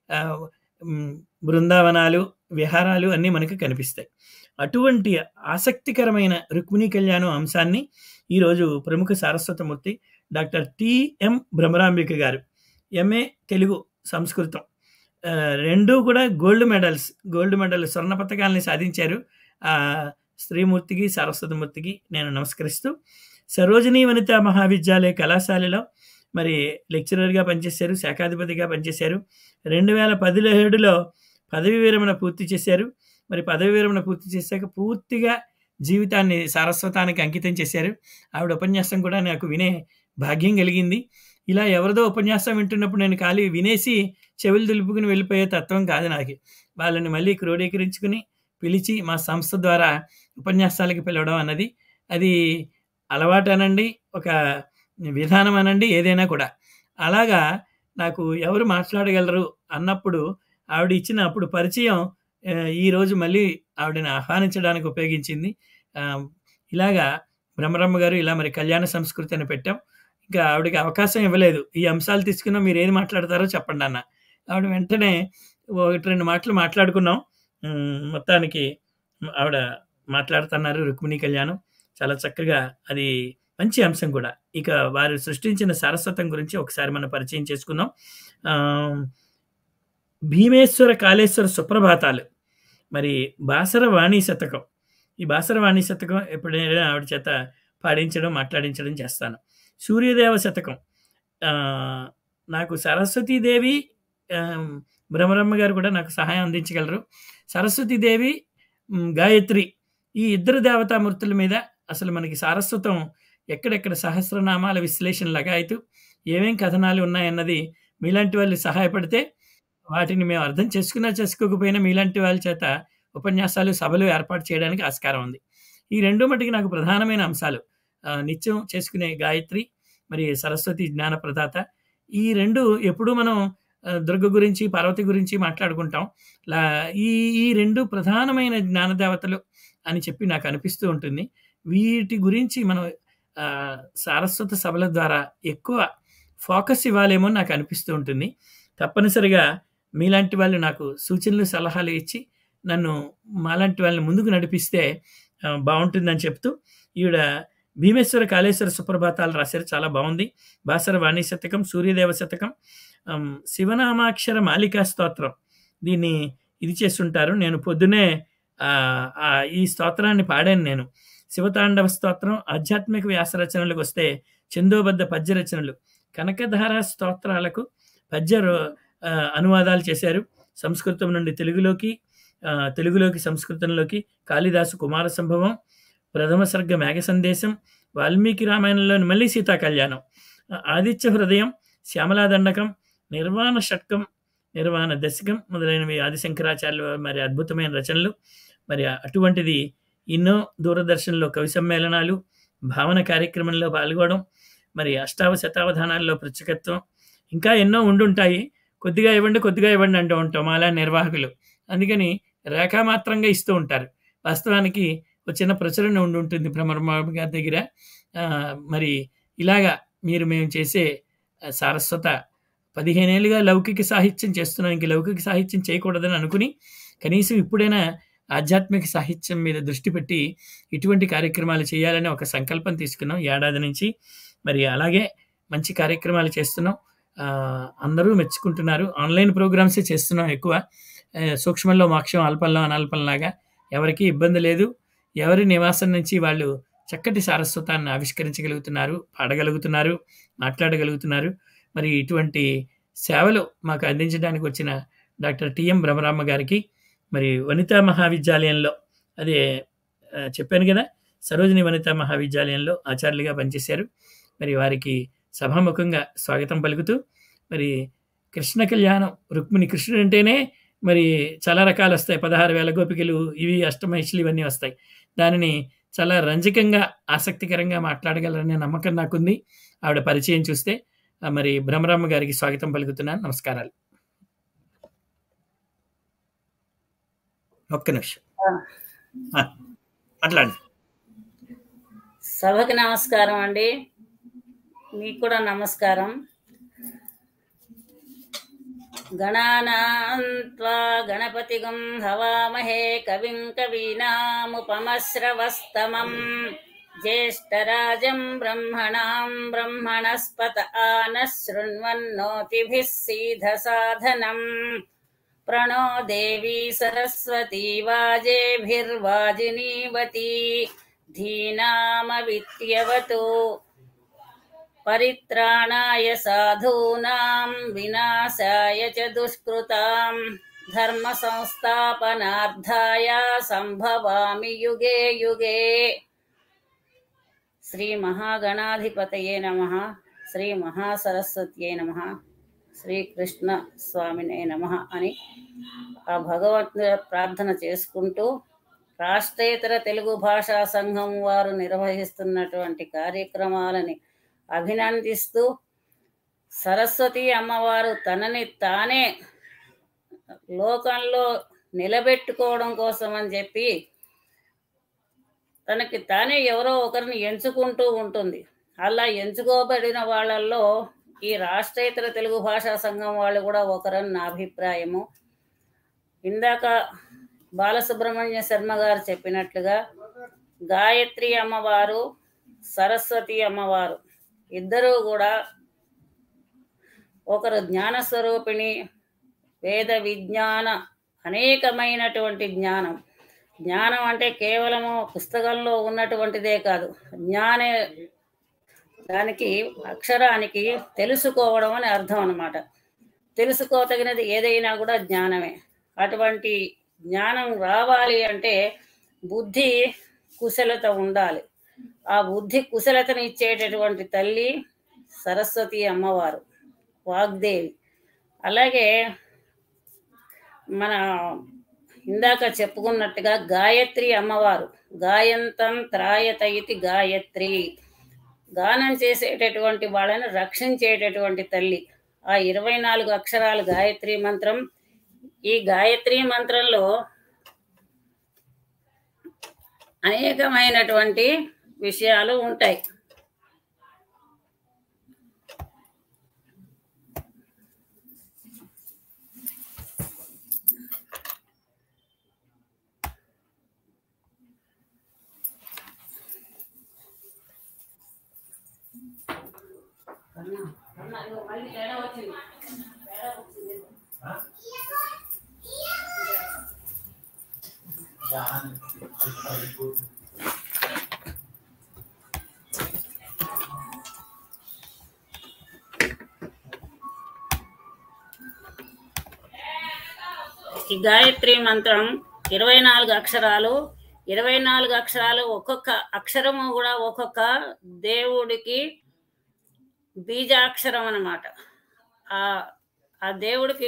బృందావనాలు, విహారాలు అన్నీ మనకు కనిపిస్తాయి. అటువంటి ఆసక్తికరమైన రుక్మిణీ కళ్యాణం అంశాన్ని ఈరోజు ప్రముఖ సారస్వతమూర్తి డాక్టర్ టిఎం భ్రమరాంబిక గారు, ఎంఏ తెలుగు, సంస్కృతం, రెండూ కూడా గోల్డ్ మెడల్ స్వర్ణ పతకాలని సాధించారు. స్త్రీమూర్తికి, సారస్వతమూర్తికి నేను నమస్కరిస్తూ, సరోజినీ వనితా మహావిద్యాలయ కళాశాలలో మరి లెక్చరర్గా పనిచేశారు, శాఖాధిపతిగా పనిచేశారు. 2017లో పదవీ విరమణ పూర్తి చేశారు. మరి పదవీ విరమణ పూర్తి చేశాక పూర్తిగా జీవితాన్ని సారస్వతానికి అంకితం చేశారు. ఆవిడ ఉపన్యాసం కూడా నాకు వినే భాగ్యం కలిగింది. ఇలా ఎవరిదో ఉపన్యాసం వింటున్నప్పుడు నేను ఖాళీ వినేసి చెవులు దులుపుకుని వెళ్ళిపోయే తత్వం కాదు నాకు. వాళ్ళని మళ్ళీ క్రోడీకరించుకుని పిలిచి మా సంస్థ ద్వారా ఉపన్యాసాలకి పిలవడం అన్నది, అది అలవాటు అనండి, ఒక విధానం అనండి, ఏదైనా కూడా. అలాగా నాకు ఎవరు మాట్లాడగలరు అన్నప్పుడు ఆవిడ ఇచ్చిన అప్పుడు పరిచయం ఈరోజు మళ్ళీ ఆవిడని ఆహ్వానించడానికి ఉపయోగించింది. ఇలాగా బ్రహ్మరమ్మ గారు ఇలా మరి కళ్యాణ సంస్కృతి అని పెట్టాం. ఇంకా ఆవిడకి అవకాశం ఇవ్వలేదు. ఈ అంశాలు తీసుకున్నా మీరు ఏది మాట్లాడతారో చెప్పండి అన్న. ఆవిడ వెంటనే 1-2 మాటలు మాట్లాడుకున్నాం. మొత్తానికి ఆవిడ మాట్లాడుతున్నారు రుక్మిణీ కళ్యాణం. చాలా చక్కగా, అది మంచి అంశం కూడా. ఇక వారు సృష్టించిన సారస్వతం గురించి ఒకసారి మనం పరిచయం చేసుకుందాం. భీమేశ్వర కాళేశ్వర సుప్రభాతాలు మరి బాసర వాణి శతకం, ఈ బాసర వాణి శతకం ఎప్పుడైనా ఆవిడ చేత పాడించడం, మాట్లాడించడం చేస్తాను. సూర్యదేవ శతకం నాకు సరస్వతీదేవి, భ్రమరమ్మ గారు కూడా నాకు సహాయం అందించగలరు. సరస్వతీదేవి, గాయత్రి, ఈ ఇద్దరు దేవతామూర్తుల మీద అసలు మనకి సారస్వతం ఎక్కడెక్కడ సహస్రనామాల విశ్లేషణ లగాయతు ఏమేం కథనాలు ఉన్నాయన్నది మీలాంటి వాళ్ళు సహాయపడితే వాటిని మేము అర్థం చేసుకోకపోయినా మీలాంటి వాళ్ళ చేత ఉపన్యాసాలు, సభలు ఏర్పాటు చేయడానికి ఆస్కారం ఉంది. ఈ రెండు మటుకు నాకు ప్రధానమైన అంశాలు. నిత్యం చేసుకునే గాయత్రి, మరి సరస్వతి జ్ఞాన ప్రదాత. ఈ రెండు ఎప్పుడూ మనం దుర్గ గురించి, పార్వతి గురించి మాట్లాడుకుంటాం. ఈ రెండు ప్రధానమైన జ్ఞానదేవతలు అని చెప్పి నాకు అనిపిస్తూ ఉంటుంది. వీటి గురించి మనం సారస్వత సభల ద్వారా ఎక్కువ ఫోకస్ ఇవ్వాలేమో నాకు అనిపిస్తూ ఉంటుంది. తప్పనిసరిగా మీలాంటి వాళ్ళు నాకు సూచనలు, సలహాలు ఇచ్చి నన్ను మాలాంటి వాళ్ళని ముందుకు నడిపిస్తే బాగుంటుందని చెప్తూ, ఈవిడ భీమేశ్వర కాళేశ్వర సుప్రభాతాలు రాశారు, చాలా బాగుంది. బాసర వాణి శతకం, సూర్యదేవ శతకం, శివనామాక్షర మాలికా స్తోత్రం, దీన్ని ఇది చేస్తుంటారు. నేను పొద్దునే ఈ స్తోత్రాన్ని పాడాను. నేను శివతాండవ స్తోత్రం, ఆధ్యాత్మిక వ్యాస రచనలకు వస్తే చందోబద్ధ పద్య రచనలు, కనకధార స్తోత్రాలకు పద్య అనువాదాలు చేశారు. సంస్కృతం నుండి తెలుగులోకి, తెలుగులోకి సంస్కృతంలోకి కాళిదాసు కుమార సంభవం, ప్రథమ సర్గ మేఘ సందేశం, వాల్మీకి రామాయణంలోని మళ్ళీ సీతా కళ్యాణం, ఆదిత్య హృదయం, శ్యామలాదండకం, నిర్వాణ షట్కం, నిర్వాణ దశకం మొదలైనవి ఆదిశంకరాచార్యులు మరి అద్భుతమైన రచనలు. మరి అటువంటిది ఎన్నో దూరదర్శన్లో కవి సమ్మేళనాలు, భావన కార్యక్రమంలో పాల్గొనడం, మరి అష్టావ శతావధానాల్లో ప్రత్యేకత్వం, ఇంకా ఎన్నో ఉండుంటాయి. కొద్దిగా ఇవ్వండి అంటూ ఉంటాం అలా నిర్వాహకులు. అందుకని రేఖామాత్రంగా ఇస్తూ ఉంటారు. వాస్తవానికి ఒక చిన్న ప్రచురణ ఉంటుంది భ్రమరమ్మ గారి దగ్గర. మరి ఇలాగా మేము చేసే సారస్వత 15 ఏళ్ళుగా లౌకిక సాహిత్యం చేస్తున్నాం. ఇంక లౌకిక సాహిత్యం చేయకూడదని అనుకుని కనీసం ఇప్పుడైనా ఆధ్యాత్మిక సాహిత్యం మీద దృష్టి పెట్టి ఇటువంటి కార్యక్రమాలు చేయాలని ఒక సంకల్పం తీసుకున్నాం ఏడాది నుంచి. మరి అలాగే మంచి కార్యక్రమాలు చేస్తున్నాం. అందరూ మెచ్చుకుంటున్నారు. ఆన్లైన్ ప్రోగ్రామ్సే చేస్తున్నాం ఎక్కువ. సూక్ష్మంలో మోక్షం, అల్పంలో అనల్పంలాగా ఎవరికీ ఇబ్బంది లేదు. ఎవరి నివాసం నుంచి వాళ్ళు చక్కటి సారస్వతాన్ని ఆవిష్కరించగలుగుతున్నారు, పాడగలుగుతున్నారు, మాట్లాడగలుగుతున్నారు. మరి ఇటువంటి సేవలు మాకు అందించడానికి వచ్చిన డాక్టర్ టిఎం భ్రమరామ్మ గారికి, మరి వనితా మహావిద్యాలయంలో, అదే చెప్పాను కదా, సరోజిని వనితా మహావిద్యాలయంలో ఆచార్యులుగా పనిచేశారు. మరి వారికి సభాముఖంగా స్వాగతం పలుకుతూ, మరి కృష్ణ కళ్యాణం, రుక్మిణి, కృష్ణుడు అంటేనే మరి చాలా రకాలు వస్తాయి. 16,000 గోపికలు, ఇవి అష్టమహిషులు, ఇవన్నీ వస్తాయి. దానిని చాలా రంజకంగా, ఆసక్తికరంగా మాట్లాడగలరనే నమ్మకం నాకుంది ఆవిడ పరిచయం చూస్తే. మరి భ్రమరామ్మ గారికి స్వాగతం పలుకుతున్నాను. నమస్కారాలు. ఒక్క నిమిషం మాట్లాడండి. సభకి నమస్కారం అండి. మీకు కూడా నమస్కారం. గణానాన్త్వా గణపతిగం హవామహే కవిం కవీనాముపమశ్రవస్తమం జ్యేష్ఠరాజం బ్రహ్మణాం బ్రహ్మణస్పత ఆనః శృణ్వన్నోతిభిः సీదసాధనం ప్రణో దేవీ సరస్వతీ వాజేభిర్వాజినీవతి ధీనామవిత్యవతు పరిత్రాణాయ సాధూనాం వినాశాయ చ దుష్కృతాం ధర్మ సంస్థాపనార్థాయ సంభవామి యుగే యుగే. శ్రీ మహాగణాధిపతయే నమః, శ్రీ మహాసరస్వత్యై నమః, శ్రీకృష్ణ స్వామినే నమః అని ఆ భగవంతుని ప్రార్థన చేసుకుంటూ, రాష్ట్రేతర తెలుగు భాషా సంఘం వారు నిర్వహిస్తున్నటువంటి కార్యక్రమాలని అభినందిస్తూ, సరస్వతి అమ్మవారు తనని తానే లోకంలో నిలబెట్టుకోవడం కోసం అని చెప్పి తనకి తానే ఎవరో ఒకరిని ఎంచుకుంటూ ఉంటుంది. అలా ఎంచుకోబడిన వాళ్ళల్లో ఈ రాష్ట్రేతర తెలుగు భాషా సంఘం వాళ్ళు కూడా ఒకరని నా అభిప్రాయము. ఇందాక బాలసుబ్రహ్మణ్య శర్మ గారు చెప్పినట్లుగా గాయత్రి అమ్మవారు, సరస్వతి అమ్మవారు ఇద్దరూ కూడా ఒకరు జ్ఞానస్వరూపిణి, వేద విజ్ఞాన అనేకమైనటువంటి జ్ఞానం. జ్ఞానం అంటే కేవలము పుస్తకంలో ఉన్నటువంటిదే కాదు. దానికి అక్షరానికి తెలుసుకోవడం అని అర్థం అన్నమాట. తెలుసుకోదగినది ఏదైనా కూడా జ్ఞానమే. అటువంటి జ్ఞానం రావాలి అంటే బుద్ధి కుశలత ఉండాలి. ఆ బుద్ధి కుశలతను ఇచ్చేటటువంటి తల్లి సరస్వతి అమ్మవారు, వాగ్దేవి. అలాగే మన ఇందాక చెప్పుకున్నట్టుగా గాయత్రి అమ్మవారు, గాయంతం త్రాయత ఇతి గాయత్రి, గానం చేసేటటువంటి వాళ్ళని రక్షించేటటువంటి తల్లి. ఆ 24 అక్షరాలు గాయత్రి మంత్రం. ఈ గాయత్రి మంత్రంలో అనేకమైనటువంటి విషయాలు ఉంటాయి. ఈ గాయత్రి మంత్రం 24 అక్షరాలు. 24 అక్షరాలు, ఒక్కొక్క అక్షరము కూడా ఒక్కొక్క దేవుడికి బీజాక్షరం అన్నమాట. ఆ దేవుడికి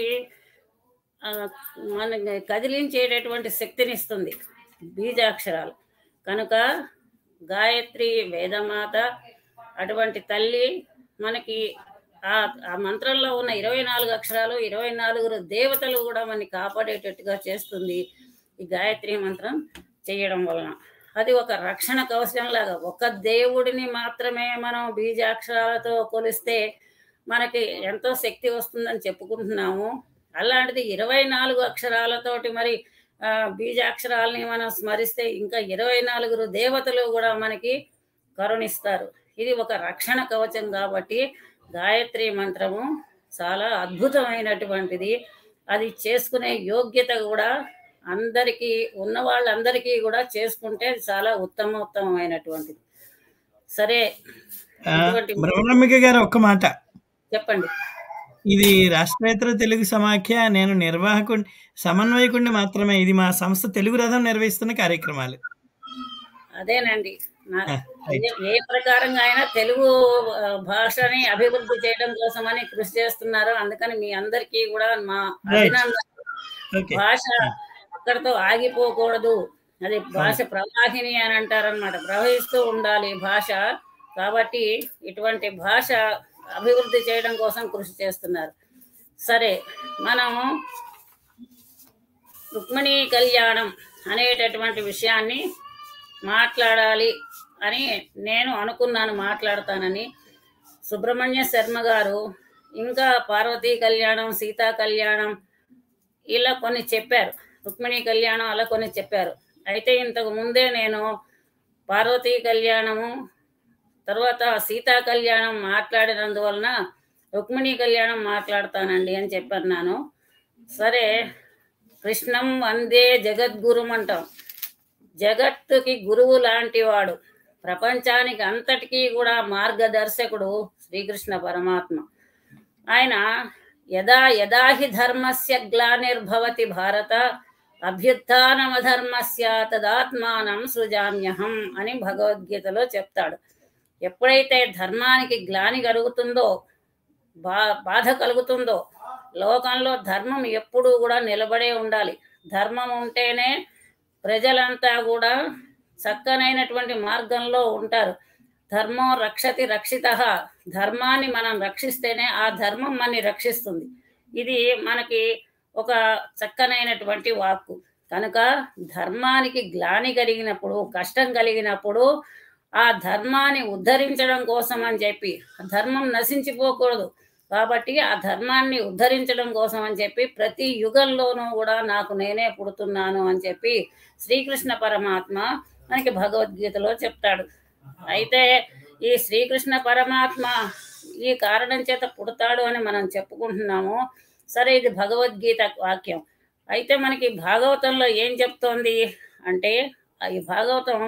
మన కదిలించేటటువంటి శక్తిని ఇస్తుంది బీజాక్షరాలు. కనుక గాయత్రి వేదమాత, అటువంటి తల్లి మనకి ఆ మంత్రంలో ఉన్న 24 అక్షరాలు, 24 దేవతలు కూడా మనని కాపాడేటట్టుగా చేస్తుంది ఈ గాయత్రి మంత్రం చేయడం వలన. అది ఒక రక్షణ కవచం లాగా. ఒక దేవుడిని మాత్రమే మనం బీజాక్షరాలతో కొలిస్తే మనకి ఎంతో శక్తి వస్తుందని చెప్పుకుంటున్నాము. అలాంటిది 24 అక్షరాలతోటి మరి బీజాక్షరాలని మనం స్మరిస్తే ఇంకా 24 దేవతలు కూడా మనకి కరుణిస్తారు. ఇది ఒక రక్షణ కవచం కాబట్టి గాయత్రి మంత్రము చాలా అద్భుతమైనటువంటిది. అది చేసుకునే యోగ్యత కూడా అందరికీ ఉన్న వాళ్ళందరికీ కూడా చేసుకుంటే చాలా ఉత్తమమైనటువంటిది. సరే, బ్రహ్మణంబిక గారు ఒక్క మాట చెప్పండి. ఇది రాష్ట్రేతర తెలుగు సమాఖ్య, నేను సమన్వయకుడిని మాత్రమే. ఇది మా సంస్థ తెలుగు రథం నిర్వహిస్తున్న కార్యక్రమాలు. అదేనండి, ఏ ప్రకారంగా అయినా తెలుగు భాషని అభివృద్ధి చేయడం కోసమని కృషి చేస్తున్నారు. అందుకని మీ అందరికీ కూడా మా అభినందనలు. భాష అక్కడితో ఆగిపోకూడదు. అది భాష ప్రవాహిని అని అంటారనమాట. ప్రవహిస్తూ ఉండాలి భాష. కాబట్టి ఇటువంటి భాష అభివృద్ధి చేయడం కోసం కృషి చేస్తున్నారు. సరే, మనము రుక్మిణీ కళ్యాణం అనేటటువంటి విషయాన్ని మాట్లాడాలి అని నేను అనుకున్నాను, మాట్లాడతానని. సుబ్రహ్మణ్య శర్మ గారు ఇంకా పార్వతీ కళ్యాణం, సీతా కళ్యాణం ఇలా కొన్ని చెప్పారు, రుక్మిణీ కళ్యాణం అలా కొన్ని చెప్పారు. అయితే ఇంతకు ముందే నేను పార్వతీ కళ్యాణము తర్వాత సీతా కళ్యాణం మాట్లాడినందువలన రుక్మిణీ కళ్యాణం మాట్లాడతానండి అని చెప్పన్నాను. సరే, కృష్ణం వందే జగద్గురుం అంటాం. జగత్తుకి గురువు లాంటి వాడు, ప్రపంచానికి అంతటికీ కూడా మార్గదర్శకుడు శ్రీకృష్ణ పరమాత్మ. ఆయన యదా యదా హి ధర్మస్య గ్లానిర్భవతి భారత అభ్యుత్థానమధర్మస్య తదాత్మానం సృజామ్యహం అని భగవద్గీతలో చెప్తాడు. ఎప్పుడైతే ధర్మానికి గ్లాని కలుగుతుందో, బాధ కలుగుతుందో, లోకంలో ధర్మం ఎప్పుడూ కూడా నిలబడే ఉండాలి. ధర్మం ఉంటేనే ప్రజలంతా కూడా చక్కనైనటువంటి మార్గంలో ఉంటారు. ధర్మం రక్షతి రక్షితః, ధర్మాన్ని మనం రక్షిస్తేనే ఆ ధర్మం మనని రక్షిస్తుంది. ఇది మనకి ఒక చక్కనైనటువంటి వాక్కు. కనుక ధర్మానికి గ్లాని కలిగినప్పుడు, కష్టం కలిగినప్పుడు ఆ ధర్మాన్ని ఉద్ధరించడం కోసం అని చెప్పి, ధర్మం నశించిపోకూడదు కాబట్టి ఆ ధర్మాన్ని ఉద్ధరించడం కోసం అని చెప్పి ప్రతి యుగంలోనూ కూడా నాకు నేనే పుడుతున్నాను అని చెప్పి శ్రీకృష్ణ పరమాత్మ మనకి భగవద్గీతలో చెప్తాడు. అయితే ఈ శ్రీకృష్ణ పరమాత్మ ఈ కారణం చేత పుడతాడు అని మనం చెప్పుకుంటున్నాము. సరే, ఇది భగవద్గీత వాక్యం. అయితే మనకి భాగవతంలో ఏం చెప్తోంది అంటే, ఈ భాగవతం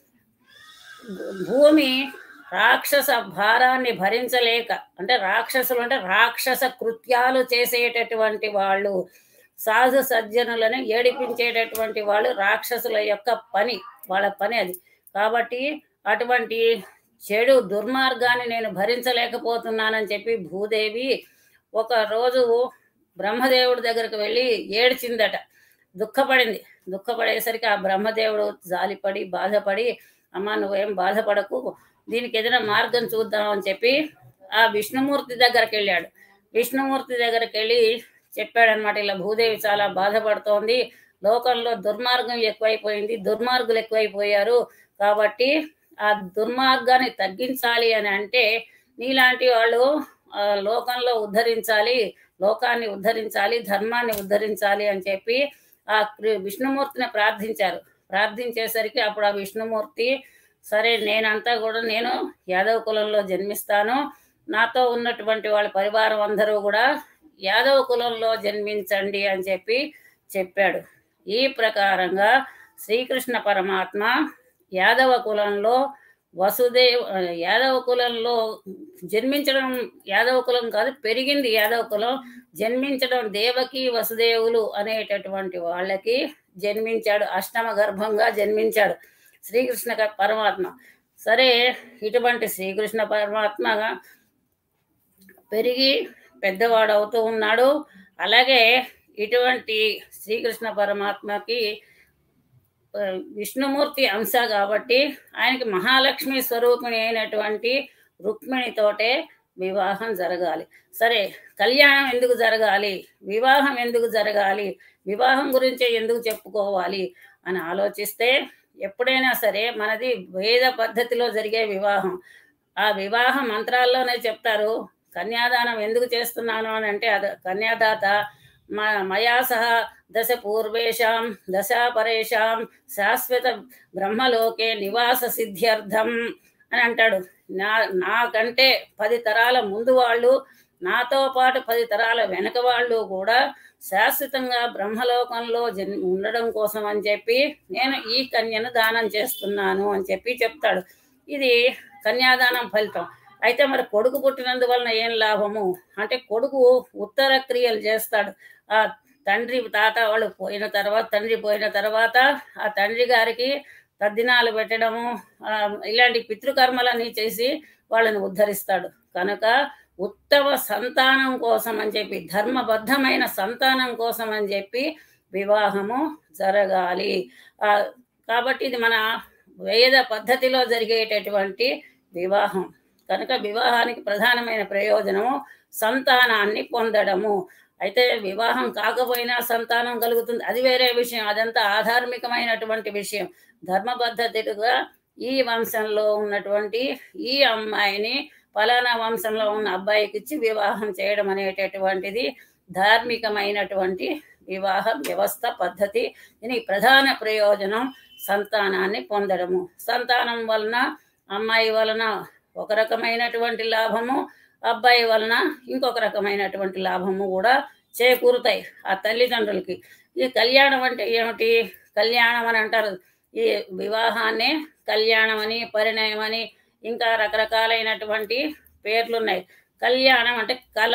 భూమి రాక్షస భారాన్ని భరించలేక, అంటే రాక్షసులు అంటే రాక్షస కృత్యాలు చేసేటటువంటి వాళ్ళు, సాధు సజ్జనులను ఏడిపించేటటువంటి వాళ్ళు రాక్షసుల యొక్క పని, వాళ్ళ పని అది. కాబట్టి అటువంటి చెడు దుర్మార్గాన్ని నేను భరించలేకపోతున్నానని చెప్పి భూదేవి ఒకరోజు బ్రహ్మదేవుడి దగ్గరకు వెళ్ళి ఏడ్చిందట, దుఃఖపడింది. దుఃఖపడేసరికి ఆ బ్రహ్మదేవుడు జాలిపడి బాధపడి, అమ్మ నువ్వేం బాధపడకు, దీనికి ఏదైనా మార్గం చూద్దామని చెప్పి ఆ విష్ణుమూర్తి దగ్గరికి వెళ్ళాడు. విష్ణుమూర్తి దగ్గరికి వెళ్ళి చెప్పాడనమాట, ఇలా భూదేవి చాలా బాధపడుతోంది, లోకంలో దుర్మార్గం ఎక్కువైపోయింది, దుర్మార్గులు ఎక్కువైపోయారు, కాబట్టి ఆ దుర్మార్గాన్ని తగ్గించాలి అని అంటే నీలాంటి వాళ్ళు లోకంలో ఉద్ధరించాలి, లోకాన్ని ఉద్ధరించాలి, ధర్మాన్ని ఉద్ధరించాలి అని చెప్పి ఆ విష్ణుమూర్తిని ప్రార్థించారు. ప్రార్థించేసరికి అప్పుడు ఆ విష్ణుమూర్తి, సరే నేనంతా కూడా నేను యాదవ కులంలో జన్మిస్తాను, నాతో ఉన్నటువంటి వాళ్ళ పరివారం అందరూ కూడా యాదవ కులంలో జన్మించండి అని చెప్పి చెప్పాడు. ఈ ప్రకారంగా శ్రీకృష్ణ పరమాత్మ యాదవ కులంలో యాదవ కులంలో జన్మించడం, యాదవ కులం కాదు పెరిగింది యాదవ కులం, జన్మించడం దేవకి వసుదేవులు అనేటటువంటి వాళ్ళకి జన్మించాడు, అష్టమ గర్భంగా జన్మించాడు శ్రీకృష్ణ పరమాత్మ. సరే, ఇటువంటి శ్రీకృష్ణ పరమాత్మ పెరిగి పెద్దవాడు అవుతూ ఉన్నాడు. అలాగే ఇటువంటి శ్రీకృష్ణ పరమాత్మకి విష్ణుమూర్తి అంశ కాబట్టి ఆయనకి మహాలక్ష్మి స్వరూపిణి అయినటువంటి రుక్మిణితోటే వివాహం జరగాలి. సరే, కళ్యాణం ఎందుకు జరగాలి, వివాహం ఎందుకు జరగాలి, వివాహం గురించే ఎందుకు చెప్పుకోవాలి అని ఆలోచిస్తే, ఎప్పుడైనా సరే మనది వేద పద్ధతిలో జరిగే వివాహం. ఆ వివాహ మంత్రాల్లోనే చెప్తారు, కన్యాదానం ఎందుకు చేస్తున్నాను అని అంటే, కన్యాదాత మయా సహ దశ పూర్వేషాం దశ పరేషాం శాశ్వత బ్రహ్మలోకే నివాస సిద్ధ్యర్థం అని అంటాడు. నాకంటే 10 తరాల ముందు వాళ్ళు, నాతో పాటు 10 తరాల వెనక వాళ్ళు కూడా శాశ్వతంగా బ్రహ్మలోకంలో ఉండడం కోసం అని చెప్పి నేను ఈ కన్యను దానం చేస్తున్నాను అని చెప్పి చెప్తాడు. ఇది కన్యాదానం ఫలితం. అయితే మరి కొడుకు పుట్టినందువలన ఏం లాభము అంటే, కొడుకు ఉత్తర క్రియలు చేస్తాడు. ఆ తండ్రి తాత వాళ్ళు పోయిన తర్వాత, తండ్రి పోయిన తర్వాత ఆ తండ్రి గారికి తద్దినాలు పెట్టడము, ఇలాంటి పితృకర్మలన్నీ చేసి వాళ్ళని ఉద్ధరిస్తాడు. కనుక ఉత్తమ సంతానం కోసం అని చెప్పి, ధర్మబద్ధమైన సంతానం కోసం అని చెప్పి వివాహము జరగాలి. కాబట్టి ఇది మన వేద పద్ధతిలో జరిగేటటువంటి వివాహం. కనుక వివాహానికి ప్రధానమైన ప్రయోజనము సంతానాన్ని పొందడము. అయితే వివాహం కాకపోయినా సంతానం కలుగుతుంది, అది వేరే విషయం, అదంతా ఆధార్మికమైనటువంటి విషయం. ధర్మబద్ధతిగా ఈ వంశంలో ఉన్నటువంటి ఈ అమ్మాయిని ఫలానా వంశంలో ఉన్న అబ్బాయికి ఇచ్చి వివాహం చేయడం అనేటటువంటిది ధార్మికమైనటువంటి వివాహ వ్యవస్థ పద్ధతి. దీనికి ప్రధాన ప్రయోజనం సంతానాన్ని పొందడము. సంతానం వలన అమ్మాయి వలన ఒక రకమైనటువంటి లాభము, అబ్బాయి వలన ఇంకొక రకమైనటువంటి లాభము కూడా చేకూరుతాయి ఆ తల్లిదండ్రులకి. ఈ కళ్యాణం అంటే ఏమిటి? కళ్యాణం అని అంటారు. ఈ వివాహాన్ని కళ్యాణం అని, పరిణయం అని, ఇంకా రకరకాలైనటువంటి పేర్లున్నాయి. కళ్యాణం అంటే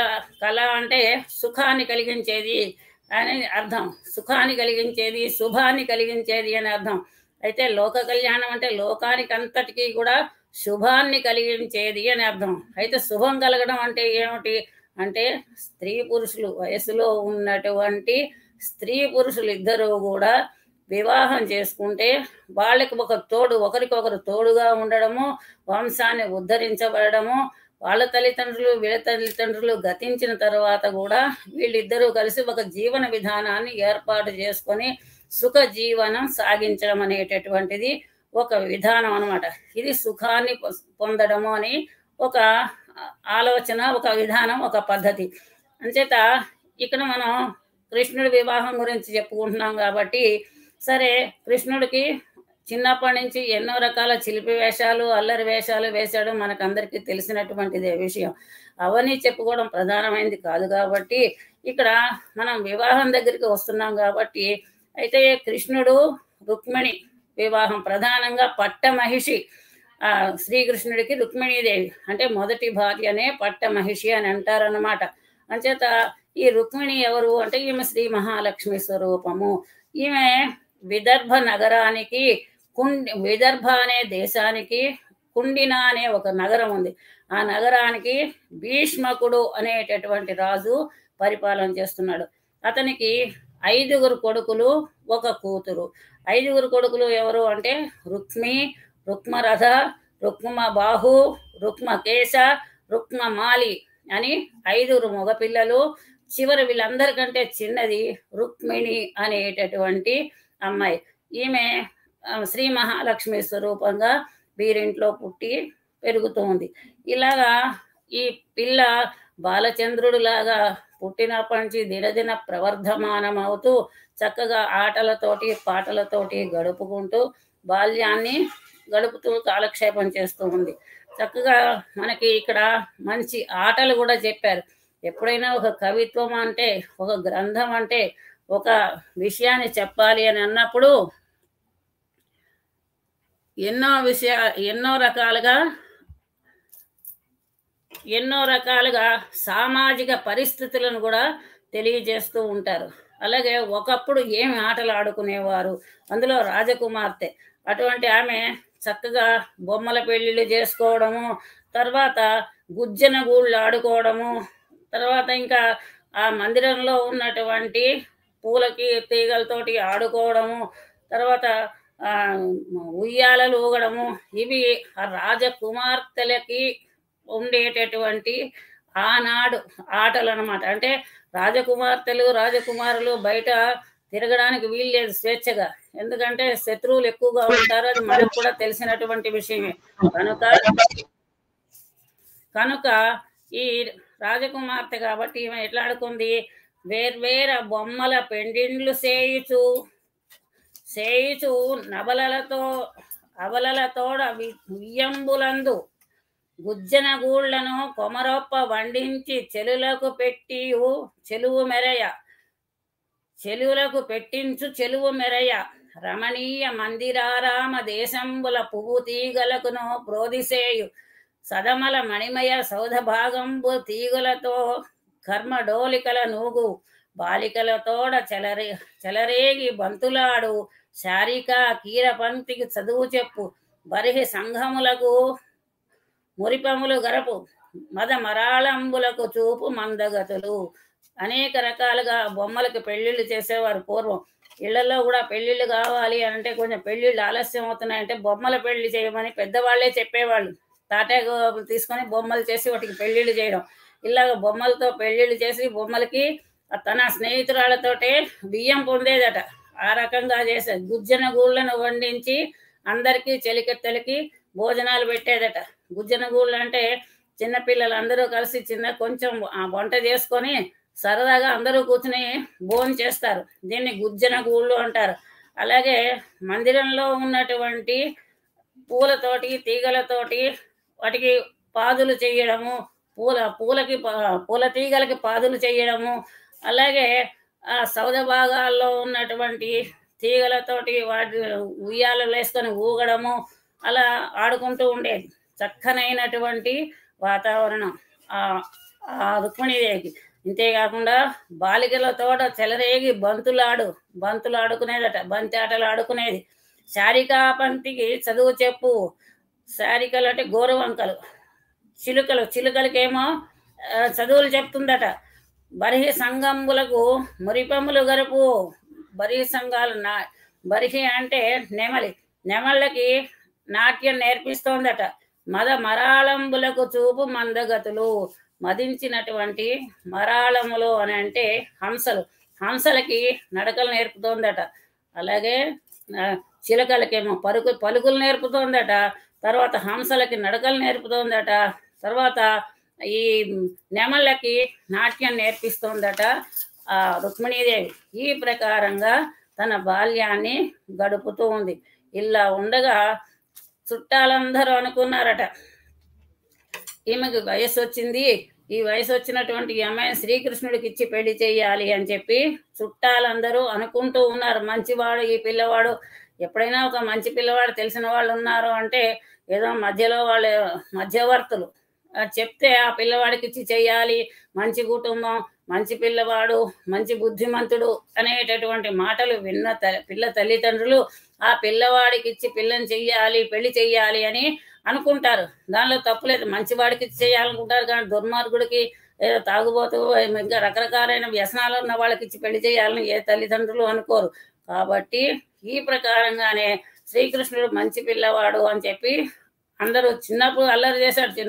కళ అంటే సుఖాన్ని కలిగించేది అని అర్థం, సుఖాన్ని కలిగించేది, శుభాన్ని కలిగించేది అని అర్థం. అయితే లోక కళ్యాణం అంటే లోకానికి అంతటికీ కూడా శుభాన్ని కలిగించేది అని అర్థం. అయితే శుభం కలగడం అంటే ఏమిటి అంటే, స్త్రీ పురుషులు, వయసులో ఉన్నటువంటి స్త్రీ పురుషులు ఇద్దరూ కూడా వివాహం చేసుకుంటే వాళ్ళకి ఒకరికొకరు తోడుగా ఉండడము, వంశాన్ని ఉద్ధరించబడము, వాళ్ళ తల్లిదండ్రులు వీళ్ళ తల్లిదండ్రులు గతించిన తర్వాత కూడా వీళ్ళిద్దరూ కలిసి ఒక జీవన విధానాన్ని ఏర్పాటు చేసుకొని సుఖ జీవనం సాగించడం అనేటటువంటిది ఒక విధానం అన్నమాట. ఇది సుఖాన్ని పొందడము అని ఒక ఆలోచన, ఒక విధానం, ఒక పద్ధతి. అంచేత ఇక్కడ మనం కృష్ణుడి వివాహం గురించి చెప్పుకుంటున్నాం కాబట్టి, సరే, కృష్ణుడికి చిన్నప్పటి నుంచి ఎన్నో రకాల చిలిపి వేషాలు, అల్లరి వేషాలు వేశాడు, మనకందరికీ తెలిసినటువంటిదే విషయం. అవన్నీ చెప్పుకోవడం ప్రధానమైనది కాదు కాబట్టి ఇక్కడ మనం వివాహం దగ్గరికి వస్తున్నాం కాబట్టి, అయితే కృష్ణుడు రుక్మిణి వివాహం ప్రధానంగా పట్టమహిషి, శ్రీకృష్ణుడికి రుక్మిణీదేవి అంటే మొదటి భార్యనే పట్టమహిషి అని అంటారన్నమాట. అంచేత ఈ రుక్మిణి ఎవరు అంటే ఈమె శ్రీ మహాలక్ష్మి స్వరూపము. ఈమె విదర్భ నగరానికి విదర్భ అనే దేశానికి కుండిన అనే ఒక నగరం ఉంది. ఆ నగరానికి భీష్మకుడు అనేటటువంటి రాజు పరిపాలన చేస్తున్నాడు. అతనికి 5 కొడుకులు, 1 కూతురు. 5 కొడుకులు ఎవరు అంటే రుక్మి, రుక్మరథ, రుక్మబాహు, రుక్మకేశ, రుక్మమాలి అని 5 మగపిల్లలు. చివరి వీళ్ళందరికంటే చిన్నది రుక్మిణి అనేటటువంటి అమ్మాయి. ఈమె శ్రీ మహాలక్ష్మి స్వరూపంగా వీరింట్లో పుట్టి పెరుగుతూ ఉంది. ఇలాగా ఈ పిల్ల బాలచంద్రుడు లాగా పుట్టినప్పటి నుంచి దినదిన ప్రవర్ధమానం అవుతూ చక్కగా ఆటలతోటి పాటలతోటి గడుపుకుంటూ బాల్యాన్ని గడుపుతూ కాలక్షేపం చేస్తూ ఉంది. చక్కగా మనకి ఇక్కడ మంచి ఆటలు కూడా చెప్పారు. ఎప్పుడైనా ఒక కవిత్వం అంటే, ఒక గ్రంథం అంటే, ఒక విషయాన్ని చెప్పాలి అని అన్నప్పుడు ఎన్నో రకాలుగా సామాజిక పరిస్థితులను కూడా తెలియజేస్తూ ఉంటారు. అలాగే ఒకప్పుడు ఏమి ఆటలు ఆడుకునేవారు, అందులో రాజకుమార్తె. అటువంటి ఆమె చక్కగా బొమ్మల పెళ్ళిళ్ళు చేసుకోవడము, తర్వాత గుజ్జన గూళ్ళు ఆడుకోవడము, తర్వాత ఇంకా ఆ మందిరంలో ఉన్నటువంటి పూలకి తీగలతోటి ఆడుకోవడము, తర్వాత ఉయ్యాలలు ఊగడము, ఇవి ఆ రాజకుమార్తెలకి ఉండేటటువంటి ఆనాడు ఆటలు అన్నమాట. అంటే రాజకుమార్తెలు రాజకుమారులు బయట తిరగడానికి వీల్లేదు స్వేచ్ఛగా, ఎందుకంటే శత్రువులు ఎక్కువగా ఉంటారు. అది మనకు కూడా తెలిసినటువంటి విషయమే. కనుక ఈ రాజకుమార్తె కాబట్టి ఈమె ఎట్లా ఆడుకుంది, వేర్వేర బొమ్మల పెండిండ్లు సేయుచు అవలలతోడ వియ్యంబులందు గుజ్జన గూళ్లను కొమరొప్ప వండించి చెలులకు చెలువు మెరయ రమణీయ మందిరారామ దేశంబుల పువ్వు తీగలకును ప్రోదిసేయు సదమల మణిమయ సౌధ భాగంబు తీగులతో కర్మడోలికల నూగు బాలికలతోడ చెలరేగి బంతులాడు శారిక కీర పంక్తికి చదువు చెప్పు బరిహి సంఘములకు మురిపములు గరపు మద మరాళంబులకు చూపు మందగతులు. అనేక రకాలుగా బొమ్మలకు పెళ్లిళ్ళు చేసేవారు పూర్వం. ఇళ్లలో కూడా పెళ్లిళ్ళు కావాలి అంటే కొంచెం పెళ్లిళ్ళు ఆలస్యం అవుతున్నాయంటే బొమ్మల పెళ్లి చేయమని పెద్దవాళ్లే చెప్పేవాళ్ళు. తాటాకు తీసుకొని బొమ్మలు చేసి వాటికి పెళ్లిళ్ళు చేయడం, ఇలాగ బొమ్మలతో పెళ్లిళ్ళు చేసి బొమ్మలకి తన స్నేహితురాలతోటే బియ్యం పొందేదట. ఆ రకంగా చేసే గుజ్జన గూళ్ళను వండించి అందరికీ చెలికెత్తలకి భోజనాలు పెట్టేదట. గుజ్జన గూళ్ళు అంటే చిన్నపిల్లలు అందరూ కలిసి కొంచెం వంట చేసుకొని సరదాగా అందరూ కూర్చుని భోజనం చేస్తారు. దీన్ని గుజ్జన గూళ్ళు అంటారు. అలాగే మందిరంలో ఉన్నటువంటి పూలతోటి తీగలతోటి వాటికి పాదులు చేయడము, పూల తీగలకి పాదులు చేయడము, అలాగే ఆ సౌద భాగాల్లో ఉన్నటువంటి తీగలతోటి వాటి ఉయ్యాలు వేసుకొని ఊగడము, అలా ఆడుకుంటూ ఉండేది. చక్కనైనటువంటి వాతావరణం ఆ రుక్మిణీదేవికి. ఇంతేకాకుండా బాలికలతోట చెలరేగి బంతులు ఆడుకునేదట, బంతి ఆటలు ఆడుకునేది. శారికా పంక్తికి చదువు చెప్పు, శారికలు అంటే గోరువంకలు, చిలుకలకేమో చదువులు చెప్తుందట. బరిహి సంఘంబులకు మురిపములు గరుపు, బరిహి సంఘాలు బరిహి అంటే నెమళ్ళకి నాట్యం నేర్పిస్తోందట. మద మరాళంబులకు చూపు మందగతులు, మదించినటువంటి మరాళములు అని అంటే హంసలకి నడకలు నేర్పుతోందట. అలాగే చిలకలకేమో పలుకులు నేర్పుతోందట. తర్వాత హంసలకి నడకలు నేర్పుతోందట. తర్వాత ఈ నెమళ్ళకి నాట్యం నేర్పిస్తోందట ఆ రుక్మిణీదేవి. ఈ ప్రకారంగా తన బాల్యాన్ని గడుపుతూ ఉంది. ఇలా ఉండగా చుట్టాలందరూ అనుకున్నారట, ఈమెకి వయస్సు వచ్చింది, ఈ వయసు వచ్చినటువంటి ఈ అమ్మాయిని శ్రీకృష్ణుడికి ఇచ్చి పెళ్లి చేయాలి అని చెప్పి చుట్టాలందరూ అనుకుంటూ ఉన్నారు. మంచివాడు ఈ పిల్లవాడు, ఎప్పుడైనా ఒక మంచి పిల్లవాడు తెలిసిన వాళ్ళు ఉన్నారు అంటే ఏదో మధ్యలో వాళ్ళు మధ్యవర్తులు చెప్తే ఆ పిల్లవాడికి ఇచ్చి చెయ్యాలి, మంచి కుటుంబం, మంచి పిల్లవాడు, మంచి బుద్ధిమంతుడు అనేటటువంటి మాటలు విన్న పిల్ల తల్లిదండ్రులు ఆ పిల్లవాడికి ఇచ్చి పిల్లని చెయ్యాలి, పెళ్లి చెయ్యాలి అని అనుకుంటారు. దానిలో తప్పులేదు, మంచివాడికి ఇచ్చి చేయాలనుకుంటారు. కానీ దుర్మార్గుడికి ఏదో తాగుబోతూ ఇంకా రకరకాలైన వ్యసనాలు ఉన్న వాళ్ళకి ఇచ్చి పెళ్లి చేయాలని ఏ తల్లిదండ్రులు అనుకోరు. కాబట్టి ఈ ప్రకారంగానే శ్రీకృష్ణుడు మంచి పిల్లవాడు అని చెప్పి అందరూ చిన్నప్పుడు అల్లరి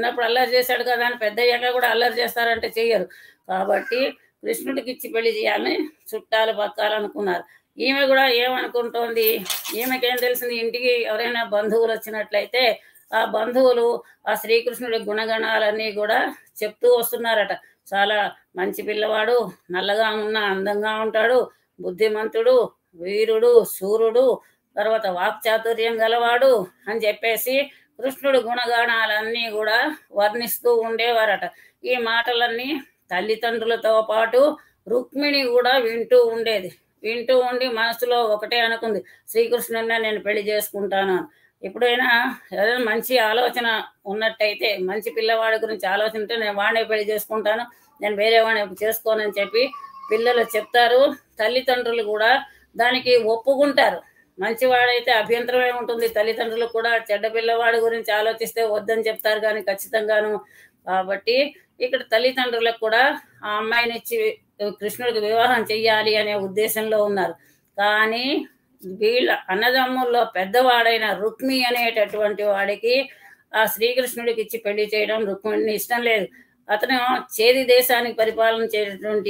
చేశాడు కదా అని పెద్ద అయ్యాక కూడా అల్లరి చేస్తారంటే చెయ్యరు. కాబట్టి కృష్ణుడికి ఇచ్చి పెళ్లి చేయాలని చుట్టాలు పక్కాలు అనుకున్నారు. ఈమె కూడా ఏమనుకుంటోంది, ఈమెకేం తెలిసింది, ఇంటికి ఎవరైనా బంధువులు వచ్చినట్లయితే ఆ బంధువులు ఆ శ్రీకృష్ణుడి గుణగణాలన్నీ కూడా చెప్తూ వస్తున్నారట. చాలా మంచి పిల్లవాడు, నల్లగా ఉన్న అందంగా ఉంటాడు, బుద్ధిమంతుడు, వీరుడు, శూరుడు, తర్వాత వాక్చాతుర్యం గలవాడు అని చెప్పేసి కృష్ణుడి గుణగణాలన్నీ కూడా వర్ణిస్తూ ఉండేవారట. ఈ మాటలన్నీ తల్లిదండ్రులతో పాటు రుక్మిణి కూడా వింటూ ఉండేది. వింటూ ఉండి మనసులో ఒకటే అనుకుంది, శ్రీకృష్ణుడిని నేను పెళ్లి చేసుకుంటాను. ఎప్పుడైనా ఏదైనా మంచి ఆలోచన ఉన్నట్టయితే, మంచి పిల్లవాడి గురించి ఆలోచన ఉంటే నేను వాడినే పెళ్లి చేసుకుంటాను, నేను వేరే వాడిని చేసుకోనని చెప్పి పిల్లలు చెప్తారు. తల్లిదండ్రులు కూడా దానికి ఒప్పుకుంటారు. మంచివాడైతే అభ్యంతరమే ఉంటుంది, తల్లిదండ్రులు కూడా చెడ్డ పిల్లవాడి గురించి ఆలోచిస్తే వద్దని చెప్తారు కానీ ఖచ్చితంగాను. కాబట్టి ఇక్కడ తల్లిదండ్రులకు కూడా ఆ అమ్మాయిని ఇచ్చి కృష్ణుడికి వివాహం చెయ్యాలి అనే ఉద్దేశంలో ఉన్నారు. కానీ వీళ్ళ అన్నదమ్ముల్లో పెద్దవాడైన రుక్మి అనేటటువంటి వాడికి ఆ శ్రీకృష్ణుడికి ఇచ్చి పెళ్లి చేయడం రుక్మిణిని ఇష్టం లేదు. అతను చేది దేశానికి పరిపాలన చేసేటువంటి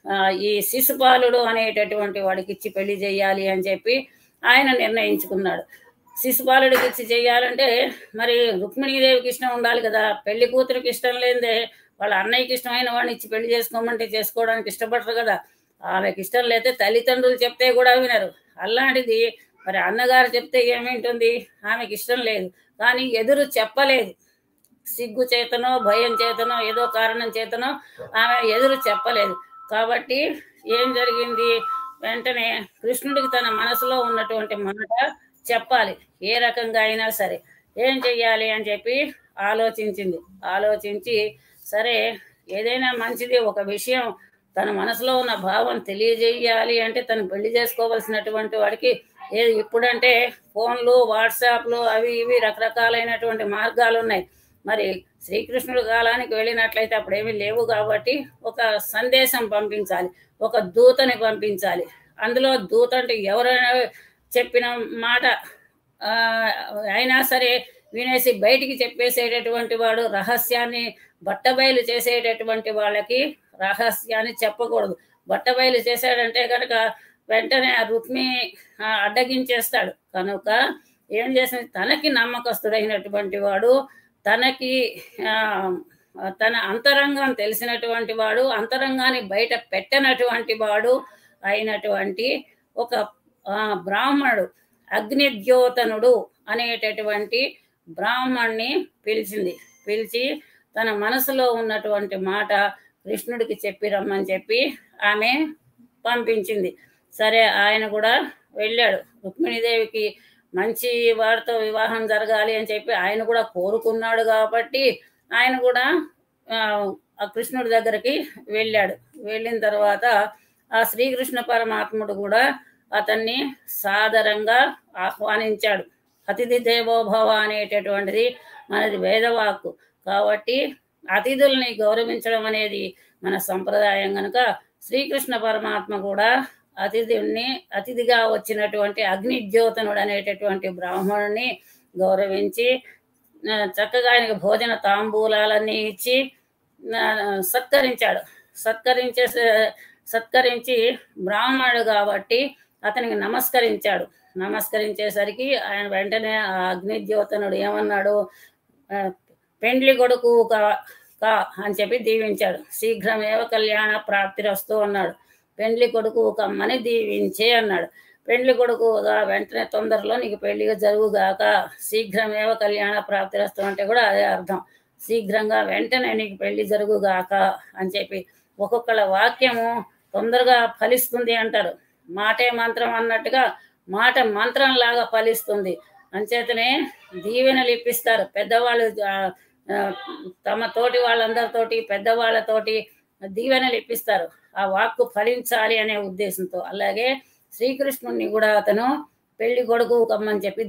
ఈ శిశుపాలుడు అనేటటువంటి వాడికి ఇచ్చి పెళ్లి చేయాలి అని చెప్పి ఆయన నిర్ణయించుకున్నాడు. శిశుపాలుడికి ఇచ్చి చేయాలంటే మరి రుక్మిణీదేవికి ఇష్టం ఉండాలి కదా. పెళ్లి కూతురికి ఇష్టం లేదే వాళ్ళ అన్నయ్యకి ఇష్టమైన వాడిని ఇచ్చి పెళ్లి చేసుకోమంటే చేసుకోవడానికి ఇష్టపడరు కదా. ఆమెకి ఇష్టం లేతే తల్లిదండ్రులు చెప్తే కూడా వినరు. అలాంటిది మరి అన్నగారు చెప్తే ఏమేంటుంది, ఆమెకి ఇష్టం లేదు కానీ ఎదురు చెప్పలేదు. సిగ్గు చేతనో భయం చేతనో ఏదో కారణం చేతనో ఆమె ఎదురు చెప్పలేదు. కాబట్టి ఏం జరిగింది, వెంటనే కృష్ణుడికి తన మనసులో ఉన్నటువంటి మాట చెప్పాలి, ఏ రకంగా అయినా సరే. ఏం చెయ్యాలి అని చెప్పి ఆలోచించి సరే ఏదైనా మంచిది, ఒక విషయం తన మనసులో ఉన్న భావం తెలియజేయాలి అంటే తను పెళ్లి చేసుకోవాల్సినటువంటి వాడికి ఏది ఇప్పుడంటే ఫోన్లు, వాట్సాప్లు, అవి ఇవి రకరకాలైనటువంటి మార్గాలు ఉన్నాయి. మరి శ్రీకృష్ణుడు కాలానికి వెళ్ళినట్లయితే అప్పుడేమీ లేవు కాబట్టి ఒక సందేశం పంపించాలి, ఒక దూతని పంపించాలి. అందులో దూత అంటే ఎవరైనా చెప్పిన మాట అయినా సరే వినేసి బయటికి చెప్పేసేటటువంటి వాడు, రహస్యాన్ని బట్టబయలు చేసేటటువంటి వాళ్ళకి రహస్యాన్ని చెప్పకూడదు. బట్టబయలు చేశాడంటే కనుక వెంటనే ఆ రుక్మి అడ్డగించేస్తాడు. కనుక ఏం చేసింది, తనకి నమ్మకస్తుడైనటువంటి వాడు, తనకి తన అంతరంగం తెలిసినటువంటి వాడు, అంతరంగాన్ని బయట పెట్టనటువంటి వాడు అయినటువంటి ఒక బ్రాహ్మణుడు, అగ్నిద్యోతనుడు అనేటటువంటి బ్రాహ్మణ్ణి పిలిచి తన మనసులో ఉన్నటువంటి మాట కృష్ణుడికి చెప్పి రమ్మని చెప్పి ఆమె పంపించింది. సరే ఆయన కూడా వెళ్ళాడు. రుక్మిణీదేవికి మంచి వారితో వివాహం జరగాలి అని చెప్పి ఆయన కూడా కోరుకున్నాడు కాబట్టి ఆయన కూడా ఆ కృష్ణుడి దగ్గరికి వెళ్ళాడు. వెళ్ళిన తర్వాత ఆ శ్రీకృష్ణ పరమాత్ముడు కూడా అతన్ని సాదరంగా ఆహ్వానించాడు. అతిథి దేవోభవ అనేటటువంటిది మనది వేదవాక్కు కాబట్టి అతిథుల్ని గౌరవించడం అనేది మన సంప్రదాయం కనుక శ్రీకృష్ణ పరమాత్మ కూడా అతిథిగా వచ్చినటువంటి అగ్నిజ్యోతనుడు అనేటటువంటి బ్రాహ్మణుని గౌరవించి చక్కగా ఆయనకు భోజన తాంబూలాలన్నీ ఇచ్చి సత్కరించి బ్రాహ్మణుడు కాబట్టి అతనికి నమస్కరించేసరికి ఆయన వెంటనే ఆ అగ్నిజ్యోతనుడు ఏమన్నాడు, పెండ్లి కొడుకు కా అని చెప్పి దీవించాడు. శీఘ్రమేవ కళ్యాణ ప్రాప్తిరస్తు అన్నాడు. పెండ్లి కొడుకు కమ్మని దీవించే అన్నాడు. పెండ్లి కొడుకుగా వెంటనే తొందరలో నీకు పెళ్లిగా జరుగుగాక, శీఘ్రమేవ కళ్యాణ ప్రాప్తిరస్తు అంటే కూడా అదే అర్థం. శీఘ్రంగా వెంటనే నీకు పెళ్లి జరుగుగాక అని చెప్పి ఒక్కొక్కళ్ళ వాక్యము తొందరగా ఫలిస్తుంది అంటారు. మాటే మంత్రం అన్నట్టుగా మాట మంత్రంలాగా ఫలిస్తుంది. అంచేతనే దీవెనలు ఇప్పిస్తారు పెద్దవాళ్ళు, తమ తోటి వాళ్ళందరితోటి పెద్దవాళ్ళతోటి దీవెనలు ఇప్పిస్తారు ఆ వాక్కు ఫలించాలి అనే ఉద్దేశంతో. అలాగే శ్రీకృష్ణుడిని కూడా అతను పెళ్లి కొడుకు కమ్మని చెప్పి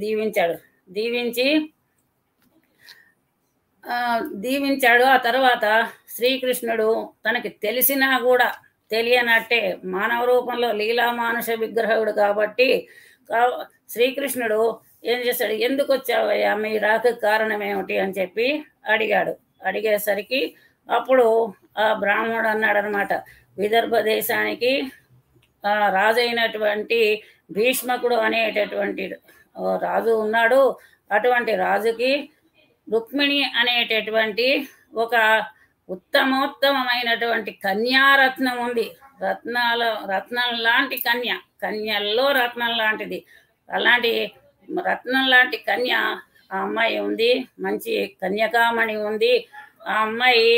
దీవించాడు. ఆ తర్వాత శ్రీకృష్ణుడు తనకి తెలిసినా కూడా తెలియనట్టే మానవ రూపంలో లీలా మానుష విగ్రహుడు కాబట్టి శ్రీకృష్ణుడు ఏం చేశాడు, ఎందుకు వచ్చావయ్యా, మీ రాక కారణం ఏమిటి అని చెప్పి అడిగాడు. అడిగేసరికి అప్పుడు ఆ బ్రాహ్మణుడు అన్నాడు అనమాట, విదర్భ దేశానికి రాజు అయినటువంటి భీష్మకుడు అనేటటువంటి రాజు ఉన్నాడు. అటువంటి రాజుకి రుక్మిణి అనేటటువంటి ఒక ఉత్తమోత్తమైనటువంటి కన్యారత్నం ఉంది. రత్నం లాంటి కన్యల్లో రత్నం లాంటిది. అలాంటి రత్నం లాంటి కన్య ఆ అమ్మాయి ఉంది, మంచి కన్యకామణి ఉంది. ఆ అమ్మాయి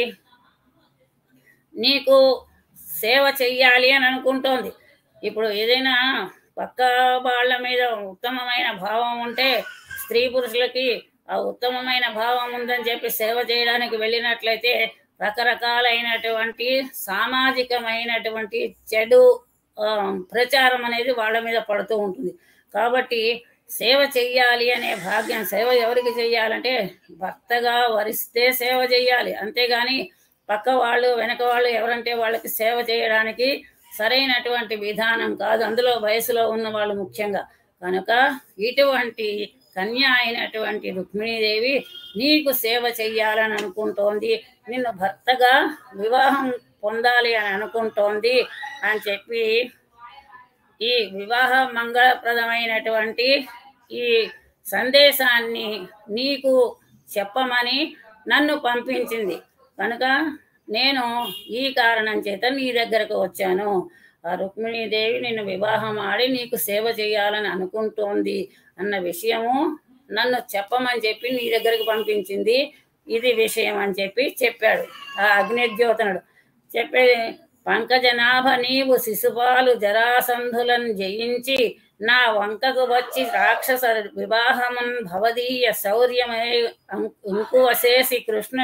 నీకు సేవ చెయ్యాలి అని అనుకుంటోంది. ఇప్పుడు ఏదైనా పక్క వాళ్ళ మీద ఉత్తమమైన భావం ఉంటే స్త్రీ పురుషులకి ఆ ఉత్తమమైన భావం ఉందని చెప్పి సేవ చేయడానికి వెళ్ళినట్లయితే రకరకాలైనటువంటి సామాజికమైనటువంటి చెడు ప్రచారం అనేది వాళ్ళ మీద పడుతూ ఉంటుంది. కాబట్టి సేవ చెయ్యాలి అనే భాగ్యం, సేవ ఎవరికి చెయ్యాలంటే భర్తగా వరిస్తే సేవ చెయ్యాలి, అంతేగాని పక్క వాళ్ళు వెనక వాళ్ళు ఎవరంటే వాళ్ళకి సేవ చేయడానికి సరైనటువంటి విధానం కాదు, అందులో వయసులో ఉన్న వాళ్ళు ముఖ్యంగా. కనుక ఇటువంటి కన్య అయినటువంటి రుక్మిణీదేవి నీకు సేవ చెయ్యాలని అనుకుంటోంది, నిన్ను భర్తగా వివాహం పొందాలి అని అనుకుంటోంది అని చెప్పి ఈ వివాహ మంగళప్రదమైనటువంటి ఈ సందేశాన్ని నీకు చెప్పమని నన్ను పంపించింది. కనుక నేను ఈ కారణం చేత నీ దగ్గరకు వచ్చాను. ఆ రుక్మిణీదేవి నిన్ను వివాహం ఆడి నీకు సేవ చేయాలని అనుకుంటోంది అన్న విషయము నన్ను చెప్పమని చెప్పి నీ దగ్గరకు పంపించింది, ఇది విషయం అని చెప్పి చెప్పాడు ఆ అగ్నిజ్యోతనుడు. చెప్పే పంకజనాభ నీవు శిశుపాలు జరాసంధులను జయించి నా వంకకు వచ్చి రాక్షస వివాహమున్ భవదీయ శౌర్యమే ఇంకువశేసి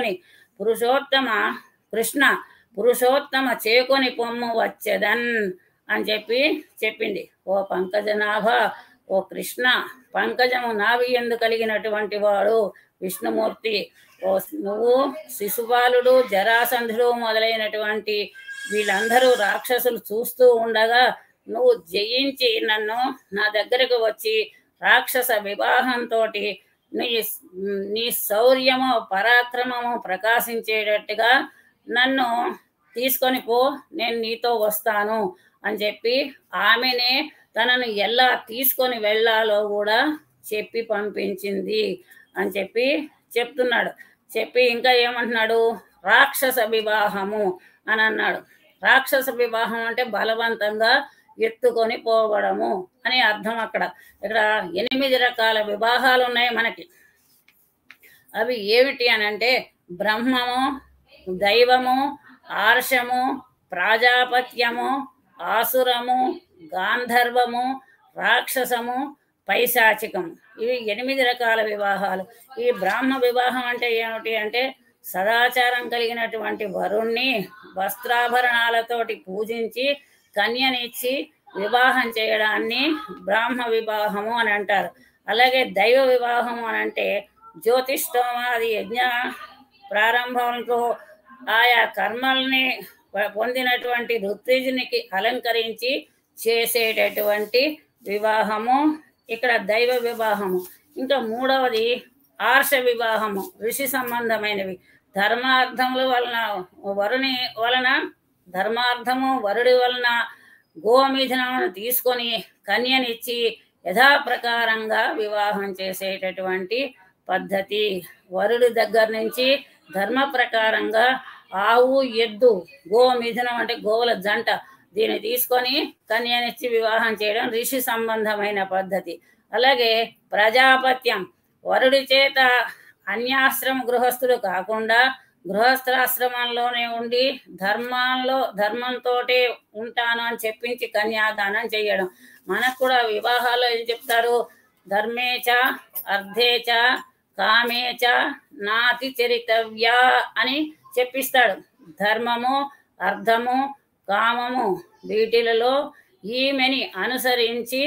పురుషోత్తమ చేకొని పొమ్ము వచ్చేదన్ అని చెప్పి చెప్పింది. ఓ పంకజనాభ, ఓ కృష్ణ, పంకజము నాభి ఎందు కలిగినటువంటి వాడు విష్ణుమూర్తి. ఓ నువ్వు శిశుపాలుడు, జరాసంధుడు మొదలైనటువంటి వీళ్ళందరూ రాక్షసులు చూస్తూ ఉండగా నువ్వు జయించి నన్ను నా దగ్గరకు వచ్చి రాక్షస వివాహంతో నీ శౌర్యము పరాక్రమము ప్రకాశించేటట్టుగా నన్ను తీసుకొని పో, నేను నీతో వస్తాను అని చెప్పి ఆమెనే తనను ఎలా తీసుకొని వెళ్ళాలో కూడా చెప్పి పంపించింది అని చెప్పి చెప్తున్నాడు. చెప్పి ఇంకా ఏమంటున్నాడు, రాక్షస వివాహము అని అన్నాడు. రాక్షస వివాహం అంటే బలవంతంగా ఎత్తుకొని పోవడము అని అర్థం. ఇక్కడ 8 రకాల వివాహాలు ఉన్నాయి మనకి. అవి ఏమిటి అని అంటే బ్రహ్మము, దైవము, ఆర్షము, ప్రాజాపత్యము, ఆసురము, గాంధర్వము, రాక్షసము, పైశాచికము. ఇవి 8 రకాల వివాహాలు. ఈ బ్రాహ్మ వివాహం అంటే ఏమిటి అంటే సదాచారం కలిగినటువంటి వరుణ్ణి వస్త్రాభరణాలతోటి పూజించి కన్యనిచ్చి వివాహం చేయడాన్ని బ్రాహ్మ వివాహము అని అంటారు. అలాగే దైవ వివాహము అని అంటే జ్యోతిష్ఠోమాది యజ్ఞ ప్రారంభంతో ఆయా కర్మల్ని పొందినటువంటి ఋత్విజునికి అలంకరించి చేసేటటువంటి వివాహము ఇక్కడ దైవ వివాహము. ఇంకా 3వది ఆర్ష వివాహము, ఋషి సంబంధమైనవి. ధర్మార్థముల వలన వరుని వలన ధర్మార్థము వరుడి వలన గోమిథునమును తీసుకొని కన్యనిచ్చి యథాప్రకారంగా వివాహం చేసేటటువంటి పద్ధతి. వరుడి దగ్గర నుంచి ధర్మ ప్రకారంగా ఆవు, ఎద్దు, గోమిథునం అంటే గోవుల జంట, దీన్ని తీసుకొని కన్యనిచ్చి వివాహం చేయడం ఋషి సంబంధమైన పద్ధతి. అలాగే ప్రజాపత్యం, వరుడి చేత అన్యాశ్రమ గృహస్థులు కాకుండా గృహస్థాశ్రమంలోనే ఉండి ధర్మంతో ఉంటాను అని చెప్పించి కన్యాదానం చేయడం. మనకు కూడా వివాహాల్లో ఏం చెప్తారు? ధర్మేచ అర్థేచ కామేచ నాతి చరితవ్య అని చెప్పిస్తాడు. ధర్మము, అర్థము, కామము వీటిలలో ఈమెని అనుసరించి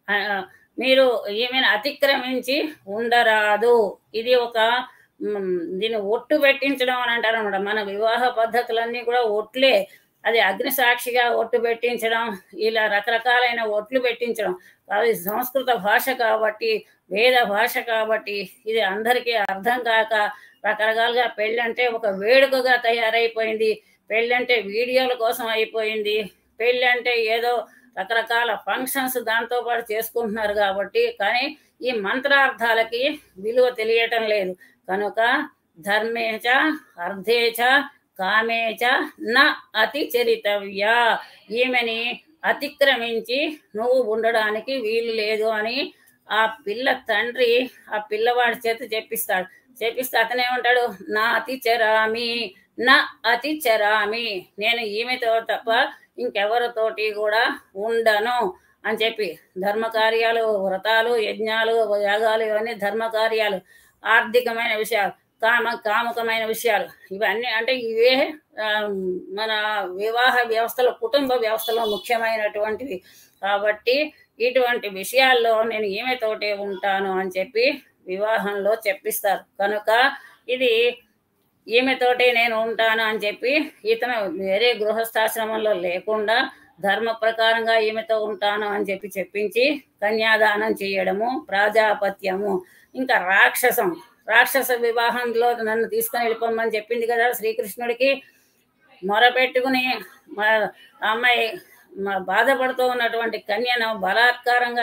మీరు ఈమెను అతిక్రమించి ఉండరాదు. ఇది ఒక దీన్ని ఒట్టు పెట్టించడం అని అంటారు అనమాట. మన వివాహ పద్ధతులన్నీ కూడా ఒట్లే. అది అగ్ని సాక్షిగా ఒట్టు పెట్టించడం, ఇలా రకరకాలైన ఒట్లు పెట్టించడం. అది సంస్కృత భాష కాబట్టి, వేద భాష కాబట్టి ఇది అందరికీ అర్థం కాక రకరకాలుగా పెళ్ళంటే ఒక వేడుకగా తయారైపోయింది. పెళ్ళంటే వీడియోల కోసం అయిపోయింది. పెళ్ళంటే ఏదో రకరకాల ఫంక్షన్స్ దాంతో పాటు చేసుకుంటున్నారు కాబట్టి, కానీ ఈ మంత్రార్థాలకి విలువ తెలియటం లేదు. కనుక ధర్మేచ అర్థేచ కామేచ న అతి చరితవ్య, ఈమెని అతిక్రమించి నువ్వు ఉండడానికి వీలు లేదు అని ఆ పిల్ల తండ్రి ఆ పిల్లవాడి చేత చెప్పిస్తే అతనేమంటాడు? నా అతి చరామి, నా అతి చరామి, నేను ఈమెతో తప్ప ఇంకెవరితోటి కూడా ఉండను అని చెప్పి. ధర్మకార్యాలు, వ్రతాలు, యజ్ఞాలు, యాగాలు ఇవన్నీ ధర్మకార్యాలు. ఆర్థికమైన విషయాలు, కాముకమైన విషయాలు, ఇవన్నీ అంటే ఇవే మన వివాహ వ్యవస్థలో, కుటుంబ వ్యవస్థలో ముఖ్యమైనటువంటివి. కాబట్టి ఇటువంటి విషయాల్లో నేను ఈమెతోటే ఉంటాను అని చెప్పి వివాహంలో చెప్పిస్తారు. కనుక ఇది ఈమెతోటే నేను ఉంటాను అని చెప్పి ఇతను వేరే గృహస్థాశ్రమంలో లేకుండా ధర్మ ప్రకారంగా ఈమెతో ఉంటాను అని చెప్పించి కన్యాదానం చేయడము ప్రాజాపత్యము. ఇంకా రాక్షస వివాహంలో నన్ను తీసుకొని వెళ్ళిపోమని చెప్పింది కదా శ్రీకృష్ణుడికి. మొరపెట్టుకుని మా అమ్మాయి బాధపడుతూ ఉన్నటువంటి కన్యను బలాత్కారంగా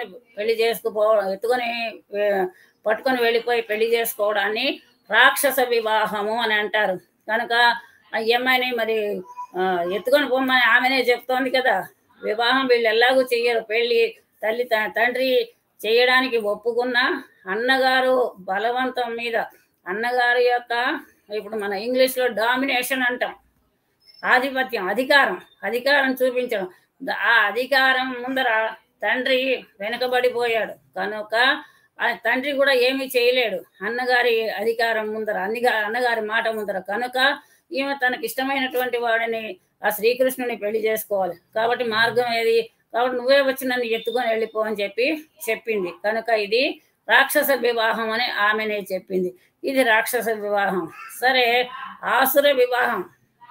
పట్టుకొని వెళ్ళిపోయి పెళ్లి చేసుకోవడాన్ని రాక్షస వివాహము అని అంటారు. కనుక ఈ అమ్మాయిని మరి ఎత్తుకొని పోమ్మని ఆమెనే చెప్తోంది కదా. వివాహం వీళ్ళు ఎలాగూ చెయ్యరు. పెళ్లి తండ్రి చేయడానికి ఒప్పుకున్న అన్నగారు బలవంతం మీద, అన్నగారి యొక్క ఇప్పుడు మన ఇంగ్లీష్లో డామినేషన్ అంటాం, ఆధిపత్యం, అధికారం చూపించడం. ఆ అధికారం ముందర తండ్రి వెనుకబడిపోయాడు. కనుక ఆ తండ్రి కూడా ఏమీ చేయలేడు అన్నగారి అధికారం ముందర, అన్నగారి మాట ముందర. కనుక ఈమె తనకి ఇష్టమైనటువంటి వాడిని, ఆ శ్రీకృష్ణుని పెళ్లి చేసుకోవాలి. కాబట్టి మార్గం ఏది? కాబట్టి నువ్వే వచ్చి నన్ను ఎత్తుకొని వెళ్ళిపో అని చెప్పింది. కనుక ఇది రాక్షస వివాహం అని ఆమెనే చెప్పింది. ఇది రాక్షస వివాహం. సరే, ఆసుర వివాహం.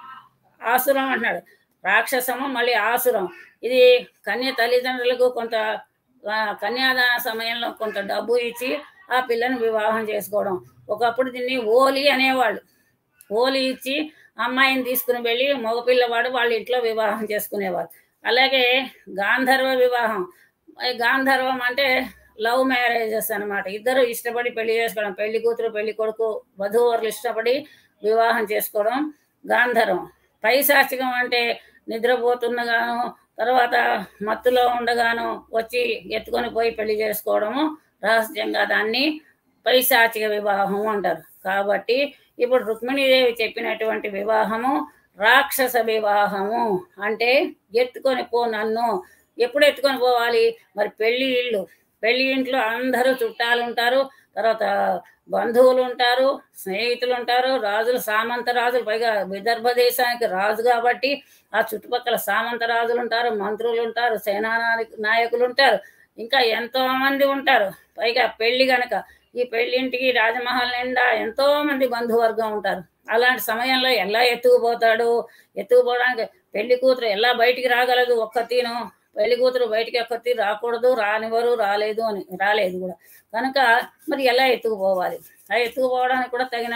ఆసురం అంటున్నాడు. రాక్షసము మళ్ళీ ఆసురం. ఇది కన్య తల్లిదండ్రులకు కొంత కన్యాదాన సమయంలో కొంత డబ్బు ఇచ్చి ఆ పిల్లని వివాహం చేసుకోవడం. ఒకప్పుడు దీన్ని ఓలి అనేవాళ్ళు. ఓలి ఇచ్చి అమ్మాయిని తీసుకుని వెళ్ళి మగపిల్లవాడు వాళ్ళ ఇంట్లో వివాహం చేసుకునేవారు. అలాగే గాంధర్వ వివాహం. గాంధర్వం అంటే లవ్ మ్యారేజెస్ అనమాట. ఇద్దరు ఇష్టపడి పెళ్లి చేసుకోవడం, పెళ్లి కూతురు పెళ్లి కొడుకు వధూవరులు ఇష్టపడి వివాహం చేసుకోవడం గాంధర్వం. పైశాచికం అంటే నిద్రపోతున్నగాను తర్వాత మత్తులో ఉండగాను వచ్చి ఎత్తుకొని పోయి పెళ్లి చేసుకోవడము రహస్యంగా, దాన్ని పైశాచిక వివాహము అంటారు. కాబట్టి ఇప్పుడు రుక్మిణీదేవి చెప్పినటువంటి వివాహము రాక్షస వివాహము. అంటే ఎత్తుకొని పో నన్ను. ఎప్పుడు ఎత్తుకొని పోవాలి? మరి పెళ్లి ఇంట్లో అందరూ చుట్టాలు ఉంటారు, తర్వాత బంధువులు ఉంటారు, స్నేహితులు ఉంటారు, రాజులు, సామంత రాజులు, పైగా విదర్భ దేశానికి రాజు కాబట్టి ఆ చుట్టుపక్కల సామంత రాజులు ఉంటారు, మంత్రులు ఉంటారు, సేనా నాయకులు ఉంటారు, ఇంకా ఎంతో మంది ఉంటారు. పైగా పెళ్లి గనక ఈ పెళ్లింటికి రాజమహల్ నిండా ఎంతో మంది బంధువర్గం ఉంటారు. అలాంటి సమయంలో ఎలా ఎత్తుకుపోవడానికి పెళ్లి కూతురు ఎలా బయటికి రాగలదు? ఒక్కతీను పెళ్లి కూతురు బయటికి ఒక్కతి రాకూడదు, రానివ్వరు, రాలేదు కూడా. కనుక మరి ఎలా ఎత్తుకుపోవాలి? ఆ ఎత్తుకుపోవడానికి కూడా తగిన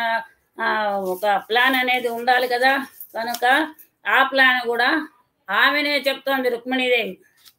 ఒక ప్లాన్ అనేది ఉండాలి కదా. కనుక ఆ ప్లాన్ కూడా ఆమెనే చెప్తోంది రుక్మిణీదేవి.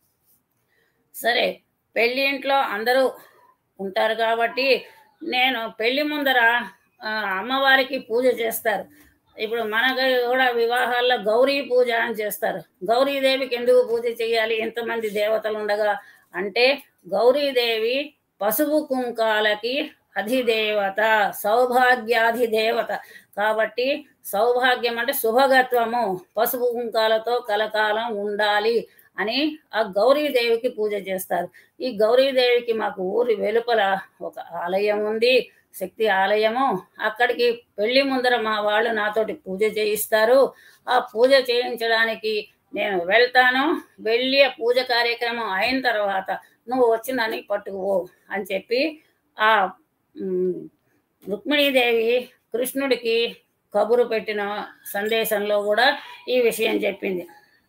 సరే, పెళ్లి ఇంట్లో అందరూ ఉంటారు కాబట్టి నేను పెళ్లి ముందర అమ్మవారికి పూజ చేస్తారు. ఇప్పుడు మనకు కూడా వివాహాల్లో గౌరీ పూజ అని చేస్తారు. గౌరీదేవికి ఎందుకు పూజ చేయాలి ఎంతమంది దేవతలు ఉండగా అంటే, గౌరీదేవి పసుపు కుంకాలకి అధిదేవత, సౌభాగ్యాధిదేవత. కాబట్టి సౌభాగ్యం అంటే శుభగత్వము, పసుపు కుంకాలతో కలకాలం ఉండాలి అని ఆ గౌరీదేవికి పూజ చేస్తారు. ఈ గౌరీదేవికి మాకు ఊరి వెలుపల ఒక ఆలయం ఉంది, శక్తి ఆలయము. అక్కడికి పెళ్లి ముందర మా వాళ్ళు నాతోటి పూజ చేయిస్తారు. ఆ పూజ చేయించడానికి నేను వెళ్తాను. వెళ్ళి ఆ పూజ కార్యక్రమం అయిన తర్వాత నువ్వు వచ్చి నన్ను పట్టుకుపో అని చెప్పి ఆ రుక్మిణీదేవి కృష్ణుడికి కబురు పెట్టిన సందేశంలో కూడా ఈ విషయం చెప్పింది.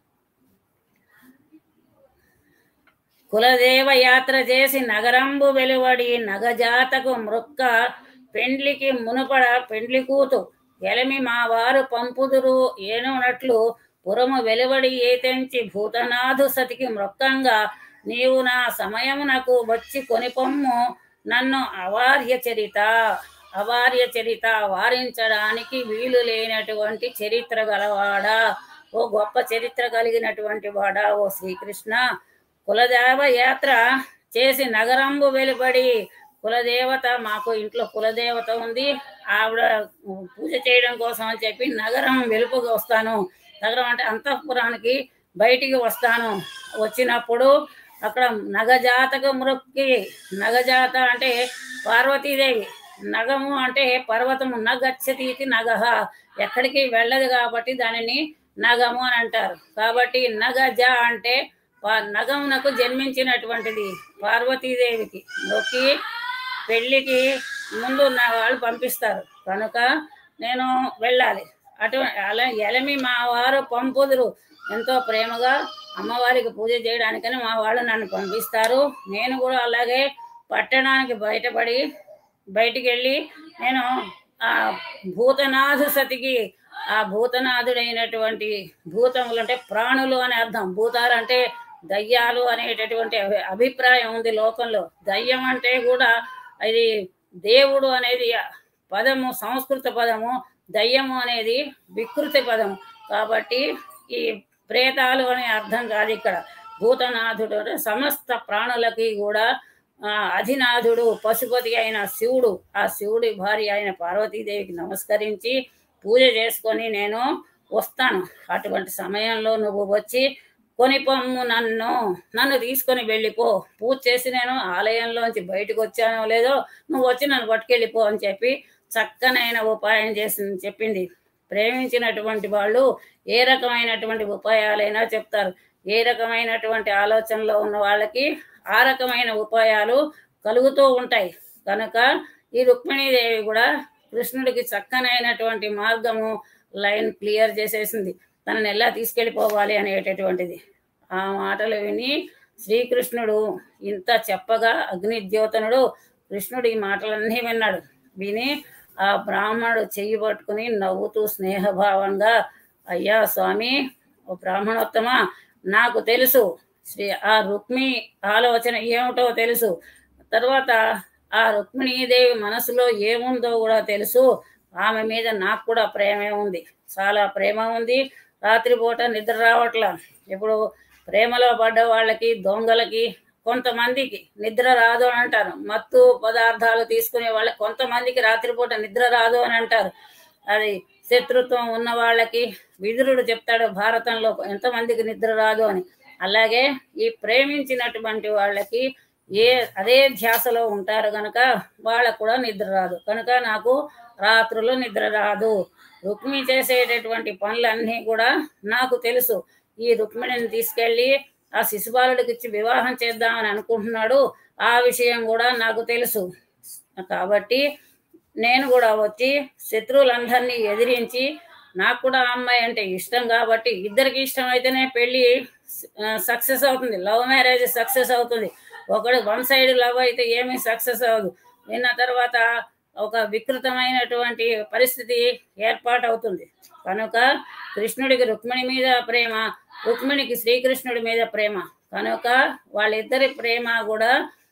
కులదేవ యాత్ర చేసి నగరంబు వెలువడి నగజాతకు మృక్క పెండ్లికి మునుపడ పెండ్లి కూతు ఎలమి మా వారు పంపుదురు ఏనునట్లు పురము వెలువడి ఏతెంచి భూతనాథు సతికి మృక్కంగా నీవు నా సమయమునకు వచ్చి కొనిపొమ్ము నన్ను అవార్య చరిత వారించడానికి వీలు లేనటువంటి చరిత్ర గలవాడా, ఓ గొప్ప చరిత్ర కలిగినటువంటి వాడా ఓ శ్రీకృష్ణ. కులదేవ యాత్ర చేసి నగరంబు వెలుబడి, కులదేవత మాకు ఇంట్లో కులదేవత ఉంది, ఆవిడ పూజ చేయడం కోసం అని చెప్పి నగరం వెలుపుగా వస్తాను. నగరం అంటే అంతఃపురానికి బయటికి వస్తాను. వచ్చినప్పుడు అక్కడ నగజాతకు మృక్కి, నగజాత అంటే పార్వతీదేవి, నగము అంటే పర్వతము, నగచ్చతీతి నగహ ఎక్కడికి వెళ్ళదు కాబట్టి దానిని నగము అని అంటారు. కాబట్టి నగజ అంటే నగమునకు జన్మించినటువంటిది పార్వతీదేవికి మొక్కి పెళ్లికి ముందు నా వాళ్ళు పంపిస్తారు కనుక నేను వెళ్ళాలి. అలా ఎలమి మా వారు పంపుదురు, ఎంతో ప్రేమగా అమ్మవారికి పూజ చేయడానికని మా వాళ్ళు నన్ను పంపిస్తారు. నేను కూడా అలాగే పట్టణానికి బయటికి వెళ్ళి నేను ఆ భూతనాథు సతికి, ఆ భూతనాథుడైనటువంటి, భూతములు అంటే ప్రాణులు అని అర్థం, భూతాలు అంటే దయ్యాలు అనేటటువంటి అభిప్రాయం ఉంది లోకంలో. దయ్యం అంటే కూడా అది దేవుడు అనేది పదము, సంస్కృత పదము, దయ్యము అనేది వికృతి పదము. కాబట్టి ఈ ప్రేతాలు అనే అర్థం కాదు ఇక్కడ. భూతనాథుడు సమస్త ప్రాణులకి కూడా అధినాథుడు, పశుపతి అయిన శివుడు, ఆ శివుడి భార్య అయిన పార్వతీదేవికి నమస్కరించి పూజ చేసుకొని నేను వస్తాను. అటువంటి సమయంలో నువ్వు వచ్చి కొనిపొమ్ము నన్ను తీసుకొని వెళ్ళిపో. పూజ చేసి నేను ఆలయంలోంచి బయటకు వచ్చానో లేదో నువ్వు వచ్చి నన్ను పట్టుకెళ్ళిపో అని చెప్పి చక్కనైన ఉపాయం చెప్పింది. ప్రేమించినటువంటి వాళ్ళు ఏ రకమైనటువంటి ఉపాయాలైనా చెప్తారు. ఏ రకమైనటువంటి ఆలోచనలో ఉన్న వాళ్ళకి ఆ రకమైన ఉపాయాలు కలుగుతూ ఉంటాయి. కనుక ఈ రుక్మిణీదేవి కూడా కృష్ణుడికి చక్కనైనటువంటి మార్గము, లైన్ క్లియర్ చేసేసింది, తనని ఎలా తీసుకెళ్ళిపోవాలి అనేటటువంటిది. ఆ మాటలు విని శ్రీకృష్ణుడు ఇంత చెప్పగా అగ్నిద్యోతనుడు కృష్ణుడు ఈ మాటలన్నీ విన్నాడు. విని ఆ బ్రాహ్మణుడు చెయ్యి పట్టుకుని నవ్వుతూ స్నేహభావంగా, అయ్యా స్వామి, ఓ బ్రాహ్మణోత్తమ, నాకు తెలుసు ఆ రుక్మి ఆలోచన ఏమిటో తెలుసు. తర్వాత ఆ రుక్మిణీదేవి మనసులో ఏముందో కూడా తెలుసు. ఆమె మీద నాకు కూడా ప్రేమే ఉంది, చాలా ప్రేమ ఉంది. రాత్రిపూట నిద్ర రావట్లా. ఇప్పుడు ప్రేమలో పడ్డ వాళ్ళకి, దొంగలకి, కొంతమందికి నిద్ర రాదు అని అంటారు. మత్తు పదార్థాలు తీసుకునే వాళ్ళకి కొంతమందికి రాత్రిపూట నిద్ర రాదు అని అంటారు. అది శత్రుత్వం ఉన్న వాళ్ళకి విదురుడు చెప్తాడు భారతంలో ఎంతమందికి నిద్ర రాదు అని. అలాగే ఈ ప్రేమించినటువంటి వాళ్ళకి అదే ధ్యాసలో ఉంటారు కనుక వాళ్ళకు కూడా నిద్ర రాదు. కనుక నాకు రాత్రులు నిద్ర రాదు. రుక్మిణి చేసేటటువంటి పనులన్నీ కూడా నాకు తెలుసు. ఈ రుక్మిణిని తీసుకెళ్ళి ఆ శిశుపాలుడికి ఇచ్చి వివాహం చేద్దామని అనుకుంటున్నాడు, ఆ విషయం కూడా నాకు తెలుసు. కాబట్టి నేను కూడా వచ్చి శత్రువులందరినీ ఎదిరించి, నాకు కూడా ఆ అమ్మాయి అంటే ఇష్టం కాబట్టి, ఇద్దరికి ఇష్టం అయితేనే పెళ్ళి సక్సెస్ అవుతుంది, లవ్ మ్యారేజ్ సక్సెస్ అవుతుంది. ఒకడు వన్ సైడ్ లవ్ అయితే ఏమీ సక్సెస్ అవ్వదు. విన్న తర్వాత ఒక వికృతమైనటువంటి పరిస్థితి ఏర్పాటవుతుంది. కనుక కృష్ణుడికి రుక్మిణి మీద ప్రేమ, రుక్మిణికి శ్రీకృష్ణుడి మీద ప్రేమ. కనుక వాళ్ళిద్దరి ప్రేమ కూడా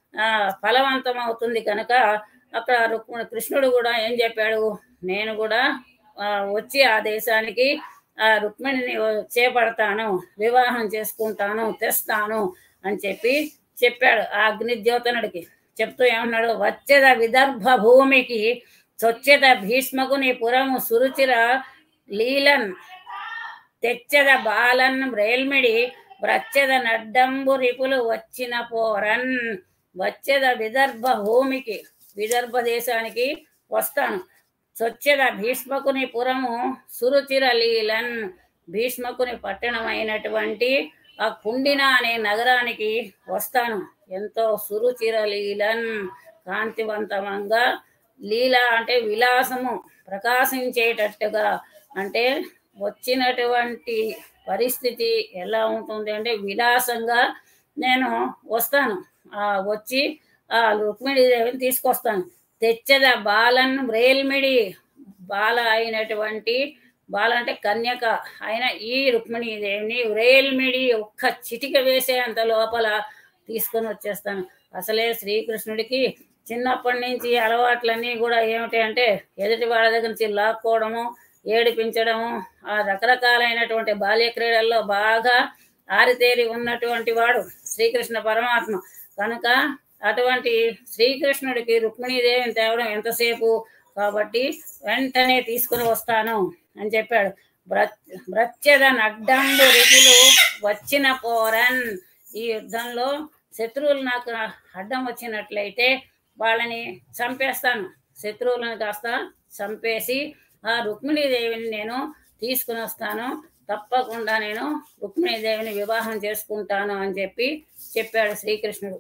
ఫలవంతం అవుతుంది. కనుక అక్కడ కృష్ణుడు కూడా ఏం చెప్పాడు, నేను కూడా వచ్చి ఆ దేశానికి ఆ రుక్మిణిని చేపడతాను, వివాహం చేసుకుంటాను, తెస్తాను అని చెప్పాడు ఆ అగ్నిద్యోతనుడికి. చెప్తూ ఏమన్నాడు, వచ్చేద విదర్భ భూమికి చొచ్చెద భీష్మకుని పురము సురుచిర లీలన్ తెచ్చెద బాలన్ బ్రేల్మిడి వ్రచ్చెద నడ్డంబు రిపులు వచ్చిన పోరన్. వచ్చేద విదర్భ భూమికి, విదర్భ దేశానికి వస్తాను. చొచ్చెద భీష్మకుని పురము సురుచిర లీలన్, భీష్మకుని పట్టణమైనటువంటి ఆ కుండిన అనే నగరానికి వస్తాను. ఎంతో సురుచిర లీలన్, కాంతివంతమంగా, లీల అంటే విలాసము, ప్రకాశించేటట్టుగా. అంటే వచ్చినటువంటి పరిస్థితి ఎలా ఉంటుంది అంటే విలాసంగా నేను వస్తాను. వచ్చి ఆ రుక్మిణీదేవిని తీసుకొస్తాను. తెచ్చద బాలన్ వ్రేల్మిడి, బాల అయినటువంటి, బాల అంటే కన్యక అయిన ఈ రుక్మిణీదేవిని వ్రేల్మిడి ఒక్క చిటిక వేసేంత లోపల తీసుకొని వచ్చేస్తాను. అసలే శ్రీకృష్ణుడికి చిన్నప్పటి నుంచి అలవాట్లన్నీ కూడా ఏమిటి అంటే ఎదుటి వాళ్ళ దగ్గర నుంచి లాక్కోవడము, ఏడిపించడము, ఆ రకరకాలైనటువంటి బాల్య క్రీడల్లో బాగా ఆరితేరి ఉన్నటువంటి వాడు శ్రీకృష్ణ పరమాత్మ. కనుక అటువంటి శ్రీకృష్ణుడికి రుక్మిణీదేవిని తేవడం ఎంతసేపు, కాబట్టి వెంటనే తీసుకుని వస్తాను అని చెప్పాడు. బ్రచ్చెద నడ్డంబు రిపులు వచ్చిన పోరన్, ఈ యుద్ధంలో శత్రువులు నాకు అడ్డం వచ్చినట్లయితే వాళ్ళని చంపేస్తాను. శత్రువులను కాస్త చంపేసి ఆ రుక్మిణీదేవిని నేను తీసుకుని వస్తాను. తప్పకుండా నేను రుక్మిణీదేవిని వివాహం చేసుకుంటాను అని చెప్పాడు శ్రీకృష్ణుడు.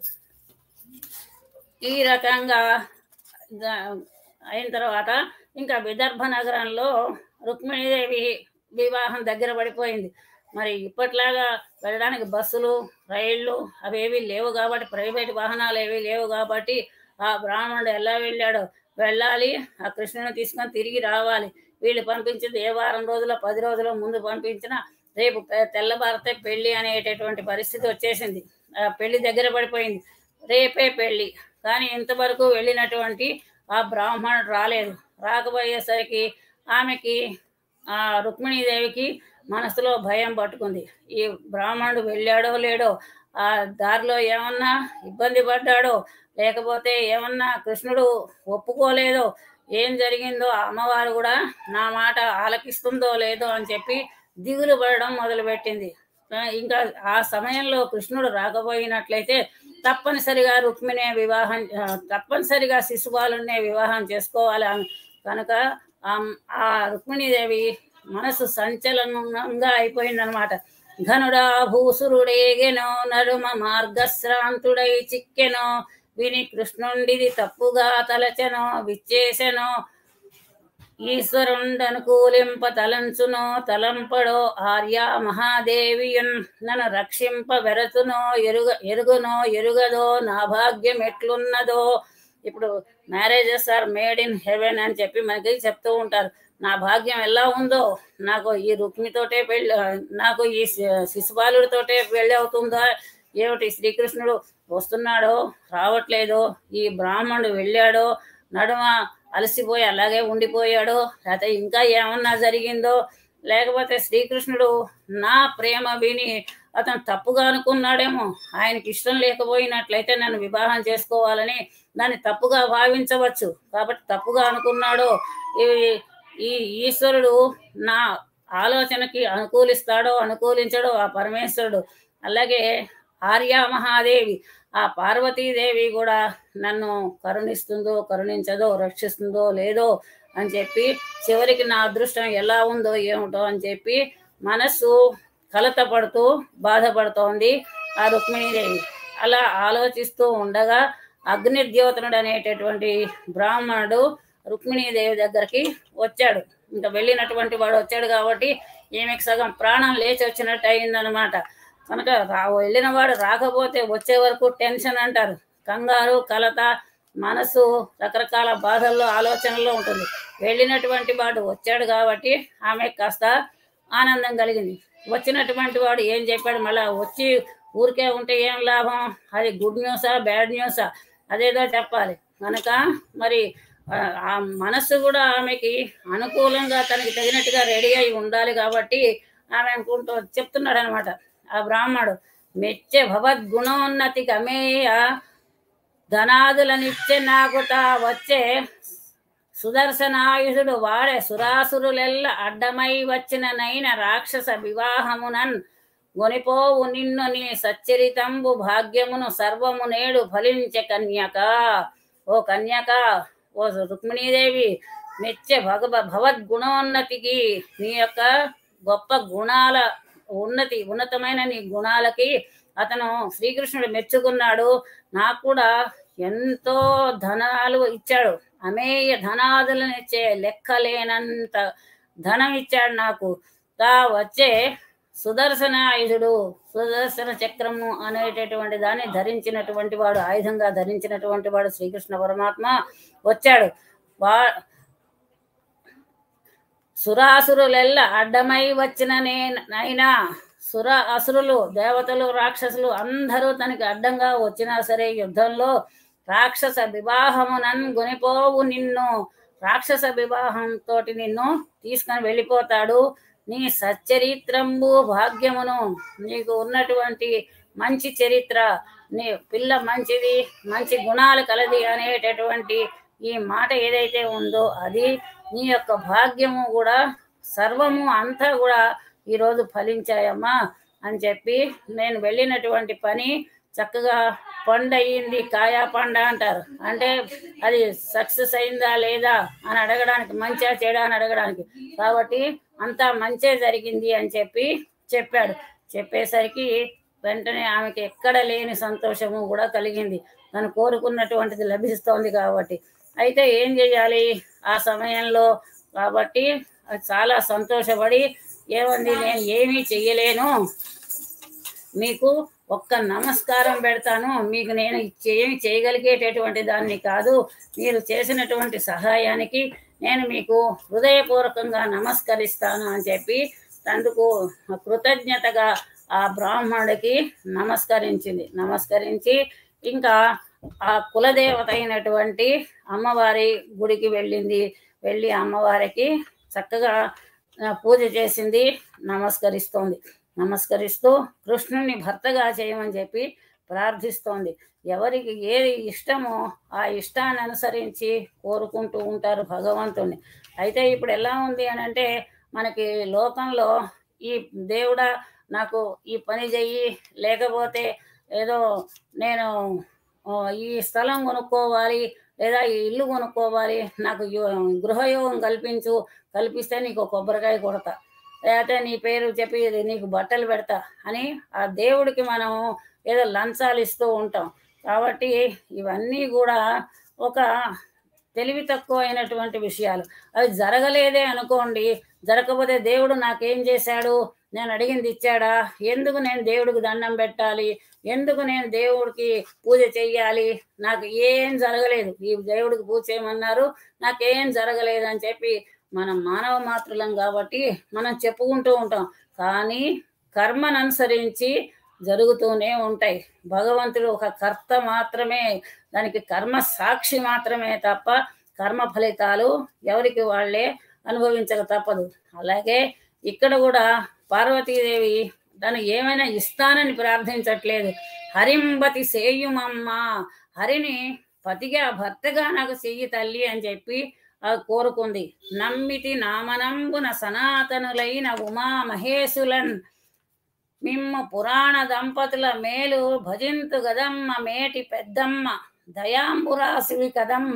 ఈ రకంగా అయిన తర్వాత ఇంకా విదర్భ నగరంలో రుక్మిణీదేవి వివాహం దగ్గర పడిపోయింది. మరి ఇప్పట్లాగా వెళ్ళడానికి బస్సులు, రైళ్ళు అవేవి లేవు కాబట్టి, ప్రైవేట్ వాహనాలు ఏవి లేవు కాబట్టి ఆ బ్రాహ్మణుడు ఎలా వెళ్ళాలి, ఆ కృష్ణుని తీసుకొని తిరిగి రావాలి. వీళ్ళు పంపించింది ఏ వారం రోజుల 10 రోజుల ముందు పంపించినా రేపు తెల్లవారితే పెళ్లి అనేటటువంటి పరిస్థితి వచ్చేసింది. ఆ పెళ్లి దగ్గర పడిపోయింది, రేపే పెళ్లి. కానీ ఇంతవరకు వెళ్ళినటువంటి ఆ బ్రాహ్మణుడు రాలేదు. రాకపోయేసరికి ఆమెకి, ఆ రుక్మిణీదేవికి మనసులో భయం పట్టుకుంది. ఈ బ్రాహ్మణుడు వెళ్ళాడో లేడో, ఆ దారిలో ఏమన్నా ఇబ్బంది పడ్డాడో, లేకపోతే ఏమన్నా కృష్ణుడు ఒప్పుకోలేదో, ఏం జరిగిందో, అమ్మవారు కూడా నా మాట ఆలకిస్తుందో లేదో అని చెప్పి దిగులు పడడం మొదలుపెట్టింది. ఇంకా ఆ సమయంలో కృష్ణుడు రాకపోయినట్లయితే తప్పనిసరిగా తప్పనిసరిగా శిశుపాలునే వివాహం చేసుకోవాలి. కనుక ఆ రుక్మిణీదేవి మనసు సంచలనంగా అయిపోయిందనమాట. ఘనుడా భూసురుడేగెనో నడుమ మార్గశ్రాంతుడై చిక్కెనో విని కృష్ణుండిది తప్పుగా తలచెనో విచ్చేసెనో ఈశ్వరుండనుకూలింప తలంచునో తలంపడో ఆర్యా మహాదేవియున్ నన్ను రక్షింప వెరతునో ఎరుగునో ఎరుగదో నా భాగ్యం ఎట్లున్నదో. ఇప్పుడు marriages are made in heaven అని చెప్పి మనకి చెప్తూ ఉంటారు. నా భాగ్యం ఎలా ఉందో, నాకు ఈ రుక్మితోటే పెళ్ళి, నాకు ఈ శిశుపాలుడితోటే పెళ్ళి అవుతుందా ఏమిటి, శ్రీకృష్ణుడు వస్తున్నాడో రావట్లేదో, ఈ బ్రాహ్మణుడు వెళ్ళాడో నడుమ అలసిపోయి అలాగే ఉండిపోయాడో, లేకపోతే ఇంకా ఏమన్నా జరిగిందో, లేకపోతే శ్రీకృష్ణుడు నా ప్రేమ విని అతను తప్పుగా అనుకున్నాడేమో, ఆయనకి ఇష్టం లేకపోయినట్లయితే నన్ను వివాహం చేసుకోవాలని దాన్ని తప్పుగా భావించవచ్చు, కాబట్టి తప్పుగా అనుకున్నాడో, ఈ ఈశ్వరుడు నా ఆలోచనకి అనుకూలిస్తాడో అనుకూలించడో ఆ పరమేశ్వరుడు. అలాగే ఆర్యా మహాదేవి, ఆ పార్వతీదేవి కూడా నన్ను కరుణిస్తుందో కరుణించదో, రక్షిస్తుందో లేదో అని చెప్పి చివరికి నా అదృష్టం ఎలా ఉందో ఏమిటో అని చెప్పి మనస్సు కలతపడుతూ బాధపడుతోంది ఆ రుక్మిణీదేవి. అలా ఆలోచిస్తూ ఉండగా అగ్నిద్యోతనుడు అనేటటువంటి బ్రాహ్మణుడు రుక్మిణీదేవి దగ్గరికి వచ్చాడు. ఇంకా వెళ్ళినటువంటి వాడు వచ్చాడు కాబట్టి ఈమెకి సగం ప్రాణం లేచి వచ్చినట్టు అయిందనమాట. కనుక వెళ్ళిన వాడు రాకపోతే వచ్చే వరకు టెన్షన్ అంటారు, కంగారు, కలత, మనసు రకరకాల బాధల్లో ఆలోచనల్లో ఉంటుంది. వెళ్ళినటువంటి వాడు వచ్చాడు కాబట్టి ఆమె కాస్త ఆనందం కలిగింది. వచ్చినటువంటి వాడు ఏం చెప్పాడు, మళ్ళా వచ్చి ఊరికే ఉంటే ఏం లాభం, అది గుడ్ న్యూసా బ్యాడ్ న్యూసా అదేదో చెప్పాలి. కనుక మరి ఆ మనస్సు కూడా ఆమెకి అనుకూలంగా తనకి తగినట్టుగా రెడీ అయి ఉండాలి కాబట్టి ఆమె అనుకుంటూ చెప్తున్నాడు అనమాట. ఆ బ్రాహ్మణుడు మెచ్చే భగవద్గుణోన్నతి గమేయ ధనాదులనిచ్చే నాకు తా వచ్చే సుదర్శనాయుధుడు వాడే సురాసురులెల్ల అడ్డమై వచ్చిన నైన రాక్షస వివాహమునన్ గొనిపోవు నిన్ను నీ సచ్చరితంబు భాగ్యమును సర్వము నేడు ఫలించే కన్యక. ఓ కన్యక, ఓ రుక్మిణీదేవి, మెచ్చే భగవద్గుణోన్నతికి, నీ యొక్క గొప్ప గుణాల ఉన్నతమైన నీ గుణాలకి అతను శ్రీకృష్ణుడు మెచ్చుకున్నాడు. నాకు కూడా ఎంతో ధనాలు ఇచ్చాడు, అమేయ ధనాదులను ఇచ్చే లెక్కలేనంత ధనం ఇచ్చాడు నాకు. తా వచ్చే సుదర్శనాయుధుడు, సుదర్శన చక్రము అనేటటువంటి దాన్ని ధరించినటువంటి వాడు, ఆయుధంగా ధరించినటువంటి వాడు శ్రీకృష్ణ పరమాత్మ వచ్చాడు. సురాసురులెల్ల అడ్డమై వచ్చిన నైనా, అసురులు, దేవతలు, రాక్షసులు అందరూ తనకి అడ్డంగా వచ్చినా సరే యుద్ధంలో రాక్షస వివాహమునన్ గొనిపోవు నిన్ను, రాక్షస వివాహంతో నిన్ను తీసుకొని వెళ్ళిపోతాడు. నీ సచ్చరిత్రంబు భాగ్యమును, నీకు ఉన్నటువంటి మంచి చరిత్ర, నీ పిల్ల మంచిది, మంచి గుణాలు కలది అనేటటువంటి ఈ మాట ఏదైతే ఉందో అది నీ యొక్క భాగ్యము కూడా సర్వము అంతా కూడా ఈరోజు ఫలించాయమ్మా అని చెప్పి, నేను వెళ్ళినటువంటి పని చక్కగా పండు అయ్యింది, కాయా పండ అంటారు, అంటే అది సక్సెస్ అయిందా లేదా అని అడగడానికి, మంచిగా చెడా అని అడగడానికి. కాబట్టి అంతా మంచే జరిగింది అని చెప్పి చెప్పాడు. చెప్పేసరికి వెంటనే ఆమెకి ఎక్కడ లేని సంతోషము కూడా కలిగింది, తను కోరుకున్నటువంటిది లభిస్తోంది కాబట్టి. అయితే ఏం చేయాలి ఆ సమయంలో? కాబట్టి చాలా సంతోషపడి ఏమంది, నేను ఏమీ చెయ్యలేను, మీకు ఒక్క నమస్కారం పెడతాను, మీకు నేను ఏమి చేయగలిగేటటువంటి దాన్ని కాదు, మీరు చేసినటువంటి సహాయానికి నేను మీకు హృదయపూర్వకంగా నమస్కరిస్తాను అని చెప్పి అందుకు కృతజ్ఞతగా ఆ బ్రాహ్మణుడికి నమస్కరించి ఇంకా ఆ కులదేవత అయినటువంటి అమ్మవారి గుడికి వెళ్ళి అమ్మవారికి చక్కగా పూజ చేసింది, నమస్కరిస్తూ కృష్ణుని భర్తగా చేయమని చెప్పి ప్రార్థిస్తోంది. ఎవరికి ఏది ఇష్టమో ఆ ఇష్టాన్ని అనుసరించి కోరుకుంటూ ఉంటారు భగవంతుణ్ణి. అయితే ఇప్పుడు ఎలా ఉంది అని అంటే, మనకి లోకంలో ఈ దేవుడా నాకు ఈ పని చెయ్యి, లేకపోతే ఏదో నేను ఈ స్థలం కొనుక్కోవాలి, లేదా ఈ ఇల్లు కొనుక్కోవాలి, నాకు గృహయోగం కల్పిస్తే నీకు కొబ్బరికాయ కొడతా, లేకపోతే నీ పేరు చెప్పి నీకు బట్టలు పెడతా అని ఆ దేవుడికి మనం ఏదో లంచాలు ఇస్తూ ఉంటాం. కాబట్టి ఇవన్నీ కూడా ఒక తెలివి తక్కువ అయినటువంటి విషయాలు. అవి జరగలేదే అనుకోండి, జరగకపోతే దేవుడు నాకేం చేశాడు, నేను అడిగింది ఇచ్చాడా, ఎందుకు నేను దేవుడికి దండం పెట్టాలి, ఎందుకు నేను దేవుడికి పూజ చెయ్యాలి, నాకు ఏం జరగలేదు, ఈ దేవుడికి పూజ చేయమన్నారు నాకేం జరగలేదు అని చెప్పి మనం మానవ మాతృలం కాబట్టి మనం చెప్పుకుంటూ ఉంటాం. కానీ కర్మను అనుసరించి జరుగుతూనే ఉంటాయి. భగవంతుడు ఒక కర్త మాత్రమే, దానికి కర్మ సాక్షి మాత్రమే తప్ప కర్మ ఫలితాలు ఎవరికి వాళ్ళే అనుభవించక తప్పదు. అలాగే ఇక్కడ కూడా పార్వతీదేవి తను ఏమైనా ఇస్తానని ప్రార్థించట్లేదు. హరింబతి సేయుమమ్మ, హరిని పతిగా భర్తగా నాకు చెయ్యి తల్లి అని చెప్పి కోరుకుంది. నమ్మితి నామనంబున సనాతనులైన ఉమా మహేశులన్ మిమ్మ పురాణ దంపతుల మేలు భజింతు గదమ్మ, మేటి పెద్దమ్మ దయాంబురాశివి కదమ్మ,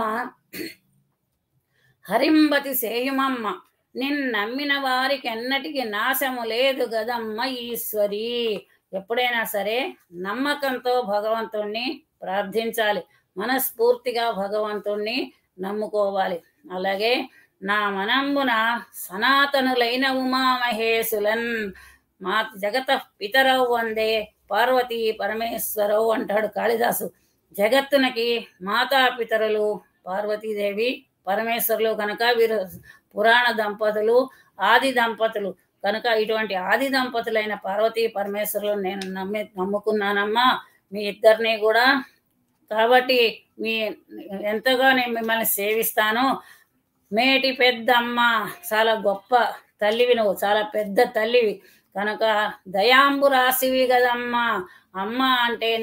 హరింబతి సేయుమమ్మ, నిన్నమ్మిన వారికి ఎన్నటికి నాశము లేదు గదమ్మ ఈశ్వరి. ఎప్పుడైనా సరే నమ్మకంతో భగవంతుణ్ణి ప్రార్థించాలి, మనస్ఫూర్తిగా భగవంతుణ్ణి నమ్ముకోవాలి. అలాగే నా మనంబున సనాతనులైన ఉమామహేశులన్ మా జగత పితరవు వందే పార్వతీ పరమేశ్వరవు అంటాడు కాళిదాసు. జగత్తునకి మాతాపితరులు పార్వతీదేవి పరమేశ్వరులు కనుక వీరు పురాణ దంపతులు, ఆది దంపతులు కనుక ఇటువంటి ఆది దంపతులైన పార్వతీ పరమేశ్వరులు నేను నమ్ముకున్నానమ్మా మీ ఇద్దరిని కూడా. కాబట్టి ఎంతగా నేను మిమ్మల్ని సేవిస్తాను. మేటి పెద్దమ్మ, చాలా గొప్ప తల్లివి నువ్వు, చాలా పెద్ద తల్లివి కనుక దయాంబు రాశివి కదమ్మా. అమ్మ అంటేనే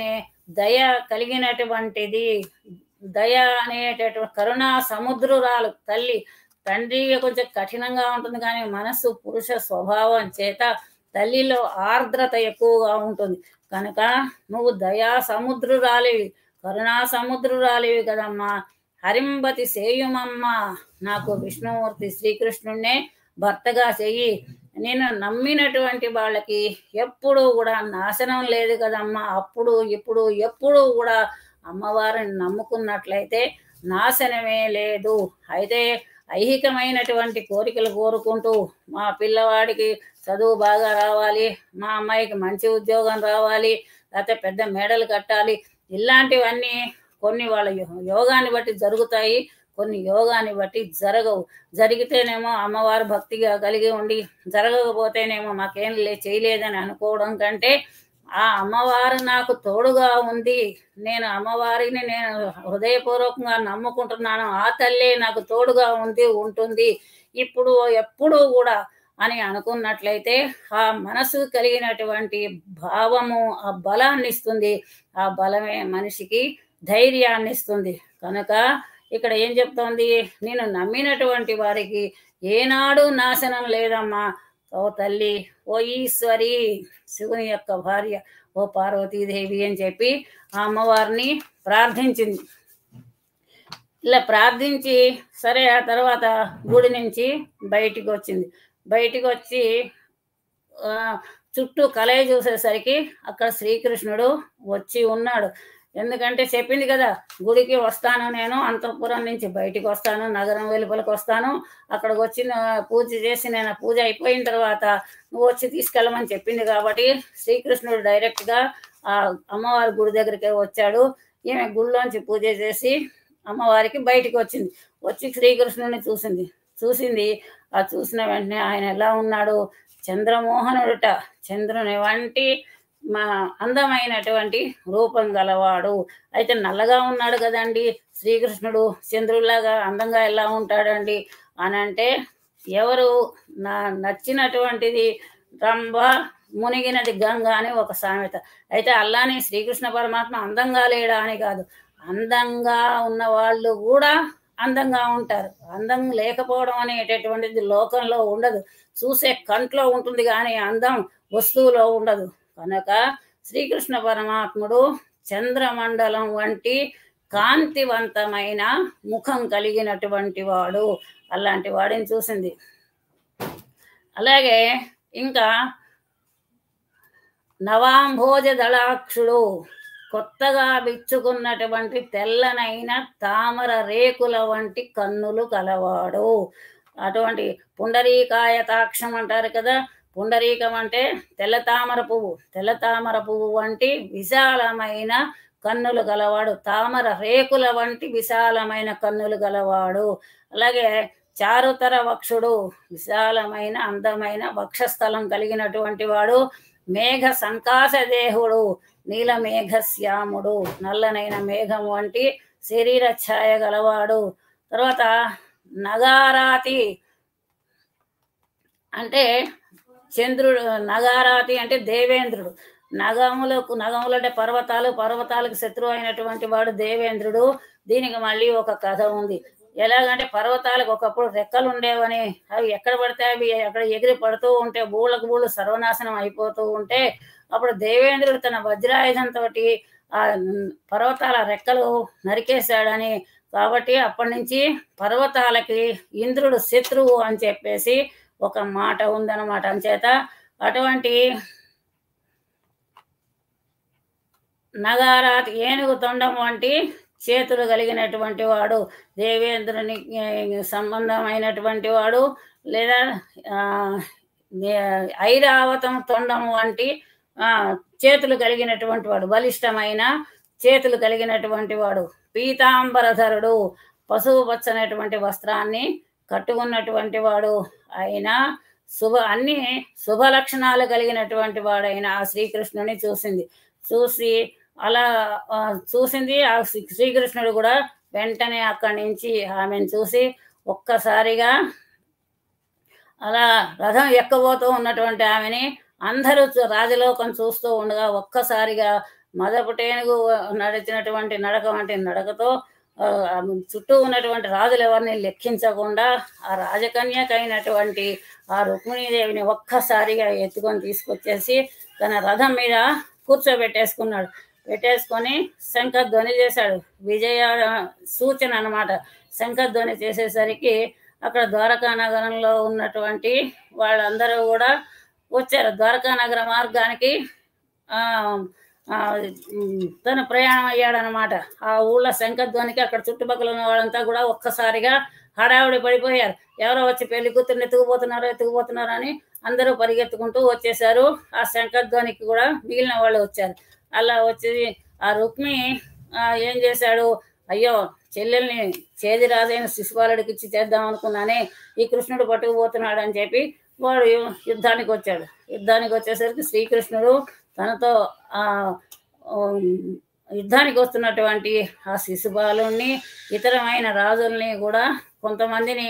దయ కలిగినటువంటిది. దయ అనేటటువంటి కరుణా సముద్రురాలు తల్లి. తండ్రి కొంచెం కఠినంగా ఉంటుంది, కానీ మనస్సు పురుష స్వభావం చేత తల్లిలో ఆర్ద్రత ఎక్కువగా ఉంటుంది. కనుక నువ్వు దయా సముద్రురాలివి, కరుణా సముద్రురాలివి కదమ్మా. హరింబతి సేయుమమ్మ, నాకు విష్ణుమూర్తి శ్రీకృష్ణుడినే భర్తగా చెయ్యి. నేను నమ్మినటువంటి వాళ్ళకి ఎప్పుడూ కూడా నాశనం లేదు కదమ్మా. అప్పుడు ఇప్పుడు ఎప్పుడూ కూడా అమ్మవారిని నమ్ముకున్నట్లయితే నాశనమే లేదు. అయితే ఐహికమైనటువంటి కోరికలు కోరుకుంటూ మా పిల్లవాడికి చదువు బాగా రావాలి, మా అమ్మాయికి మంచి ఉద్యోగం రావాలి, లేకపోతే పెద్ద మేడలు కట్టాలి, ఇలాంటివన్నీ కొన్ని వాళ్ళ యోగాన్ని బట్టి జరుగుతాయి, కొన్ని యోగాన్ని బట్టి జరగవు. జరిగితేనేమో అమ్మవారు భక్తిగా కలిగి ఉండి, జరగకపోతేనేమో మాకేం చేయలేదని అనుకోవడం కంటే ఆ అమ్మవారు నాకు తోడుగా ఉంది, నేను అమ్మవారిని నేను హృదయపూర్వకంగా నమ్ముకుంటున్నాను, ఆ తల్లే నాకు తోడుగా ఉంటుంది ఇప్పుడు ఎప్పుడూ కూడా అని అనుకున్నట్లయితే ఆ మనసు కలిగినటువంటి భావము ఆ బలాన్ని ఇస్తుంది. ఆ బలమే మనిషికి ధైర్యాన్ని ఇస్తుంది. కనుక ఇక్కడ ఏం చెప్తోంది, నేను నమ్మినటువంటి వారికి ఏనాడు నాశనం లేదమ్మా. ఓ తల్లి, ఓ ఈశ్వరి, శివుని యొక్క భార్య, ఓ పార్వతీదేవి అని చెప్పి ఆ అమ్మవారిని ప్రార్థించింది. ఇలా ప్రార్థించి సరే ఆ తర్వాత గుడి నుంచి బయటికి వచ్చింది. బయటికి వచ్చి చుట్టూ కలయ చూసేసరికి అక్కడ శ్రీకృష్ణుడు వచ్చి ఉన్నాడు. ఎందుకంటే చెప్పింది కదా, గుడికి వస్తాను, నేను అంతఃపురం నుంచి బయటికి వస్తాను, నగరం వెలుపలికి వస్తాను, అక్కడికి వచ్చి పూజ చేసి నేను పూజ అయిపోయిన తర్వాత నువ్వు వచ్చి తీసుకెళ్ళమని చెప్పింది. కాబట్టి శ్రీకృష్ణుడు డైరెక్ట్గా ఆ అమ్మవారి గుడి దగ్గరికే వచ్చాడు. ఈమె గుడిలోంచి పూజ చేసి అమ్మవారికి బయటికి వచ్చింది. వచ్చి శ్రీకృష్ణుడిని చూసింది. ఆ చూసిన వెంటనే ఆయన ఎలా ఉన్నాడు, చంద్రమోహనుడుట, చంద్రుని వంటి మా అందమైనటువంటి రూపం గలవాడు. అయితే నల్లగా ఉన్నాడు కదండి శ్రీకృష్ణుడు, చంద్రుడిలాగా అందంగా ఎలా ఉంటాడండి అని అంటే, ఎవరు నచ్చినటువంటిది రంభ మునిగినది గంగ అని ఒక సామెత. అయితే అల్లానే శ్రీకృష్ణ పరమాత్మ అందంగా లేడా అని కాదు, అందంగా ఉన్న వాళ్ళు కూడా అందంగా ఉంటారు. అందం లేకపోవడం అనేటటువంటిది లోకంలో ఉండదు, చూసే కంట్లో ఉంటుంది, కానీ అందం వస్తువులో ఉండదు. కనుక శ్రీకృష్ణ పరమాత్ముడు చంద్రమండలం వంటి కాంతివంతమైన ముఖం కలిగినటువంటి వాడు. అలాంటి వాడిని చూసింది. అలాగే ఇంకా నవాంభోజ దళాక్షుడు, కొత్తగా విచ్చుకున్నటువంటి తెల్లనైన తామర రేకుల వంటి కన్నులు కలవాడు. అటువంటి పుండరీకాయతాక్షం అంటారు కదా, పుండరీకం అంటే తెల్ల తామర పువ్వు వంటి విశాలమైన కన్నులు గలవాడు, తామర రేకుల వంటి విశాలమైన కన్నులు గలవాడు. అలాగే చారుతర వక్షుడు, విశాలమైన అందమైన వక్షస్థలం కలిగినటువంటి వాడు. మేఘ సంకాశ దేహుడు, నీలమేఘశ్యాముడు, నల్లనైన మేఘం వంటి శరీర ఛాయ గలవాడు. తర్వాత నగారాతి అంటే చంద్రుడు, నగారాతి అంటే దేవేంద్రుడు. నగములు అంటే పర్వతాలకు శత్రువు అయినటువంటి వాడు దేవేంద్రుడు. దీనికి మళ్ళీ ఒక కథ ఉంది. ఎలాగంటే పర్వతాలకు ఒకప్పుడు రెక్కలు ఉండేవని, అవి ఎక్కడ పడితే అవి అక్కడ ఎగిరి పడుతూ ఉంటే బూళ్ళు సర్వనాశనం అయిపోతూ ఉంటే, అప్పుడు దేవేంద్రుడు తన వజ్రాయుధంతో ఆ పర్వతాల రెక్కలు నరికేశాడని, కాబట్టి అప్పటి నుంచి పర్వతాలకి ఇంద్రుడు శత్రువు అని చెప్పేసి ఒక మాట ఉందన్నమాట. అంచేత అటువంటి నగారాతి ఏనుగు తొండం వంటి చేతులు కలిగినటువంటి వాడు, దేవేంద్రుని సంబంధమైనటువంటి వాడు. లేదా ఐరావతం తొండం వంటి చేతులు కలిగినటువంటి వాడు, బలిష్టమైన చేతులు కలిగినటువంటి వాడు. పీతాంబరధరుడు, పసుపు పచ్చనటువంటి వస్త్రాన్ని కట్టుకున్నటువంటి వాడు అయిన అన్ని శుభ లక్షణాలు కలిగినటువంటి వాడైన ఆ శ్రీకృష్ణుని చూసి అలా చూసింది. ఆ శ్రీకృష్ణుడు కూడా వెంటనే అక్కడి నుంచి ఆమెను చూసి ఒక్కసారిగా అలా రథం ఎక్కబోతూ ఉన్నటువంటి ఆమెని అందరూ రాజలోకం చూస్తూ ఉండగా ఒక్కసారిగా మదపుటేనుగు నడిచినటువంటి నడక వంటి నడకతో చుట్టూ ఉన్నటువంటి రాజులు ఎవరిని లెక్కించకుండా ఆ రాజకన్యకైనటువంటి ఆ రుక్మిణీదేవిని ఒక్కసారిగా ఎత్తుకొని తీసుకొచ్చేసి తన రథం మీద కూర్చోబెట్టేసుకున్నాడు. పెట్టేసుకొని శంఖధ్వని చేశాడు. విజయ సూచన అన్నమాట. శంఖధ్వని చేసేసరికి అక్కడ ద్వారకా నగరంలో ఉన్నటువంటి వాళ్ళందరూ కూడా వచ్చారు. ద్వారకా నగర మార్గానికి తను ప్రయాణం అయ్యాడనమాట. ఆ ఊళ్ళో శంఖధ్వనికి అక్కడ చుట్టుపక్కల ఉన్న వాళ్ళంతా కూడా ఒక్కసారిగా హడావుడి పడిపోయారు. ఎవరో వచ్చి పెళ్లి కూతుర్ని ఎత్తుకుపోతున్నారు అని అందరూ పరిగెత్తుకుంటూ వచ్చేసారు. ఆ శంఖధ్వనికి కూడా మిగిలిన వాళ్ళు వచ్చారు. అలా వచ్చి ఆ రుక్మి ఏం చేశాడు, అయ్యో చెల్లెల్ని చేది రాజైన శిశుపాలుడికి ఇచ్చి చేద్దాం అనుకున్నానే, ఈ కృష్ణుడు పట్టుకుపోతున్నాడు అని చెప్పి వాడు యుద్ధానికి వచ్చాడు. యుద్ధానికి వచ్చేసరికి శ్రీకృష్ణుడు తనతో యుద్ధానికి వస్తున్నటువంటి ఆ శిశుపాలుని ఇతరమైన రాజుల్ని కూడా కొంతమందిని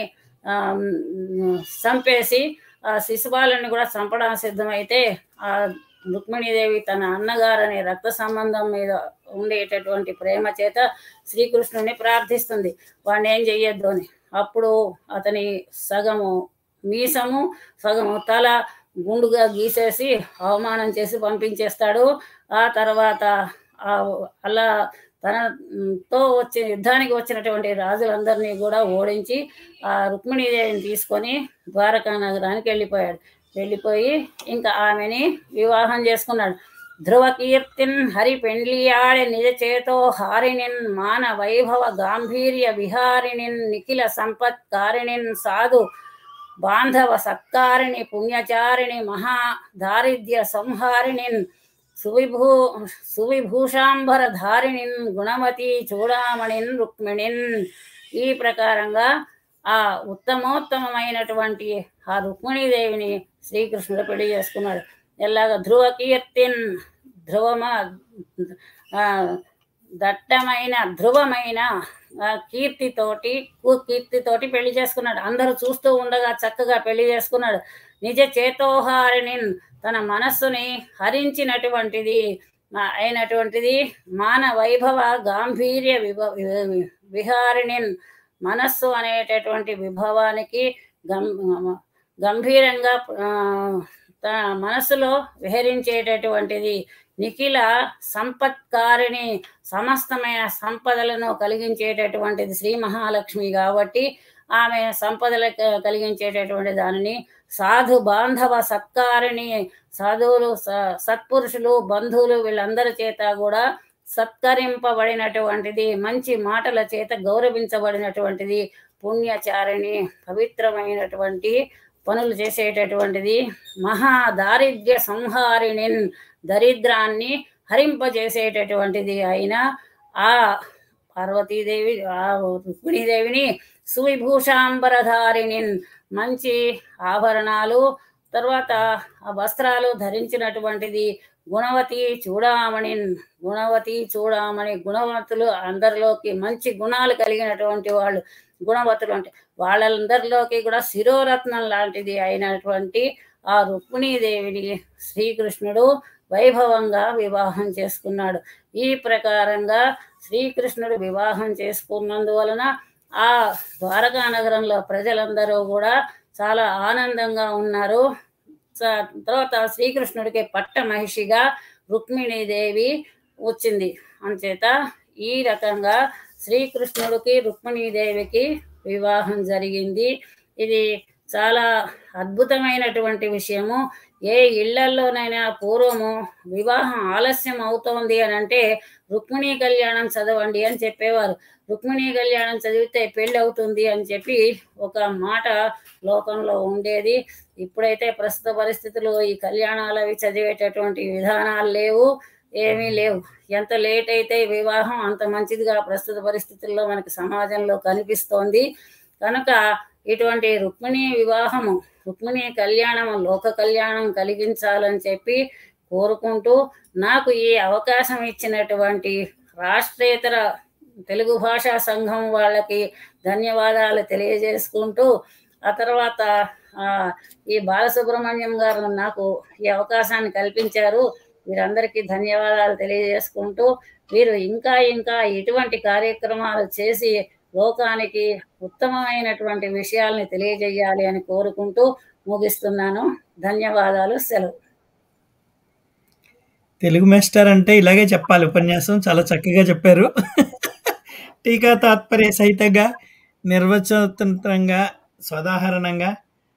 చంపేసి ఆ శిశుపాలుని కూడా చంపడానికి సిద్ధమైతే ఆ రుక్మిణీదేవి తన అన్నగారనే రక్త సంబంధం మీద ఉండేటటువంటి ప్రేమ చేత శ్రీకృష్ణుని ప్రార్థిస్తుంది వాడిని ఏం చెయ్యొద్దు అని. అప్పుడు అతని సగము మీసము సగము తల గుండుగా గీసేసి అవమానం చేసి పంపించేస్తాడు. ఆ తర్వాత అలా తనతో వచ్చి యుద్ధానికి వచ్చినటువంటి రాజులందరినీ కూడా ఓడించి ఆ రుక్మిణీదేవిని తీసుకొని ద్వారకా నగరానికి వెళ్ళిపోయి ఇంకా ఆమెని వివాహం చేసుకున్నాడు. ధ్రువ కీర్తిన్ హరి పెండ్లియాడే నిజ చేతో హారిణిన్ మాన వైభవ గాంభీర్య విహారిణిన్ నిఖిల సంపత్కారిణిన్ సాధు బాంధవ సత్కారిణి పుణ్యచారిణి మహా దారిద్ర్య సంహారిణిన్ సువిభూషాంబర ధారిణిన్ గుణమతి చూడామణిన్ రుక్మిణిన్. ఈ ప్రకారంగా ఆ ఉత్తమోత్తమైనటువంటి ఆ రుక్మిణీదేవిని శ్రీకృష్ణుడు పెళ్లి చేసుకున్నాడు. ఎలాగా ధ్రువ కీర్తిన్ దట్టమైన ధ్రువమైన కీర్తితోటి పెళ్లి చేసుకున్నాడు. అందరూ చూస్తూ ఉండగా చక్కగా పెళ్లి చేసుకున్నాడు. నిజ చేతోహారిణి తన మనస్సుని హరించినటువంటిది అయినటువంటిది మాన వైభవ గాంభీర్య విహారిణిన్ మనస్సు అనేటటువంటి విభవానికి గంభీరంగా తన మనస్సులో విహరించేటటువంటిది. నిఖిల సంపత్కారిణి సమస్తమైన సంపదలను కలిగించేటటువంటిది శ్రీ మహాలక్ష్మి కాబట్టి ఆమె సంపదలు కలిగించేటటువంటి దానిని. సాధు బాంధవ సత్కారిణి సాధువులు సత్పురుషులు బంధువులు వీళ్ళందరి చేత కూడా సత్కరింపబడినటువంటిది, మంచి మాటల చేత గౌరవించబడినటువంటిది. పుణ్యచారిణి పవిత్రమైనటువంటి పనులు చేసేటటువంటిది. మహా దారిద్ర్య సంహారిణి దరిద్రాన్ని హరింపజేసేటటువంటిది అయిన ఆ పార్వతీదేవి ఆ రుక్మిణీదేవిని సువిభూషాంబరధారిణి మంచి ఆభరణాలు తర్వాత ఆ వస్త్రాలు ధరించినటువంటిది. గుణవతి చూడామణి గుణవతులు అందరిలోకి మంచి గుణాలు కలిగినటువంటి వాళ్ళు గుణవతులు అంటే వాళ్ళందరిలోకి కూడా శిరోరత్నం లాంటిది అయినటువంటి ఆ రుక్మిణీదేవిని శ్రీకృష్ణుడు వైభవంగా వివాహం చేసుకున్నాడు. ఈ ప్రకారంగా శ్రీకృష్ణుడు వివాహం చేసుకున్నందువలన ఆ ద్వారకా నగరంలో ప్రజలందరూ కూడా చాలా ఆనందంగా ఉన్నారు. తర్వాత శ్రీకృష్ణుడికి పట్ట మహిషిగా రుక్మిణీదేవి వచ్చింది. అంచేత ఈ రకంగా శ్రీకృష్ణుడికి రుక్మిణీదేవికి వివాహం జరిగింది. ఇది చాలా అద్భుతమైనటువంటి విషయము. ఏ ఇళ్లలోనైనా పూర్వము వివాహం ఆలస్యం అవుతోంది అని అంటే రుక్మిణీ కళ్యాణం చదవండి అని చెప్పేవారు. రుక్మిణీ కళ్యాణం చదివితే పెళ్ళి అవుతుంది అని చెప్పి ఒక మాట లోకంలో ఉండేది. ఇప్పుడైతే ప్రస్తుత పరిస్థితుల్లో ఈ కళ్యాణాలు అవి చదివేటటువంటి విధానాలు లేవు, ఏమీ లేవు. ఎంత లేట్ అయితే వివాహం అంత మంచిదిగా ప్రస్తుత పరిస్థితుల్లో మనకి సమాజంలో కనిపిస్తోంది. కనుక ఇటువంటి రుక్మిణీ వివాహము రుక్మిణీ కళ్యాణము లోక కళ్యాణం కలిగించాలని చెప్పి కోరుకుంటూ నాకు ఈ అవకాశం ఇచ్చినటువంటి రాష్ట్రేతర తెలుగు భాషా సంఘం వాళ్ళకి ధన్యవాదాలు తెలియజేసుకుంటూ ఆ తర్వాత ఈ బాలసుబ్రహ్మణ్యం గారు నాకు ఈ అవకాశాన్ని కల్పించారు. వీరందరికీ ధన్యవాదాలు తెలియజేసుకుంటూ వీరు ఇంకా ఇంకా ఇటువంటి కార్యక్రమాలు చేసి లోకానికి ఉత్తమమైనటువంటి విషయాల్ని తెలియజేయాలి అని కోరుకుంటూ ముగిస్తున్నాను. ధన్యవాదాలు. సెలవు. తెలుగు మాస్టర్ అంటే ఇలాగే చెప్పాలి. ఉపన్యాసం చాలా చక్కగా చెప్పారు. టీకా తాత్పర్య సహితంగా, నిర్వచనాత్మకంగా, సోదాహరణంగా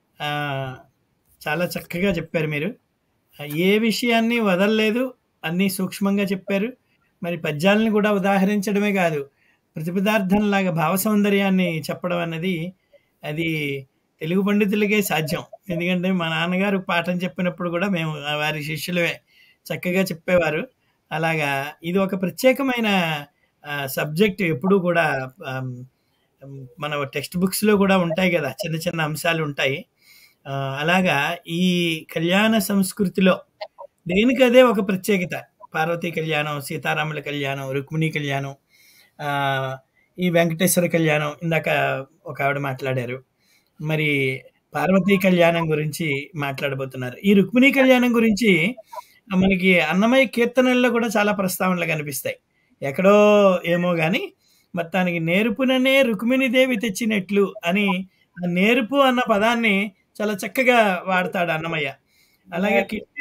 చాలా చక్కగా చెప్పారు మీరు. ఏ విషయాన్ని వదలలేదు, అన్నీ సూక్ష్మంగా చెప్పారు. మరి పద్యాలను కూడా ఉదాహరించడమే కాదు, ప్రతిపదార్థంలాగా భావ సౌందర్యాన్ని చెప్పడం అన్నది అది తెలుగు పండితులకే సాధ్యం. ఎందుకంటే మా నాన్నగారు పాఠం చెప్పినప్పుడు కూడా మేము వారి శిష్యులమే, చక్కగా చెప్పేవారు. అలాగా ఇది ఒక ప్రత్యేకమైన సబ్జెక్ట్. ఎప్పుడూ కూడా మన టెక్స్ట్ బుక్స్లో కూడా ఉంటాయి కదా, చిన్న చిన్న అంశాలు ఉంటాయి. అలాగా ఈ కళ్యాణ సంస్కృతిలో దేనికదే ఒక ప్రత్యేకత. పార్వతీ కళ్యాణం, సీతారాముల కళ్యాణం, రుక్మిణీ కళ్యాణం, ఈ వెంకటేశ్వర కళ్యాణం ఇందాక ఒక ఆవిడ మాట్లాడారు. మరి పార్వతీ కళ్యాణం గురించి మాట్లాడబోతున్నారు. ఈ రుక్మిణీ కళ్యాణం గురించి మనకి అన్నమయ్య కీర్తనల్లో కూడా చాలా ప్రస్తావనలు కనిపిస్తాయి. ఎక్కడో ఏమో కానీ మొత్తానికి నేర్పుననే రుక్మిణీదేవి తెచ్చినట్లు అని నేర్పు అన్న పదాన్ని చాలా చక్కగా వాడతాడు అన్నమయ్య. అలాగే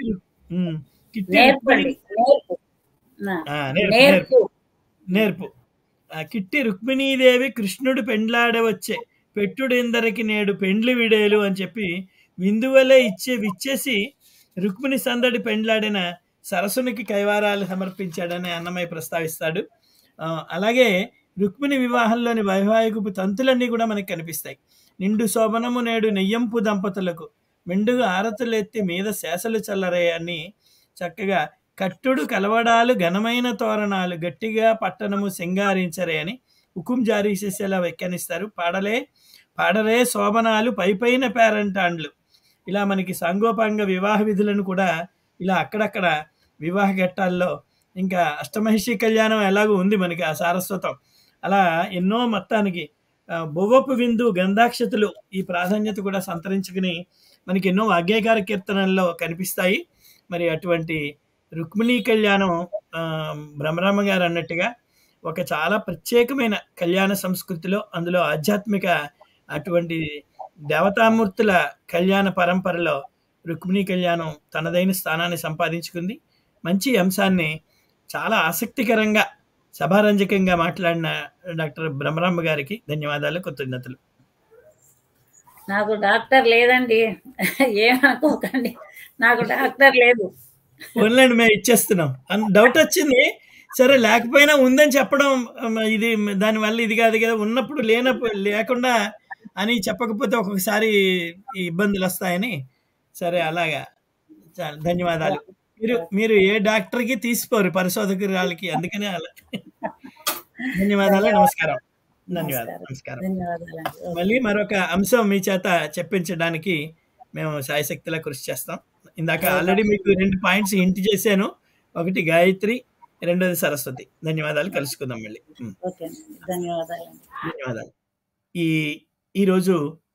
నేర్పు కిట్టి రుక్మిణీదేవి కృష్ణుడు పెండ్లాడవచ్చే పెట్టుడెందరికి నేడు పెండ్లి విడేలు అని చెప్పి విందువలే విచ్చేసి రుక్మిణి సందడి పెండ్లాడిన సరస్సునికి కైవారాలు సమర్పించాడని అన్నమయ్య ప్రస్తావిస్తాడు. అలాగే రుక్మిణి వివాహంలోని వైవాహికపు తంతులన్నీ కూడా మనకి కనిపిస్తాయి. నిండు శోభనము నేడు నెయ్యంపు దంపతులకు మెండుగా ఆరతులెత్తి మీద శేషలు చల్లరే అని చక్కగా కట్టుడు కలవడాలు ఘనమైన తోరణాలు గట్టిగా పట్టణము సింగారించరే అని హుకుం జారీ చేసేలా వ్యాఖ్యానిస్తారు. పాడలే శోభనాలు పైపైన పేరంటాండ్లు. ఇలా మనకి సాంగోపాంగ వివాహ విధులను కూడా ఇలా అక్కడక్కడ వివాహ ఘట్టాల్లో, ఇంకా అష్టమహిషి కళ్యాణం ఎలాగో ఉంది మనకి ఆ సారస్వతం, అలా ఎన్నో మొత్తానికి బొవ్వపు విందు గంధాక్షతులు ఈ ప్రాధాన్యత కూడా సంతరించుకుని మనకి ఎన్నో వాగ్గేయకార కీర్తనల్లో కనిపిస్తాయి. మరి అటువంటి రుక్మిణీ కళ్యాణం బ్రహ్మరామ గారు అన్నట్టుగా ఒక చాలా ప్రత్యేకమైన కళ్యాణ సంస్కృతిలో, అందులో ఆధ్యాత్మిక అటువంటి దేవతామూర్తుల కళ్యాణ పరంపరలో రుక్మిణీ కళ్యాణం తనదైన స్థానాన్ని సంపాదించుకుంది. మంచి అంశాన్ని చాలా ఆసక్తికరంగా సభారంజకంగా మాట్లాడిన డాక్టర్ బ్రహ్మరాంబ గారికి ధన్యవాదాలు, కృతజ్ఞతలు. నాకు డాక్టర్ లేదండి, ఏమనుకోకండి, నాకు డాక్టర్ లేదు. ఓన్లండి, మేము ఇచ్చేస్తున్నాం. డౌట్ వచ్చింది, సరే లేకపోయినా ఉందని చెప్పడం ఇది దానివల్ల ఇది కాదు కదా, ఉన్నప్పుడు లేకుండా అని చెప్పకపోతే ఒక్కొక్కసారి ఇబ్బందులు వస్తాయని. సరే, అలాగా ధన్యవాదాలు. మీరు ఏ డాక్టర్కి తీసుకోరు, పరిశోధకురాలకి, అందుకనే అలా. ధన్యవాదాలు, నమస్కారం. నమస్కారం. మళ్ళీ మరొక అంశం మీ చేత చెప్పించడానికి మేము శాయశక్తిలా కృషి చేస్తాం. ఇందాక ఆల్రెడీ మీకు 2 పాయింట్స్ హింట్ చేశాను. ఒకటి గాయత్రి, రెండోది సరస్వతి. ధన్యవాదాలు, కలుసుకుందాం మళ్ళీ. ధన్యవాదాలు. ఈరోజు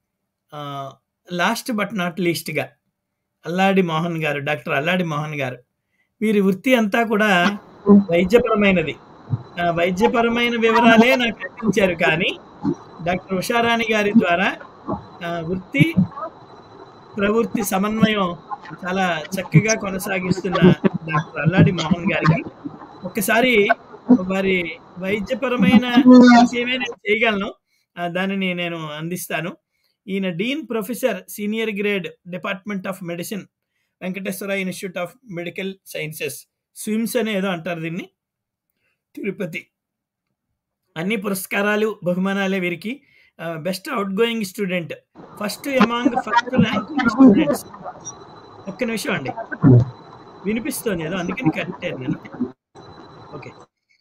లాస్ట్ బట్ నాట్ లీస్ట్గా అల్లాడి మోహన్ గారు, డాక్టర్ అల్లాడి మోహన్ గారు, వీరి వృత్తి అంతా కూడా వైద్యపరమైనది. వైద్యపరమైన వివరాలే నాకు కనిపించారు, కానీ డాక్టర్ ఉషారాణి గారి ద్వారా వృత్తి ప్రవృత్తి సమన్వయం చాలా చక్కగా కొనసాగిస్తున్న డాక్టర్ అల్లాడి మోహన్ గారికి ఒక్కసారి వారి వైద్యపరమైన ఏమైనా చేయగలను, దానిని నేను అందిస్తాను. ఈయన dean professor, senior grade, department of medicine, Venkateswara Institute of Medical Sciences, SVIMS అని ఏదో అంటారు దీన్ని, తిరుపతి. అన్ని పురస్కారాలు, బహుమానాలే వీరికి. Best outgoing student, first rank students. ఒక్క నిమిషం అండి, వినిపిస్తుంది ఏదో, అందుకని కట్టాను నేను. Okay,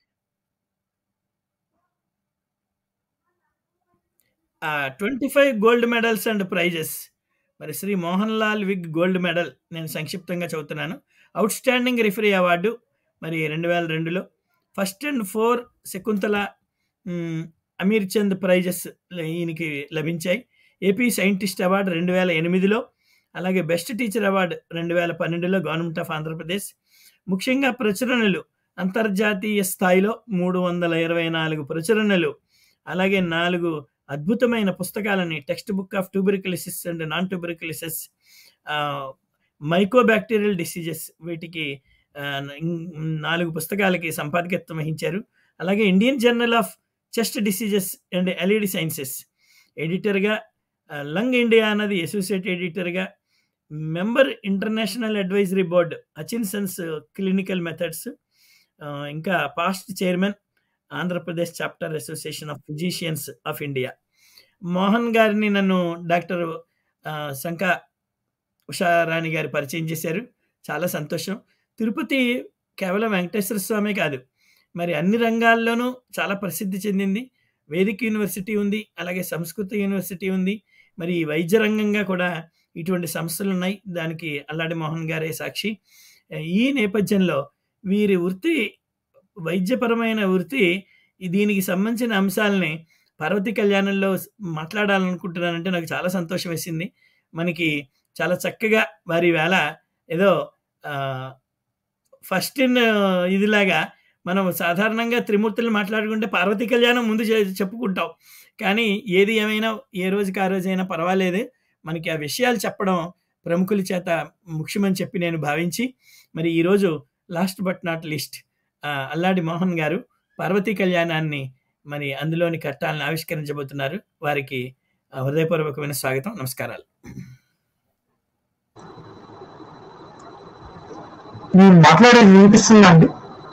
25 gold medals and prizes. మరి శ్రీ మోహన్ లాల్ విగ్ గోల్డ్ మెడల్, నేను సంక్షిప్తంగా చదువుతున్నాను. అవుట్ స్టాండింగ్ రిఫరీ అవార్డు మరి 2002లో. First and 4 Shakuntala Amir Chand prices ఈయనకి లభించాయి. ఏపీ సైంటిస్ట్ అవార్డు 2008లో, అలాగే బెస్ట్ టీచర్ అవార్డు 2012లో గవర్నమెంట్ ఆఫ్ ఆంధ్రప్రదేశ్. ముఖ్యంగా ప్రచురణలు అంతర్జాతీయ స్థాయిలో 324 ప్రచురణలు, అలాగే 4 అద్భుతమైన పుస్తకాలని text book of tuberculosis and non tuberculosis, mycobacterial diseases, వీటికి 4 పుస్తకాలకి సంపాదకత్వం వహించారు. అలాగే Indian journal of chest diseases and allied sciences ఎడిటర్గా, లంగ్ ఇండియా అన్నది అసోసియేట్ ఎడిటర్గా, member international advisory board Hutchison's clinical methods, ఇంకా past chairman Andhra Pradesh chapter association of physicians of India. Mohan గారిని నన్ను డాక్టర్ శంకా ఉషారాణి గారు పరిచయం చేశారు. చాలా సంతోషం. తిరుపతి కేవలం వెంకటేశ్వర స్వామి కాదు, మరి అన్ని రంగాల్లోనూ చాలా ప్రసిద్ధి చెందింది. వేదిక యూనివర్సిటీ ఉంది, అలాగే సంస్కృత యూనివర్సిటీ ఉంది. మరి వైద్య రంగంగా కూడా ఇటువంటి సంస్థలు ఉన్నాయి. దానికి అల్లాడి మోహన్ గారే సాక్షి. ఈ నేపథ్యంలో వీరి వృత్తి, వైద్యపరమైన వృత్తి, దీనికి సంబంధించిన అంశాలని పార్వతీ కళ్యాణంలో మాట్లాడాలనుకుంటున్నానంటే నాకు చాలా సంతోషం వేసింది. మనకి చాలా చక్కగా వారి వేళ ఏదో ఫస్ట్ ఇన్ ఇదిలాగా మనం సాధారణంగా త్రిమూర్తులు మాట్లాడుకుంటే పార్వతీ కళ్యాణం ముందు చెప్పుకుంటాం. కానీ ఏది ఏమైనా ఏ రోజుకి ఆ రోజైనా పర్వాలేదు, మనకి ఆ విషయాలు చెప్పడం ప్రముఖుల చేత ముఖ్యమని చెప్పి నేను భావించి, మరి ఈరోజు last but not least Alladi Mohan garu Parvati కళ్యాణాన్ని మరి అందులోని కట్టాలను ఆవిష్కరించబోతున్నారు. వారికి హృదయపూర్వకమైన స్వాగతం, నమస్కారాలు. మాట్లాడేది వినిపిస్తుందండి?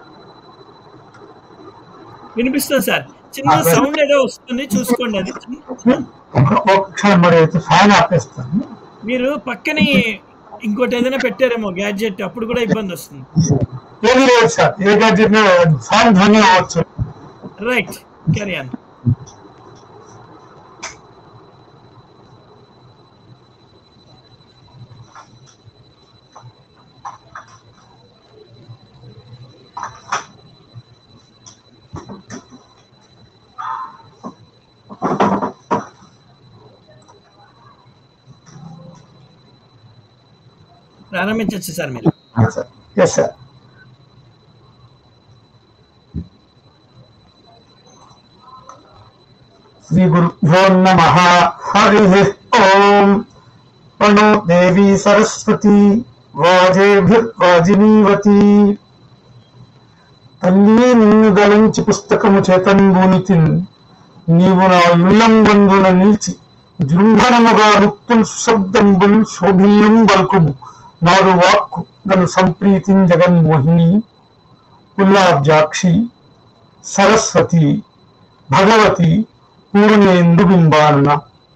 వినిపిస్తుంది సార్. చిన్న సౌండ్ ఏదో వస్తుంది, చూసుకోండి. అది ఫ్యాన్ ఆపేస్తాను. మీరు పక్కనే ఇంకోటి ఏదైనా పెట్టారేమో గ్యాడ్జెట్, అప్పుడు కూడా ఇబ్బంది వస్తుంది. ఏది లేదు సార్, ఏ గ్యాడ్జెట్ ఫ్యాన్ ధ్వని అవ్వచ్చు. Right, carry on. ప్రారంభించవచ్చు సార్ మీరు. శ్రీ గురుభ్యో నమః. హరి ఓం. ప్రణో దేవి సరస్వతి వాజేభిర్వాజినీవతి. తల్లి నిన్ను గలించి పుస్తకము చేతంబూనితి, నీవు నా ఇల్లంబందున నిలిచి జృంభణముగా నృత్యం సుశబ్దంబుల్ శోభిల్యం బల్కుము నాడు వాక్కు నన్ను సంప్రీతిం జగన్మోహిని. పుల్లాబ్జాక్షి సరస్వతి భగవతి పూర్ణేందు బింబాన.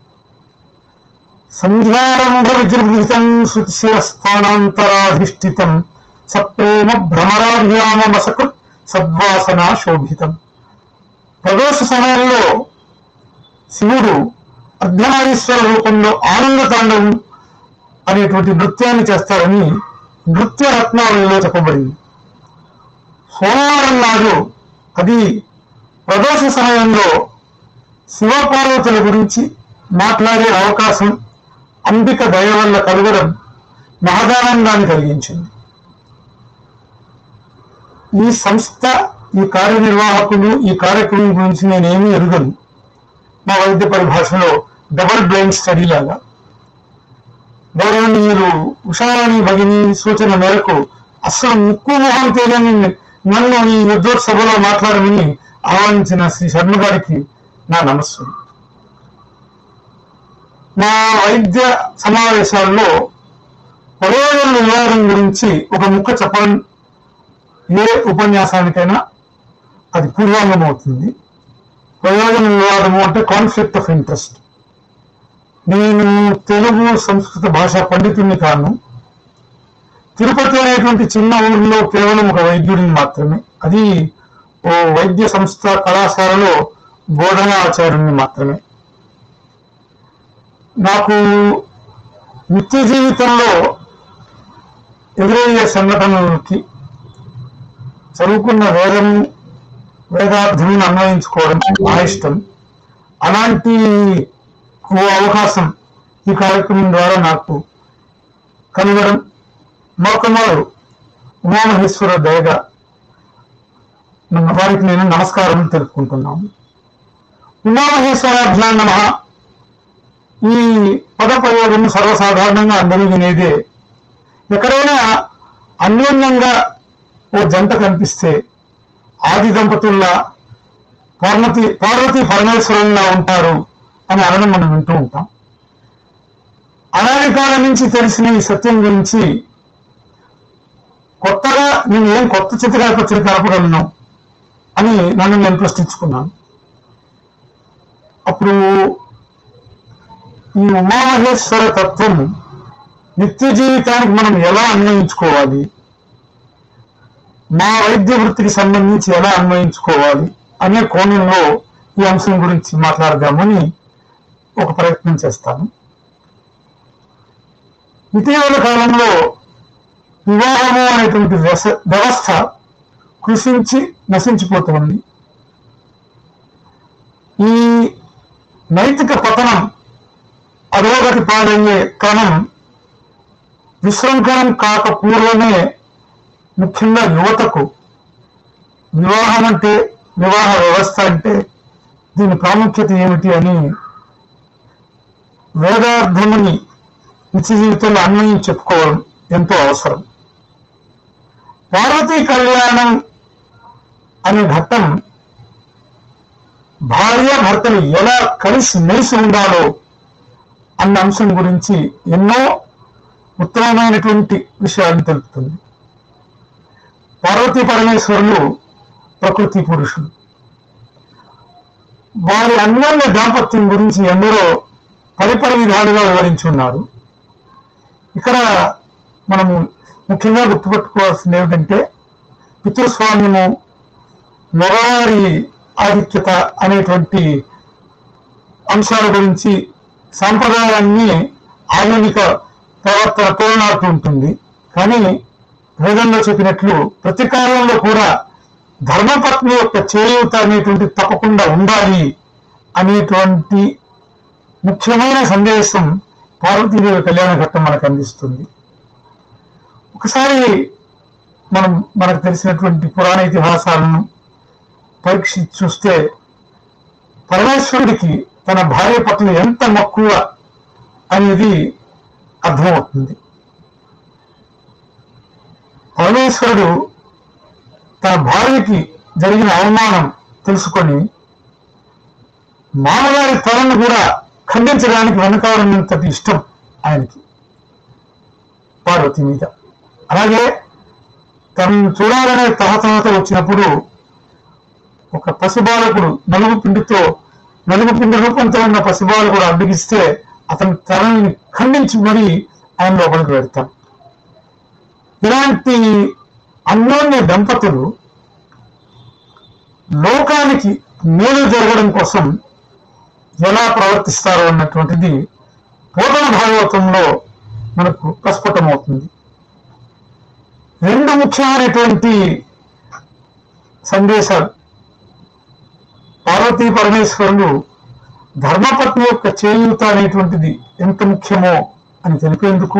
సంధ్యారంభ విజృంభితం శృతిశిరస్థానాంతరాధిష్ఠితం సప్రేమ భ్రమరాభ్యామసకృత్ సద్వాసనా శోభితం. ప్రదోష సమయంలో శివుడు అర్ధనారీశ్వర రూపంలో ఆనంద తాండవం అనేటువంటి నృత్యాన్ని చేస్తారని నృత్య రత్నావళిలో చెప్పబడింది. సోమవారం నాడు, అది ప్రదోష సమయంలో శివపార్వతుల గురించి మాట్లాడే అవకాశం అంబిక దయ వల్ల కలగడం మహదానందాన్ని కలిగించింది. ఈ సంస్థ, ఈ కార్యనిర్వాహకులు, ఈ కార్యక్రమం గురించి నేనేమీ ఎరుగను. మా వైద్య పరిభాషలో డబుల్ బ్లైండ్ స్టడీ లాగా. గౌరవనీయులు ఉషారాణి భగిని సూచన మేరకు అస్సలు ముక్కు మొహం తెలియని నన్ను ఈ యుద్ధోత్సభలో మాట్లాడమని ఆహ్వానించిన శ్రీ శర్మ గారికి నా నమస్సు. మా వైద్య సమావేశాల్లో ప్రయోజన నివారణ గురించి ఒక ముక్క చెప్పడం ఏ ఉపన్యాసానికైనా అది పూర్వాంగం అవుతుంది. ప్రయోజన వివాదము అంటే కాన్ఫ్లిక్ట్ ఆఫ్ ఇంట్రెస్ట్. నేను తెలుగు సంస్కృత భాషా పండితుడిని కాను. తిరుపతి అనేటువంటి చిన్న ఊరిలో కేవలం ఒక వైద్యుడిని మాత్రమే, అది ఓ వైద్య సంస్థ కళాశాలలో బోధనా ఆచార్యుని మాత్రమే. నాకు నిత్య జీవితంలో ఎదురయ్యే సంఘటనలకి చదువుకున్న వేదార్థమును అన్వయించుకోవడం నా ఇష్టం. అలాంటి అవకాశం ఈ కార్యక్రమం ద్వారా నాకు కలగడం మరొకమారు ఉమామహేశ్వర దయగా వారికి నేను నమస్కారం తెలుపుకుంటున్నాను. ఉమామహేశ్వరాభ్యాం నమః. ఈ పద ప్రయోగం సర్వసాధారణంగా అందరూ వినేదే. ఎక్కడైనా అన్యోన్యంగా ఓ జంట కనిపిస్తే ఆది దంపతుల్లా పార్వతీ పరమేశ్వరుల్లా ఉంటారు అని అనడం మనం వింటూ ఉంటాం. అనాది కాలం నుంచి తెలిసిన ఈ సత్యం గురించి కొత్తగా నేను ఏం కొత్త చిత్రాపత్రి కలపగలను అని నన్ను నేను ప్రశ్నించుకున్నాను. అప్పుడు ఈ ఉమామహేశ్వర తత్వం నిత్య జీవితానికి మనం ఎలా అన్వయించుకోవాలి, మా వైద్య వృత్తికి సంబంధించి ఎలా అన్వయించుకోవాలి అనే కోణంలో ఈ అంశం గురించి మాట్లాడదామని ఒక ప్రయత్నం చేస్తాను. ఇటీవల కాలంలో వివాహము అనేటువంటి వ్యవస్థ కృషించి నశించిపోతుంది. ఈ నైతిక పతనం, అధోగతి పాలయ్యే క్రమం విశృంఖలం కాక పూర్వమే ముఖ్యంగా యువతకు వివాహం అంటే, వివాహ వ్యవస్థ అంటే దీని ప్రాముఖ్యత ఏమిటి అని వేదార్థముని నిత్య జీవితంలో అన్వయం చెప్పుకోవడం ఎంతో అవసరం. పార్వతీ కళ్యాణం అనే ఘట్టం భార్య భర్తలు ఎలా కలిసి మెలిసి ఉండాలో అన్న అంశం గురించి ఎన్నో ఉత్తమమైనటువంటి విషయాలను తెలుపుతుంది. పార్వతీ పరమేశ్వరులు ప్రకృతి పురుషులు. వారి అన్యోన్య దాంపత్యం గురించి ఎందరో పరిపరి విధాలుగా వివరించి ఉన్నారు. ఇక్కడ మనము ముఖ్యంగా గుర్తుపెట్టుకోవాల్సింది ఏమిటంటే పితృస్వామ్యము, మగవారి ఆధిక్యత అనేటువంటి అంశాల గురించి సాంప్రదాయాన్ని ఆధునిక ప్రవర్తన తోలనాడుతూ ఉంటుంది. కానీ వేదంలో చెప్పినట్లు ప్రతి కాలంలో కూడా ధర్మపత్ని యొక్క చేయూత అనేటువంటి తప్పకుండా ఉండాలి అనేటువంటి ముఖ్యమైన సందేశం పార్వతీదేవి కళ్యాణ ఘట్టం మనకు అందిస్తుంది. ఒకసారి మనకు తెలిసినటువంటి పురాణ ఇతిహాసాలను పరీక్షించి చూస్తే పరమేశ్వరుడికి తన భార్య పట్ల ఎంత మక్కువ అనేది అర్థమవుతుంది. పరమేశ్వరుడు తన భార్యకి జరిగిన అవమానం తెలుసుకొని మామగారి తలను కూడా ఖండించడానికి వెనకాడనంతటి ఇష్టం ఆయనకి పార్వతి మీద. అలాగే తనను చూడాలనే తహతహత వచ్చినప్పుడు ఒక పసిబాలకుడు నలుగు పిండి రూపంతో ఉన్న పసిబాలకుడు అడ్డగిస్తే అతని తలని ఖండించి మరీ ఆయన లోపలికి వెళ్తాం. ఇలాంటి అన్యోన్య దంపతులు లోకానికి మేలు జరగడం కోసం ఎలా ప్రవర్తిస్తారో అన్నటువంటిది పూర్ణ భాగవతంలో మనకు ప్రస్ఫుటమవుతుంది. రెండు ముఖ్యమైనటువంటి సందేశాలు. పార్వతీ పరమేశ్వరులు ధర్మపత్ని యొక్క చేయూత అనేటువంటిది ఎంత ముఖ్యమో అని తెలిపేందుకు,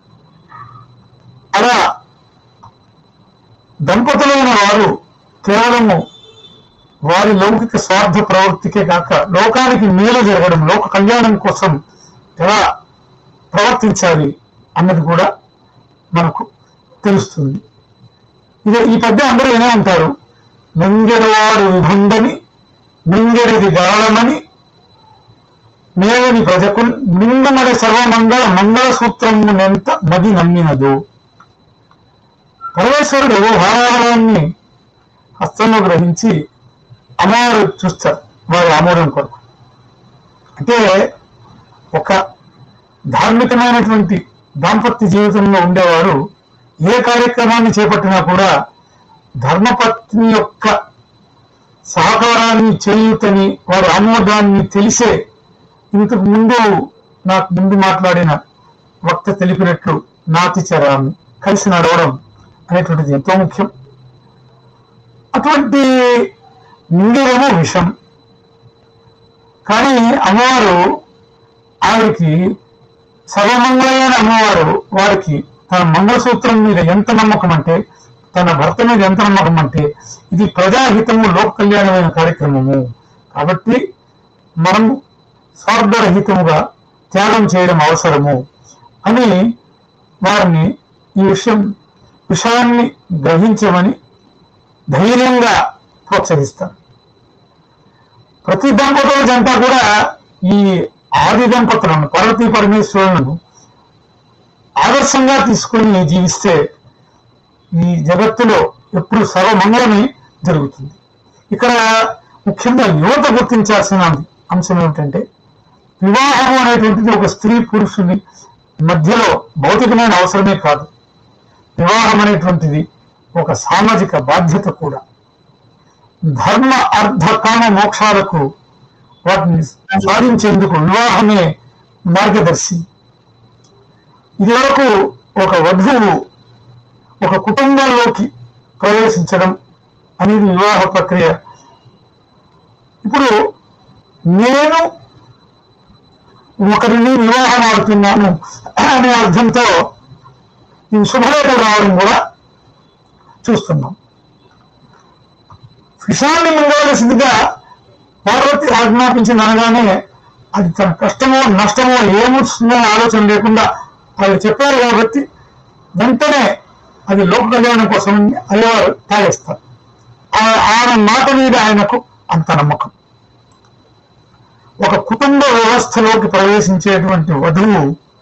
అలా దంపతులైన వారు కేవలము వారి లౌకిక స్వార్థ ప్రవృత్తికే కాక లోకానికి మేలు జరగడం, లోక కళ్యాణం కోసం ఎలా ప్రవర్తించాలి అన్నది కూడా మనకు తెలుస్తుంది. ఈ పద్యం అందరూ వినే ఉంటారు. మెంగెడవాడు విభుండని మింగెడిది గాళమని మేలని ప్రజకు మింగమడి సర్వమంగళ మంగళ సూత్రమునెంత మది నమ్మినదు. పరమేశ్వరుడు భారాన్ని హస్తంలో గ్రహించి అమ్మవారు చూస్తారు వారి ఆమోదం కొరకు. అంటే ఒక ధార్మికమైనటువంటి దాంపత్య జీవితంలో ఉండేవారు ఏ కార్యక్రమాన్ని చేపట్టినా కూడా ధర్మపత్ని యొక్క సహకారాన్ని, చేయూతని, వారి ఆమోదాన్ని తెలిసే ఇంతకు నాకు ముందు మాట్లాడిన వక్త తెలిపినట్లు నాతి చరాన్ని కలిసి నడవడం అనేటువంటిది ఎంతో ముఖ్యం. అటువంటి మింగేమో విషం. కానీ అమ్మవారు ఆవిడికి సర్వమంగళమైన అమ్మవారు వారికి తన మంగళసూత్రం మీద ఎంత నమ్మకం అంటే తన భర్త మీద ఎంత నమ్మకం అంటే ఇది ప్రజాహితము లోక కళ్యాణమైన కార్యక్రమము కాబట్టి మనం స్వార్థరహితముగా త్యాగం చేయడం అవసరము అని వారిని ఈ విషయాన్ని గ్రహించమని ధైర్యంగా ప్రోత్సహిస్తారు. ప్రతి దంపతుల జంట కూడా ఈ ఆది దంపతులను పార్వతీ పరమేశ్వరులను ఆదర్శంగా తీసుకుని జీవిస్తే ఈ జగత్తులో ఎప్పుడు సర్వమంగళమే జరుగుతుంది. ఇక్కడ ముఖ్యంగా యువత గుర్తించాల్సిన అంశం ఏమిటంటే వివాహం అనేటువంటిది ఒక స్త్రీ పురుషుని మధ్యలో భౌతికమైన అవసరమే కాదు, వివాహం అనేటువంటిది ఒక సామాజిక బాధ్యత కూడా. ధర్మ అర్థ కామ మోక్షాలకు వాటిని సాధించేందుకు వివాహమే మార్గదర్శి. ఇదివరకు ఒక వధువు ఒక కుటుంబంలోకి ప్రవేశించడం అనేది వివాహ ప్రక్రియ. ఇప్పుడు నేను ఒకరిని వివాహం ఆడుతున్నాను అనే అర్థంతో ఈ శుభలేఖలు రావడం కూడా చూస్తున్నాం. విషయాన్ని ముందవలసిందిగా పార్వతి ఆజ్ఞాపించింది అనగానే అది తన కష్టమో నష్టమో ఏమొస్తుందో ఆలోచన లేకుండా వాళ్ళు చెప్పారు కాబట్టి వెంటనే అది లోక కళ్యాణం కోసం అయ్యవారు తాగేస్తారు. ఆయన మాట మీద ఆయనకు అంత నమ్మకం. ఒక కుటుంబ వ్యవస్థలోకి ప్రవేశించేటువంటి వధువు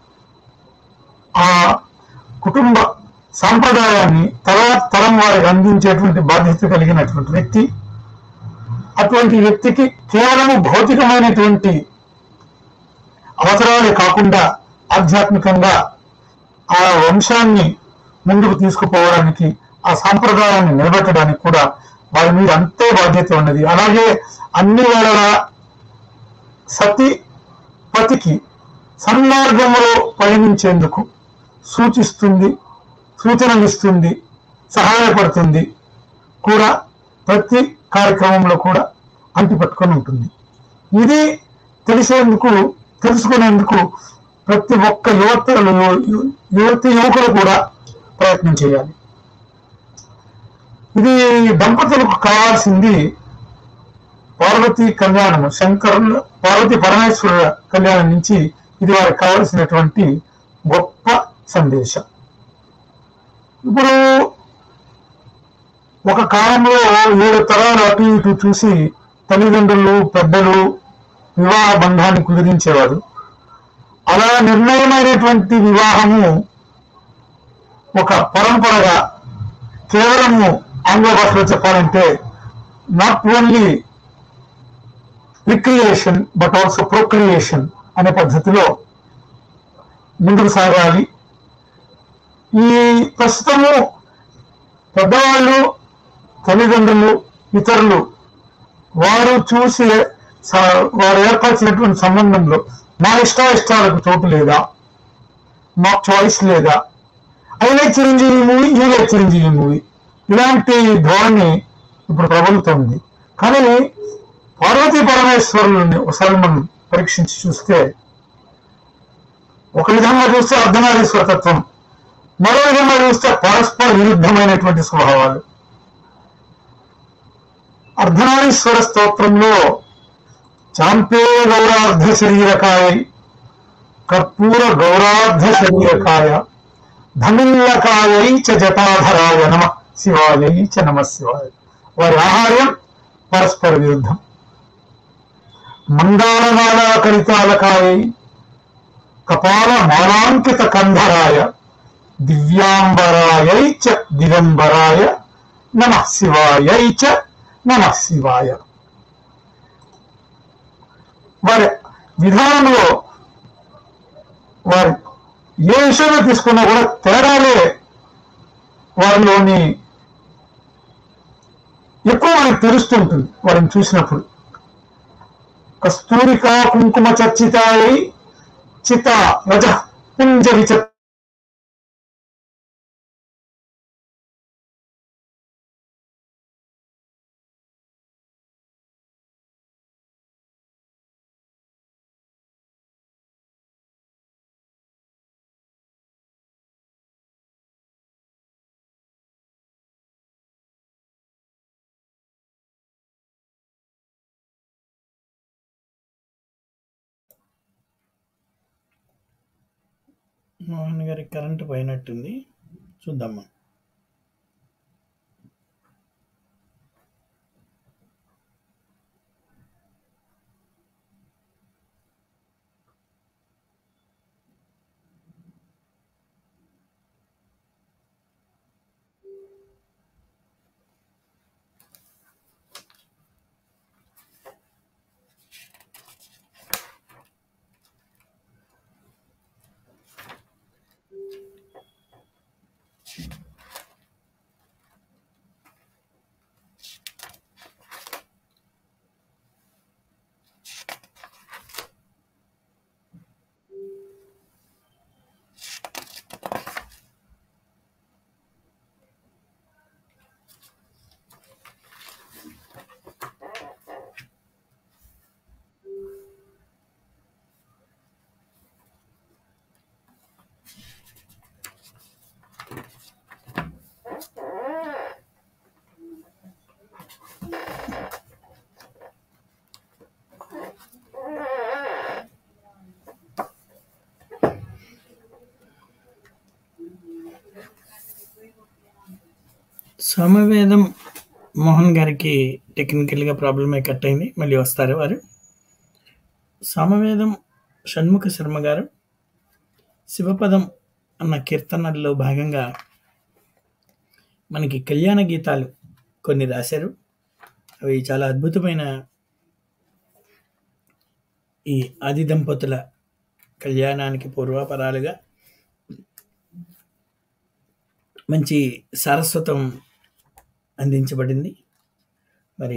ఆ కుటుంబ సాంప్రదాయాన్ని తర్వాత తరం వారికి అందించేటువంటి బాధ్యత కలిగినటువంటి వ్యక్తి. అటువంటి వ్యక్తికి కేవలం భౌతికమైనటువంటి అవసరాలే కాకుండా ఆధ్యాత్మికంగా ఆ వంశాన్ని ముందుకు తీసుకుపోవడానికి, ఆ సాంప్రదాయాన్ని నిలబెట్టడానికి కూడా వారి మీద అంతే బాధ్యత ఉన్నది. అలాగే అన్ని వేళలా సతి పతికి సన్మార్గంలో పయనించేందుకు సూచనలు ఇస్తుంది, సహాయపడుతుంది కూడా. ప్రతి కార్యక్రమంలో కూడా అంటిపట్టుకొని ఉంటుంది. ఇది తెలుసుకునేందుకు ప్రతి ఒక్క యువకులు కూడా ప్రయత్నం చేయాలి. ఇది దంపతులకు కావాల్సింది పార్వతీ కళ్యాణము, పార్వతీ పరమేశ్వర కళ్యాణం నుంచి ఇది వారికి కావలసినటువంటి గొప్ప సందేశం. ఇప్పుడు ఒక కాలంలో 7 తరాలు అటు ఇటు చూసి తల్లిదండ్రులు పెద్దలు వివాహ బంధాన్ని కుదిరించేవారు. అలా నిర్ణయమైనటువంటి వివాహము ఒక పరంపరగా కేవలము ఆంగ్ల భాషలో చెప్పాలంటే not only recreation but also procreation అనే పద్ధతిలో ముందుకు సాగాలి. ఈ ప్రస్తుతము పెద్దవాళ్ళు తల్లిదండ్రులు ఇతరులు వారు ఏర్పరిచినటువంటి సంబంధంలో మా ఇష్టాలకు చోటు లేదా, మాకు చాయిస్ లేదా, I like Chiranjeevi movie, you like Chiranjeevi movie, ఇలాంటి ధోరణి ఇప్పుడు ప్రబలుతోంది. కానీ పార్వతీ పరమేశ్వరులని ఒకసారి మనం పరీక్షించి చూస్తే ఒక విధంగా చూస్తే అర్ధనారీశ్వర తత్వం, మరో విధంగా చూస్తే పరస్పర విరుద్ధమైనటువంటి స్వభావాలు. అర్ధనారీశ్వర స్తోత్రంలో చాంపే గౌరార్ధ శరీరకాయ కర్పూర గౌరార్ధ శరీరకాయ ధమిల్లకాయై చ జటాధరాయ నమ శివాయై చ నమ శివాయ. వారి ఆహార్యం పరస్పర విరుద్ధం. మందారమాలాకరితాలకాయై కపాల మాలాంకిత కంధరాయ దివ్యాంబరాయై చ దిగంబరాయ నమ శివాయై చ నమ శివాయ. వారి విధానంలో వారి ఏ విషయంలో తీసుకున్నా కూడా తేడాలే వారిలోని ఎక్కువ మనకు తెలుస్తుంటుంది వారిని చూసినప్పుడు. కస్తూరికా కుంకుమ చర్చితాయై చిత రజ పుంజ విచ మోహన్ గారి కరెంట్ పోయినట్టుంది, చూద్దామా. సమవేదం మోహన్ గారికి టెక్నికల్గా ప్రాబ్లమే, కట్ అయింది, మళ్ళీ వస్తారు వారు. సమవేదం షణ్ముఖ శర్మ గారు శివపదం అన్న కీర్తనల్లో భాగంగా మనకి కళ్యాణ గీతాలు కొన్ని రాశారు. అవి చాలా అద్భుతమైన ఈ ఆది దంపతుల కళ్యాణానికి పూర్వాపరాలుగా మంచి సారస్వతం అందించబడింది. మరి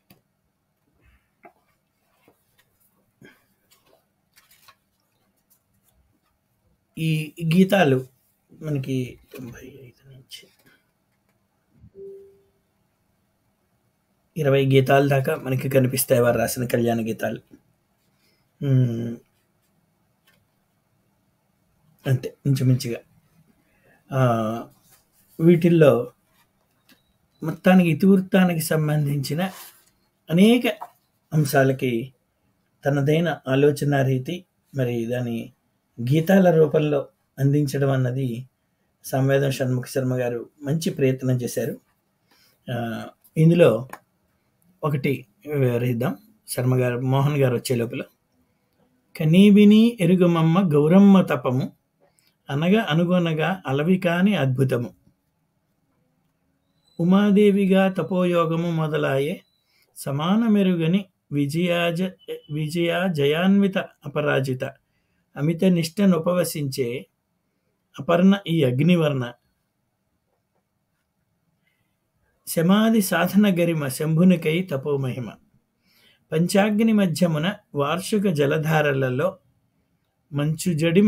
ఈ గీతాలు మనకి 95 నుంచి 20 గీతాల దాకా మనకి కనిపిస్తాయి వారు రాసిన కళ్యాణ గీతాలు. అంతే ఇంచుమించుగా. వీటిల్లో మొత్తానికి ఇతివృత్తానికి సంబంధించిన అనేక అంశాలకి తనదైన ఆలోచన రీతి, మరి దాని గీతాల రూపంలో అందించడం అన్నది సంవేదం షణ్ముఖ శర్మ గారు మంచి ప్రయత్నం చేశారు. ఇందులో ఒకటి వివరిద్దాం శర్మ గారు, మోహన్ గారు వచ్చే లోపల. కనీవిని ఎరుగుమమ్మ గౌరమ్మ తపము అనగా అనుగుణగా అలవి కాని అద్భుతము, ఉమాదేవిగా తపోయోగము మొదలాయే సమాన మెరుగని విజయ జయాన్విత అపరాజిత అమిత నిష్టనుపవసించే అపర్ణ ఈ అగ్నివర్ణ శమాది సాధన గరిమ శంభునికై తపోమహిమ పంచాగ్ని మధ్యమున వార్షిక జలధారలలో మంచు జడిమ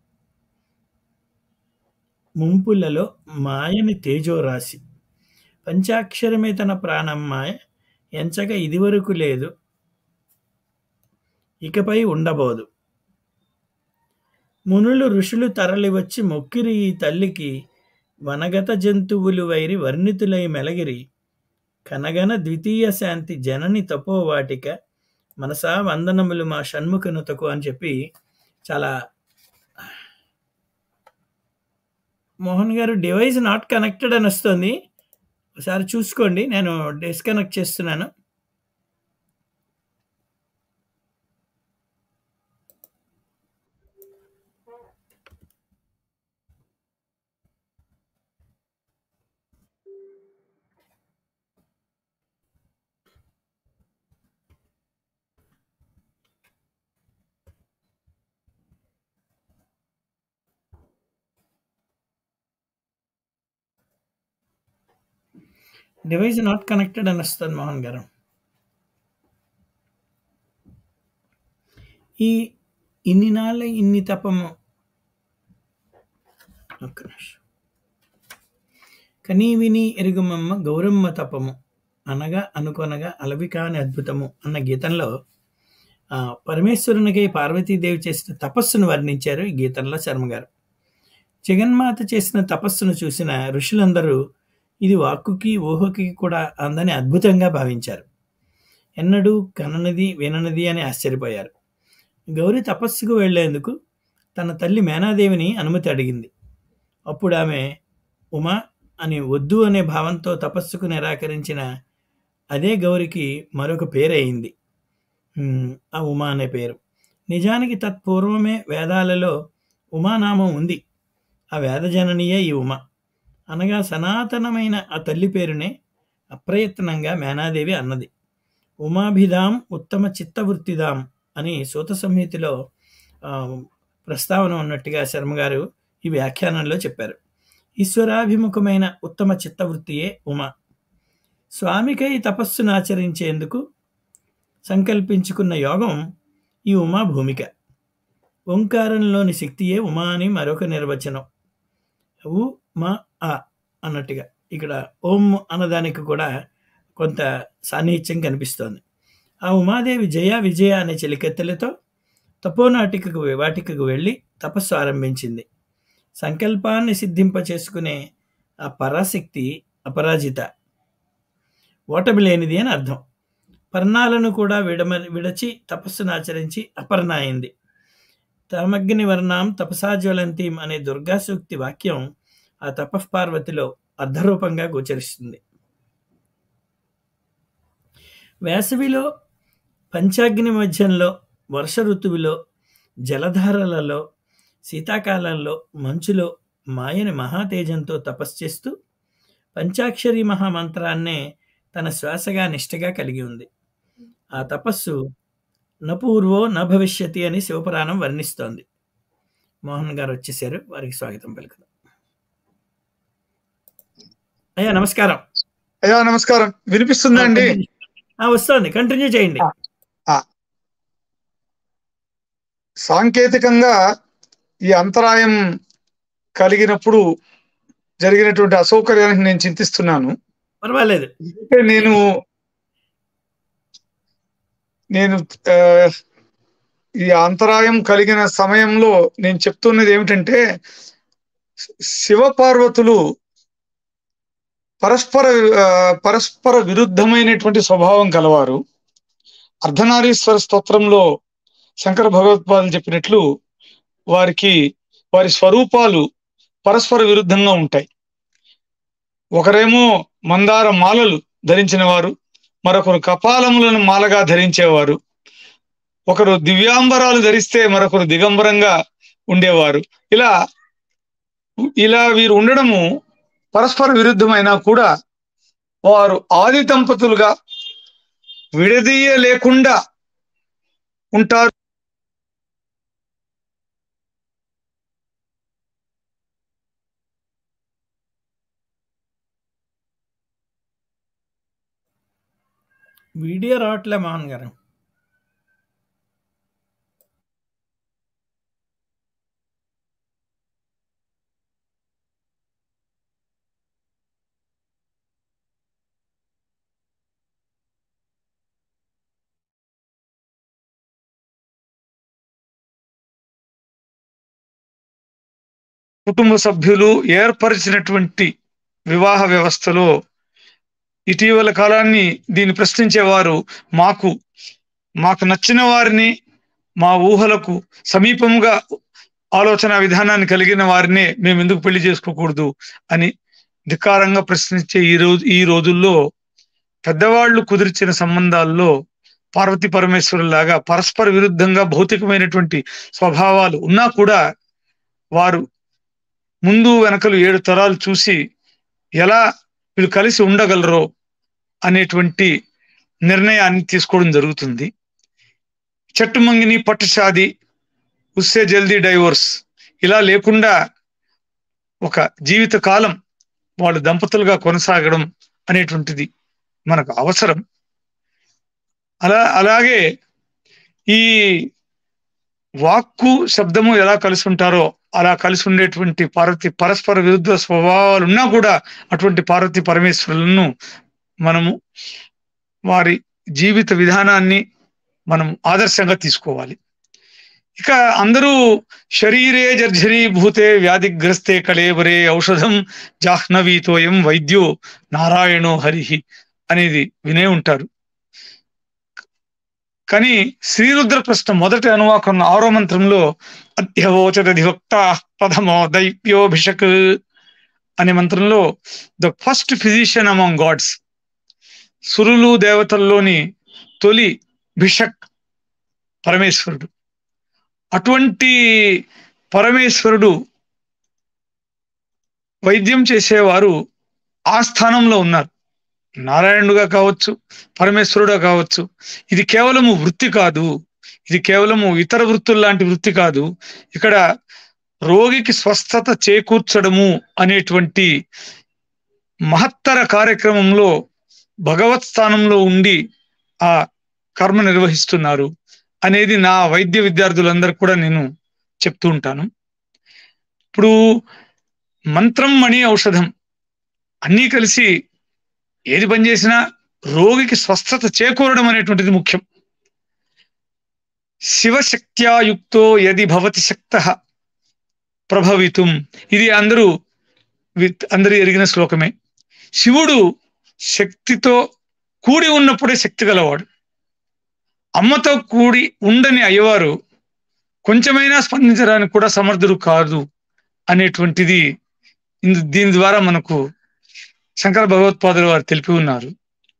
ముంపులలో మాయని తేజోరాశి పంచాక్షరమే తన ప్రాణం మాయ ఎంచక ఇదివరకు లేదు ఇకపై ఉండబోదు. మునులు ఋషులు తరలి వచ్చి మొక్కిరి ఈ తల్లికి వనగత జంతువులు వైరి వర్ణితులై మెలగిరి కనగన ద్వితీయ శాంతి జనని తపోవాటిక మనసా వందనములు మా షణ్ముఖనుతకు అని చెప్పి చాలా. మోహన్ గారు డివైస్ నాట్ కనెక్టెడ్ అని వస్తుంది, ఒకసారి చూసుకోండి, నేను డిస్కనెక్ట్ చేస్తున్నాను. డివైస్ నాట్ కనెక్టెడ్ అని వస్తుంది మోహన్ గారు. ఈ ఇన్ని నాళ్ళ ఇన్ని తపము ఒక్క నిమిషం. కనీవిని ఎరుగుమమ్మ గౌరమ్మ తపము అనగా అనుకొనగా అలవి కాని అద్భుతము అన్న గీతంలో పరమేశ్వరునికై పార్వతీదేవి చేసిన తపస్సును వర్ణించారు ఈ గీతంలో శర్మ గారు. జగన్మాత చేసిన తపస్సును చూసిన ఋషులందరూ ఇది వాక్కుకి ఊహకి కూడా అందని అద్భుతంగా భావించారు. ఎన్నడూ కననది విననది అని ఆశ్చర్యపోయారు. గౌరి తపస్సుకు వెళ్లేందుకు తన తల్లి మేనాదేవిని అనుమతి అడిగింది. అప్పుడు ఆమె ఉమా అని వద్దు అనే భావంతో తపస్సుకు నిరాకరించిన అదే గౌరికి మరొక పేరయింది, ఆ ఉమా అనే పేరు. నిజానికి తత్పూర్వమే వేదాలలో ఉమానామం ఉంది. ఆ వేదజననియే ఈ ఉమ అనగా సనాతనమైన ఆ తల్లి పేరునే అప్రయత్నంగా మేనాదేవి అన్నది. ఉమాభిధాం ఉత్తమ చిత్తవృత్తిదాం అని సూత సంహితిలో ప్రస్తావన ఉన్నట్టుగా శర్మగారు ఈ వ్యాఖ్యానంలో చెప్పారు. ఈశ్వరాభిముఖమైన ఉత్తమ చిత్తవృత్తియే ఉమ. స్వామికై తపస్సును ఆచరించేందుకు సంకల్పించుకున్న యోగం ఈ ఉమా భూమిక. ఓంకారంలోని శక్తియే ఉమా అని మరొక నిర్వచనం. ఉ మా ఆ అన్నట్టుగా ఇక్కడ ఓం అన్నదానికి కూడా కొంత సాన్నిహిత్యం కనిపిస్తోంది. ఆ ఉమాదేవి జయ విజయ అనే చెలికెత్తెలతో వాటికకు వెళ్ళి తపస్సు ఆరంభించింది. సంకల్పాన్ని సిద్ధింప చేసుకునే ఆ పరాశక్తి అపరాజిత, ఓటమి లేనిది అని అర్థం. పర్ణాలను కూడా విడచి తపస్సును ఆచరించి అపర్ణ అయింది. తమగ్ని వర్ణాం తపసాజ్వలంతీం అనే దుర్గా సూక్తి వాక్యం ఆ తపఃపార్వతిలో అర్ధరూపంగా గోచరిస్తుంది. వేసవిలో పంచాగ్ని మధ్యంలో, వర్ష ఋతువులో, జలధారలలో, శీతాకాలంలో, మంచులో మాయని మహాతేజంతో తపస్సు చేస్తూ పంచాక్షరి మహామంత్రాన్నే తన శ్వాసగా నిష్టగా కలిగి ఉంది. ఆ తపస్సు నపూర్వో న భవిష్యతి అని శివపురాణం వర్ణిస్తోంది. మోహన్ గారు వచ్చేసారు, వారికి స్వాగతం పలుకుదాం. అయ్యా నమస్కారం. అయ్యా నమస్కారం. వినిపిస్తుందా అండి? వస్తుంది, కంటిన్యూ చేయండి. సాంకేతికంగా ఈ అంతరాయం కలిగినప్పుడు జరిగినటువంటి అసౌకర్యానికి నేను చింతిస్తున్నాను. పర్వాలేదు. నేను ఈ అంతరాయం కలిగిన సమయంలో నేను చెప్తున్నది ఏమిటంటే, శివపార్వతులు పరస్పర విరుద్ధమైనటువంటి స్వభావం కలవారు. అర్ధనారీశ్వర స్తోత్రంలో శంకర భగవత్పాదులు చెప్పినట్లు వారి స్వరూపాలు పరస్పర విరుద్ధంగా ఉంటాయి. ఒకరేమో మందార మాలలు ధరించిన వారు, మరొకరు కపాలములను మాలగా ధరించేవారు, ఒకరు దివ్యాంబరాలు ధరిస్తే మరొకరు దిగంబరంగా ఉండేవారు. ఇలా వీరు ఉండడము పరస్పర విరుద్ధమైనా కూడా వారు ఆది దంపతులుగా విడదీయలేకుండా ఉంటారు. వీడియో రావట్లే మోహన్ గారు. కుటుంబ సభ్యులు ఏర్పరిచినటువంటి వివాహ వ్యవస్థలో ఇటీవల కాలాన్ని దీన్ని ప్రశ్నించేవారు మాకు నచ్చిన వారిని, మా ఊహలకు సమీపంగా ఆలోచన విధానాన్ని కలిగిన వారినే మేము ఎందుకు పెళ్లి చేసుకోకూడదు అని ధిక్కారంగా ప్రశ్నించే ఈ రోజుల్లో పెద్దవాళ్లు కుదిర్చిన సంబంధాల్లో పార్వతీ పరమేశ్వరులాగా పరస్పర విరుద్ధంగా భౌతికమైనటువంటి స్వభావాలు ఉన్నా కూడా వారు ముందు వెనకలు 7 తరాలు చూసి ఎలా వీళ్ళు కలిసి ఉండగలరో అనేటువంటి నిర్ణయాన్ని తీసుకోవడం జరుగుతుంది. చెట్టు మంగిని పట్టు షాది, ఉస్సే జల్దీ డైవోర్స్ ఇలా లేకుండా ఒక జీవిత కాలం వాళ్ళు దంపతులుగా కొనసాగడం అనేటువంటిది మనకు అవసరం. అలాగే ఈ వాక్కు శబ్దము ఎలా కలిసి ఉంటారో అలా కలిసి ఉండేటువంటి పరస్పర విరుద్ధ స్వభావాలు ఉన్నా కూడా అటువంటి పార్వతీ పరమేశ్వరులను మనము వారి జీవిత విధానాన్ని మనం ఆదర్శంగా తీసుకోవాలి. ఇక అందరూ శరీరే జర్జరీ భూతే వ్యాధిగ్రస్తే కళేబరే ఔషధం జాహ్నవీతోయం వైద్యో నారాయణో హరిహి అనేది వినే ఉంటారు. కానీ శ్రీరుద్ర ప్రశ్న మొదటి అనువాకం 6వ మంత్రంలో అధ్యవోచదధివక్త ప్రథమో దైవ్యోభిషక్ అనే మంత్రంలో the first physician among gods, సురులు దేవతల్లోని తొలి భిషక్ పరమేశ్వరుడు. అటువంటి పరమేశ్వరుడు వైద్యం చేసేవారు ఆ స్థానంలో ఉన్నారు. నారాయణుడుగా కావచ్చు, పరమేశ్వరుడుగా కావచ్చు. ఇది కేవలము వృత్తి కాదు, ఇది కేవలము ఇతర వృత్తుల లాంటి వృత్తి కాదు. ఇక్కడ రోగికి స్వస్థత చేకూర్చడము అనేటువంటి మహత్తర కార్యక్రమంలో భగవత్ స్థానంలో ఉండి ఆ కర్మ నిర్వహిస్తున్నారు అనేది నా వైద్య విద్యార్థులందరూ కూడా నేను చెప్తూ ఉంటాను. ఇప్పుడు మంత్రం, మణి, ఔషధం అన్నీ కలిసి ఏది పనిచేసినా రోగికి స్వస్థత చేకూరడం అనేటువంటిది ముఖ్యం. శివశక్త్యాయుక్తో యది భవతి శక్తః ప్రభవితుం, ఇది అందరూ ఎరిగిన శ్లోకమే. శివుడు శక్తితో కూడి ఉన్నప్పుడే శక్తి గలవాడు. అమ్మతో కూడి ఉండని అయ్యవారు కొంచెమైనా స్పందించడానికి కూడా సమర్థుడు కాదు అనేటువంటిది దీని ద్వారా మనకు శంకర భగవత్పాదులు వారు తెలిపి ఉన్నారు.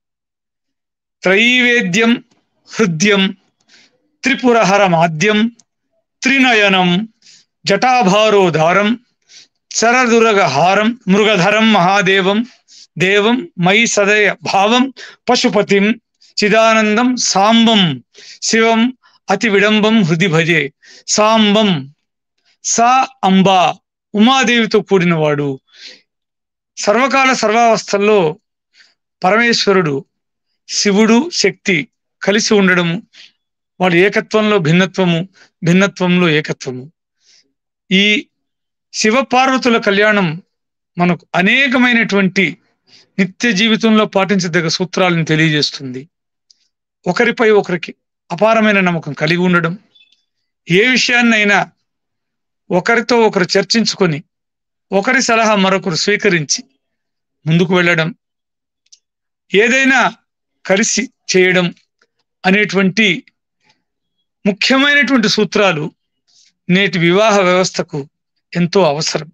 త్రైవేద్యం హృద్యం త్రిపురహర మాద్యం త్రినయనం జటాభారోధారం చరదురగహారం మృగధరం మహాదేవం దేవం మయి సదయ భావం పశుపతిం చిదానందం సాంబం శివం అతి విడంబం హృది భజే. సాంబం, సా అంబా, ఉమాదేవితో కూడినవాడు. సర్వకాల సర్వావస్థల్లో పరమేశ్వరుడు, శివుడు, శక్తి కలిసి ఉండడము, వాడు ఏకత్వంలో భిన్నత్వము, భిన్నత్వంలో ఏకత్వము. ఈ శివ పార్వతుల కళ్యాణం మనకు అనేకమైనటువంటి నిత్య జీవితంలో పాటించదగ్గ సూత్రాలను తెలియజేస్తుంది. ఒకరిపై ఒకరికి అపారమైన నమ్మకం కలిగి ఉండడం, ఏ విషయాన్నైనా ఒకరితో ఒకరు చర్చించుకొని ఒకరి సలహా మరొకరు స్వీకరించి ముందుకు వెళ్ళడం, ఏదైనా కలిసి చేయడం అనేటువంటి ముఖ్యమైనటువంటి సూత్రాలు నేటి వివాహ వ్యవస్థకు ఎంతో అవసరం.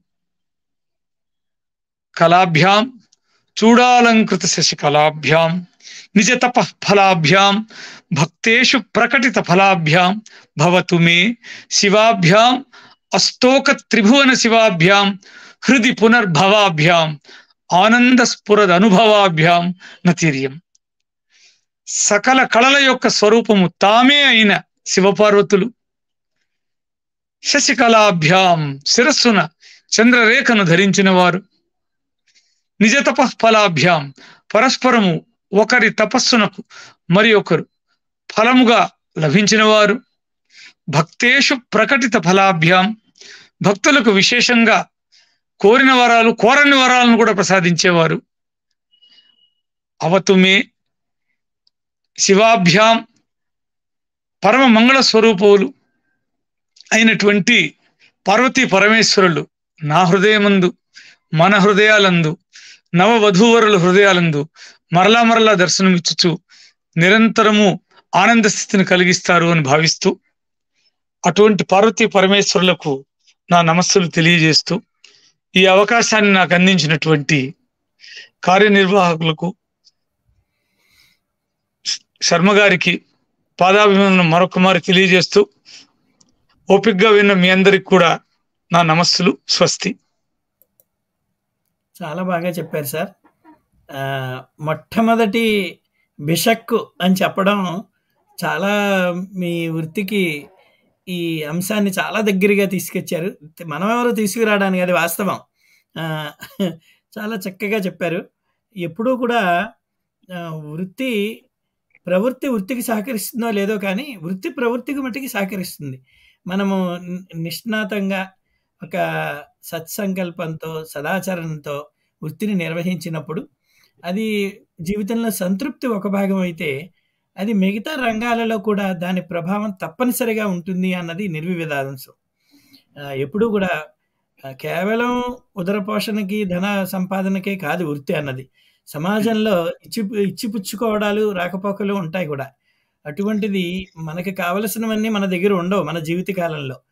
కళాభ్యాం చూడాలంకృత శశికళాభ్యాం నిజ తపః ఫలాభ్యాం భక్తేషు ప్రకటిత ఫలాభ్యాం భవతు మే శివాభ్యాం అస్తోక త్రిభువన శివాభ్యాం హృది పునర్భవాభ్యాం ఆనంద స్ఫురద అనుభవాభ్యాం నతీర్యం. సకల కళల యొక్క స్వరూపము తామే అయిన శివపార్వతులు శశికళాభ్యాం శిరస్సున చంద్రరేఖను ధరించిన వారు, నిజ తపః ఫలాభ్యాం పరస్పరము ఒకరి తపస్సునకు మరి ఒకరు ఫలముగా లభించిన వారు, భక్తేషు ప్రకటిత ఫలాభ్యాం భక్తులకు విశేషంగా కోరిన వరాలు కోరని వరాలను కూడా ప్రసాదించేవారు. అవతుమే శివాభ్యాం పరమ మంగళ స్వరూపములు అయినటువంటి పార్వతీ పరమేశ్వరులు నా హృదయమందు, మన హృదయాలందు, నవవధూవరుల హృదయాలందు మరలా మరలా దర్శనమిచ్చుచు నిరంతరము ఆనంద స్థితిని కలిగిస్తారు అని భావిస్తూ అటువంటి పార్వతీ పరమేశ్వరులకు నా నమస్సులు తెలియజేస్తూ ఈ అవకాశాన్ని నాకు అందించినటువంటి కార్యనిర్వాహకులకు, శర్మ గారికి పాదాభివందనం మరొక మారి తెలియజేస్తూ ఓపికగా విన్న మీ అందరికి కూడా నా నమస్సులు, స్వస్తి. చాలా బాగా చెప్పారు సార్. మొట్టమొదటి బిషక్కు అని చెప్పడం చాలా మీ వృత్తికి ఈ అంశాన్ని చాలా దగ్గరగా తీసుకొచ్చారు. మనం ఎవరు తీసుకురావడానికి, అది వాస్తవం. చాలా చక్కగా చెప్పారు. ఎప్పుడూ కూడా వృత్తి ప్రవృత్తి వృత్తికి సహకరిస్తుందో లేదో కానీ వృత్తి ప్రవృత్తికి మట్టికి సహకరిస్తుంది. మనము నిష్ణాతంగా ఒక సత్సంకల్పంతో సదాచరణతో వృత్తిని నిర్వహించినప్పుడు అది జీవితంలో సంతృప్తి ఒక భాగం అయితే అది మిగతా రంగాలలో కూడా దాని ప్రభావం తప్పనిసరిగా ఉంటుంది అన్నది నిర్వివాదాంశం. ఎప్పుడూ కూడా కేవలం ఉదరపోషణకి ధన సంపాదనకే కాదు వృత్తి అన్నది. సమాజంలో ఇచ్చిపుచ్చుకోవడాలు రాకపోకలు ఉంటాయి కూడా. అటువంటిది మనకి కావలసినవన్నీ మన దగ్గర ఉండవు మన జీవిత కాలంలో.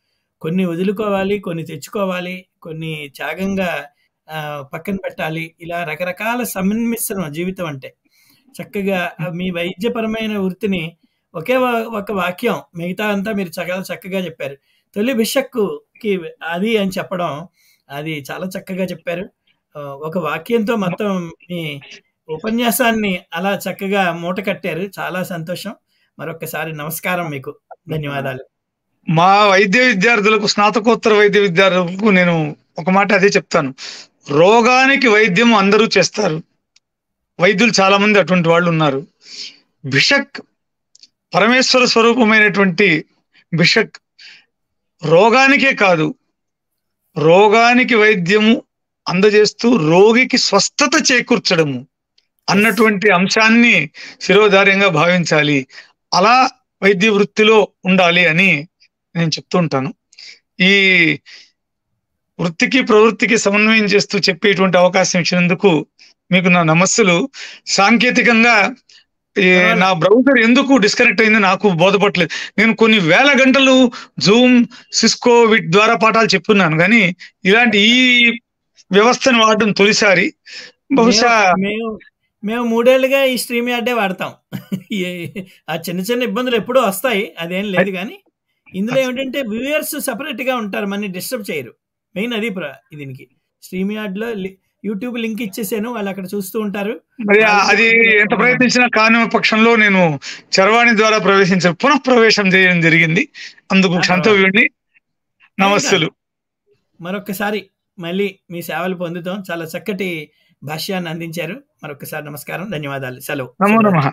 కొన్ని వదులుకోవాలి, కొన్ని తెచ్చుకోవాలి, కొన్ని త్యాగంగా పక్కన పెట్టాలి. ఇలా రకరకాల సమ్మిశ్రమ జీవితం అంటే. చక్కగా మీ వైద్యపరమైన వృత్తిని ఒకే ఒక వాక్యం మిగతా అంతా మీరు చాలా చక్కగా చెప్పారు. తొలి భిషక్కుకి అది అని చెప్పడం అది చాలా చక్కగా చెప్పారు. ఒక వాక్యంతో మొత్తం మీ ఉపన్యాసాన్ని అలా చక్కగా మూట కట్టారు. చాలా సంతోషం. మరొకసారి నమస్కారం మీకు. ధన్యవాదాలు. మా వైద్య విద్యార్థులకు, స్నాతకోత్తర వైద్య విద్యార్థులకు నేను ఒక మాట అదే చెప్తాను. రోగానికి వైద్యం అందరూ చేస్తారు. వైద్యులు చాలా మంది అటువంటి వాళ్ళు ఉన్నారు. భిషక్ పరమేశ్వర స్వరూపమైనటువంటి భిషక్ రోగానికే కాదు, రోగానికి వైద్యము అందజేస్తూ రోగికి స్వస్థత చేకూర్చడము అన్నటువంటి అంశాన్ని శిరోధార్యంగా భావించాలి. అలా వైద్య వృత్తిలో ఉండాలి అని నేను చెప్తూ ఉంటాను. ఈ వృత్తికి ప్రవృత్తికి సమన్వయం చేస్తూ చెప్పేటువంటి అవకాశం ఇచ్చినందుకు మీకు నా నమస్సులు. సాంకేతికంగా నా బ్రౌజర్ ఎందుకు డిస్కనెక్ట్ అయింది నాకు బోధపడలేదు. నేను కొన్ని వేల గంటలు జూమ్, సిస్కో వీటి ద్వారా పాఠాలు చెప్పున్నాను, కానీ ఇలాంటి ఈ వ్యవస్థను వాడడం తొలిసారి. బహుశా మేము 3 ఏళ్లుగా ఈ స్ట్రీమ్ యార్డే వాడతాం. ఆ చిన్న చిన్న ఇబ్బందులు ఎప్పుడూ వస్తాయి, అదేం లేదు. కానీ ఇందులో ఏమిటంటే వ్యూయర్స్ సెపరేట్ గా ఉంటారు, మనని డిస్టర్బ్ చేయరు. మెయిన్ అది దీనికి. స్ట్రీమ్ యార్డ్ లో యూట్యూబ్ లింక్ ఇచ్చేసాను, వాళ్ళు అక్కడ చూస్తూ ఉంటారు. మరి అది ఎంత ప్రయత్నించినా కాని పక్షంలో నేను చరవాణి ద్వారా పునః ప్రవేశం చేయడం జరిగింది. అందుకు సంతోషండి. నమస్సులు. మరొకసారి మళ్ళీ మీ సేవలు పొందుతాం. చాలా చక్కటి భాష్యాన్ని అందించారు. మరొకసారి నమస్కారం, ధన్యవాదాలు, సెలవు. నమో నమః.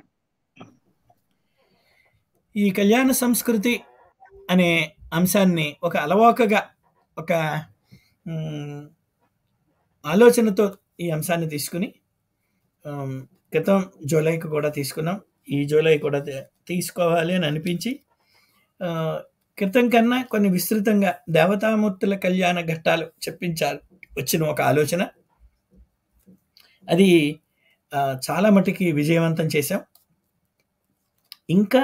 ఈ కళ్యాణ సంస్కృతి అనే అంశాన్ని ఒక అలవాకగా, ఒక ఆలోచనతో ఈ అంశాన్ని తీసుకుని క్రితం జూలైకి కూడా తీసుకున్నాం. ఈ జూలై కూడా తీసుకోవాలి అని అనిపించి క్రితం కన్నా కొన్ని విస్తృతంగా దేవతామూర్తుల కళ్యాణ ఘట్టాలు చెప్పించాలి వచ్చిన ఒక ఆలోచన. అది చాలా మటుకి విజయవంతం చేశాం. ఇంకా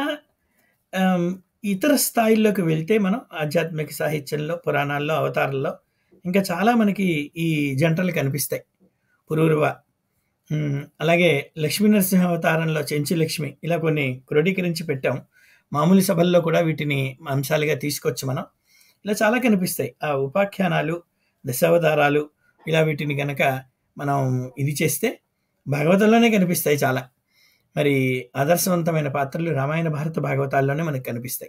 ఇతర స్థాయిల్లోకి వెళ్తే మనం ఆధ్యాత్మిక సాహిత్యంలో, పురాణాల్లో, అవతారాల్లో ఇంకా చాలా మనకి ఈ జంటలు కనిపిస్తాయి. పురూరవ, అలాగే లక్ష్మీ నరసింహ అవతారంలో చెంచు లక్ష్మి, ఇలా కొన్ని క్రోడీకరించి పెట్టాం. మామూలు సభల్లో కూడా వీటిని అంశాలుగా తీసుకొచ్చి మనం ఇలా చాలా కనిపిస్తాయి. ఆ ఉపాఖ్యానాలు, దశావతారాలు, ఇలా వీటిని కనుక మనం ఇది చేస్తే భాగవతంలోనే కనిపిస్తాయి చాలా. మరి ఆదర్శవంతమైన పాత్రలు రామాయణ, భారత, భాగవతాల్లోనే మనకు కనిపిస్తాయి.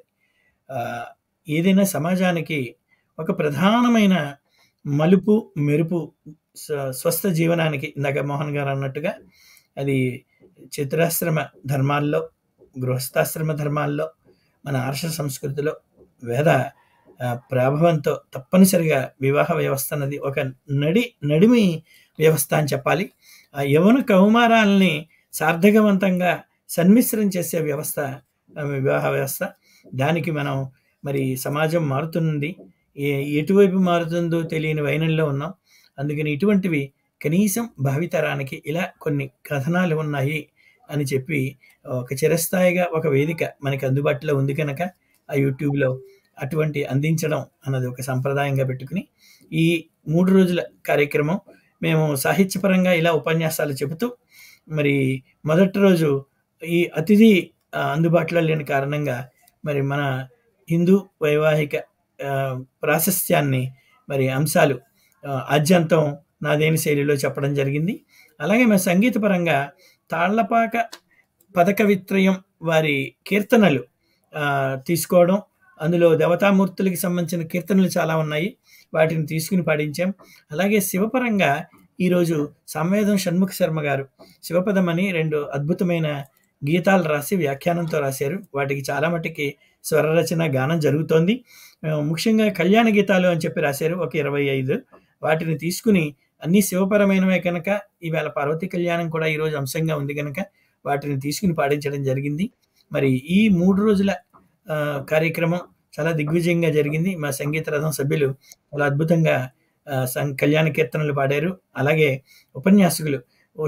ఏదైనా సమాజానికి ఒక ప్రధానమైన మలుపు, మెరుపు, స్వస్థ జీవనానికి, ఇందాక మోహన్ గారు అన్నట్టుగా అది చతురాశ్రమ ధర్మాల్లో, గృహస్థాశ్రమ ధర్మాల్లో, మన ఆర్ష సంస్కృతిలో, వేద ప్రభావంతో తప్పనిసరిగా వివాహ వ్యవస్థ అన్నది ఒక నడిమి వ్యవస్థ అని చెప్పాలి. ఆ యవన కౌమారాలని సార్థకవంతంగా సన్మిశ్రం చేసే వ్యవస్థ వివాహ వ్యవస్థ. దానికి మనం మరి సమాజం మారుతుంది, ఎటువైపు మారుతుందో తెలియని వైనంలో ఉన్నాం. అందుకని ఇటువంటివి కనీసం భావితరానికి ఇలా కొన్ని కథనాలు ఉన్నాయి అని చెప్పి ఒక చిరస్థాయిగా ఒక వేదిక మనకి అందుబాటులో ఉంది కనుక ఆ యూట్యూబ్లో అటువంటి అందించడం అన్నది ఒక సంప్రదాయంగా పెట్టుకుని ఈ 3 రోజుల కార్యక్రమం మేము సాహిత్యపరంగా ఇలా ఉపన్యాసాలు చెబుతూ, మరి మొదటి రోజు ఈ అతిథి అందుబాటులో లేని కారణంగా మరి మన హిందూ వైవాహిక ప్రాశస్త్యాన్ని, మరి అంశాలు ఆద్యంతం నాదేని శైలిలో చెప్పడం జరిగింది. అలాగే మన సంగీతపరంగా తాళ్లపాక పదకవిత్రయం వారి కీర్తనలు తీసుకోవడం, అందులో దేవతామూర్తులకి సంబంధించిన కీర్తనలు చాలా ఉన్నాయి, వాటిని తీసుకుని పాడించాం. అలాగే శివపరంగా ఈరోజు సంవేదం షణ్ముఖ శర్మ గారు శివపదం అని 2 అద్భుతమైన గీతాలు రాసి వ్యాఖ్యానంతో రాశారు. వాటికి చాలా మటుకి స్వరరచన, గానం జరుగుతోంది. ముఖ్యంగా కళ్యాణ గీతాలు అని చెప్పి రాశారు, ఒక 25. వాటిని తీసుకుని అన్ని శివపరమైనవే కనుక ఈవేళ పార్వతీ కళ్యాణం కూడా ఈరోజు అంశంగా ఉంది కనుక వాటిని తీసుకుని పాడించడం జరిగింది. మరి ఈ 3 రోజుల కార్యక్రమం చాలా దిగ్విజయంగా జరిగింది. మా సంగీత రథం సభ్యులు చాలా అద్భుతంగా కళ్యాణ కీర్తనలు పాడారు. అలాగే ఉపన్యాసకులు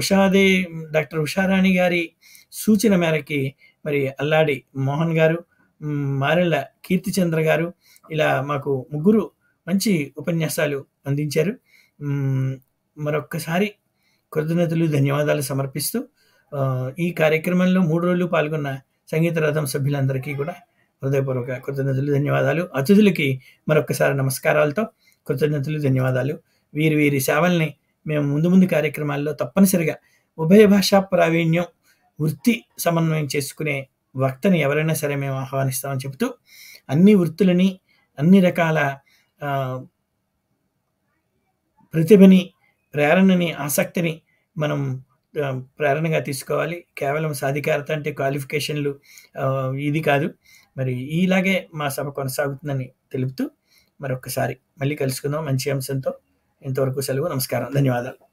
డాక్టర్ ఉషారాణి గారి సూచన మేరకి మరి అల్లాడి మోహన్ గారు, మారెళ్ళ కీర్తిచంద్ర గారు, ఇలా మాకు ముగ్గురు మంచి ఉపన్యాసాలు అందించారు. మరొక్కసారి కృతజ్ఞతలు, ధన్యవాదాలు సమర్పిస్తూ ఈ కార్యక్రమంలో 3 రోజులు పాల్గొన్న సంగీత రథం సభ్యులందరికీ కూడా హృదయపూర్వక కృతజ్ఞతలు, ధన్యవాదాలు. అతిథులకి మరొక్కసారి నమస్కారాలతో కృతజ్ఞతలు, ధన్యవాదాలు. వీరి సేవల్ని మేము ముందు కార్యక్రమాల్లో తప్పనిసరిగా ఉభయ భాషా ప్రావీణ్యం, వృత్తి సమన్వయం చేసుకునే వక్తని ఎవరైనా సరే మేము ఆహ్వానిస్తామని చెబుతూ, అన్ని వృత్తులని, అన్ని రకాల ప్రతిభని, ప్రేరణని, ఆసక్తిని మనం ప్రేరణగా తీసుకోవాలి. కేవలం సాధికారత అంటే క్వాలిఫికేషన్లు ఇది కాదు. మరి ఇలాగే మా సభ కొనసాగుతుందని తెలుపుతూ మరొకసారి మళ్ళీ కలుసుకుందాం మంచి అంశంతో. ఇంతవరకు సెలవు. నమస్కారం. ధన్యవాదాలు.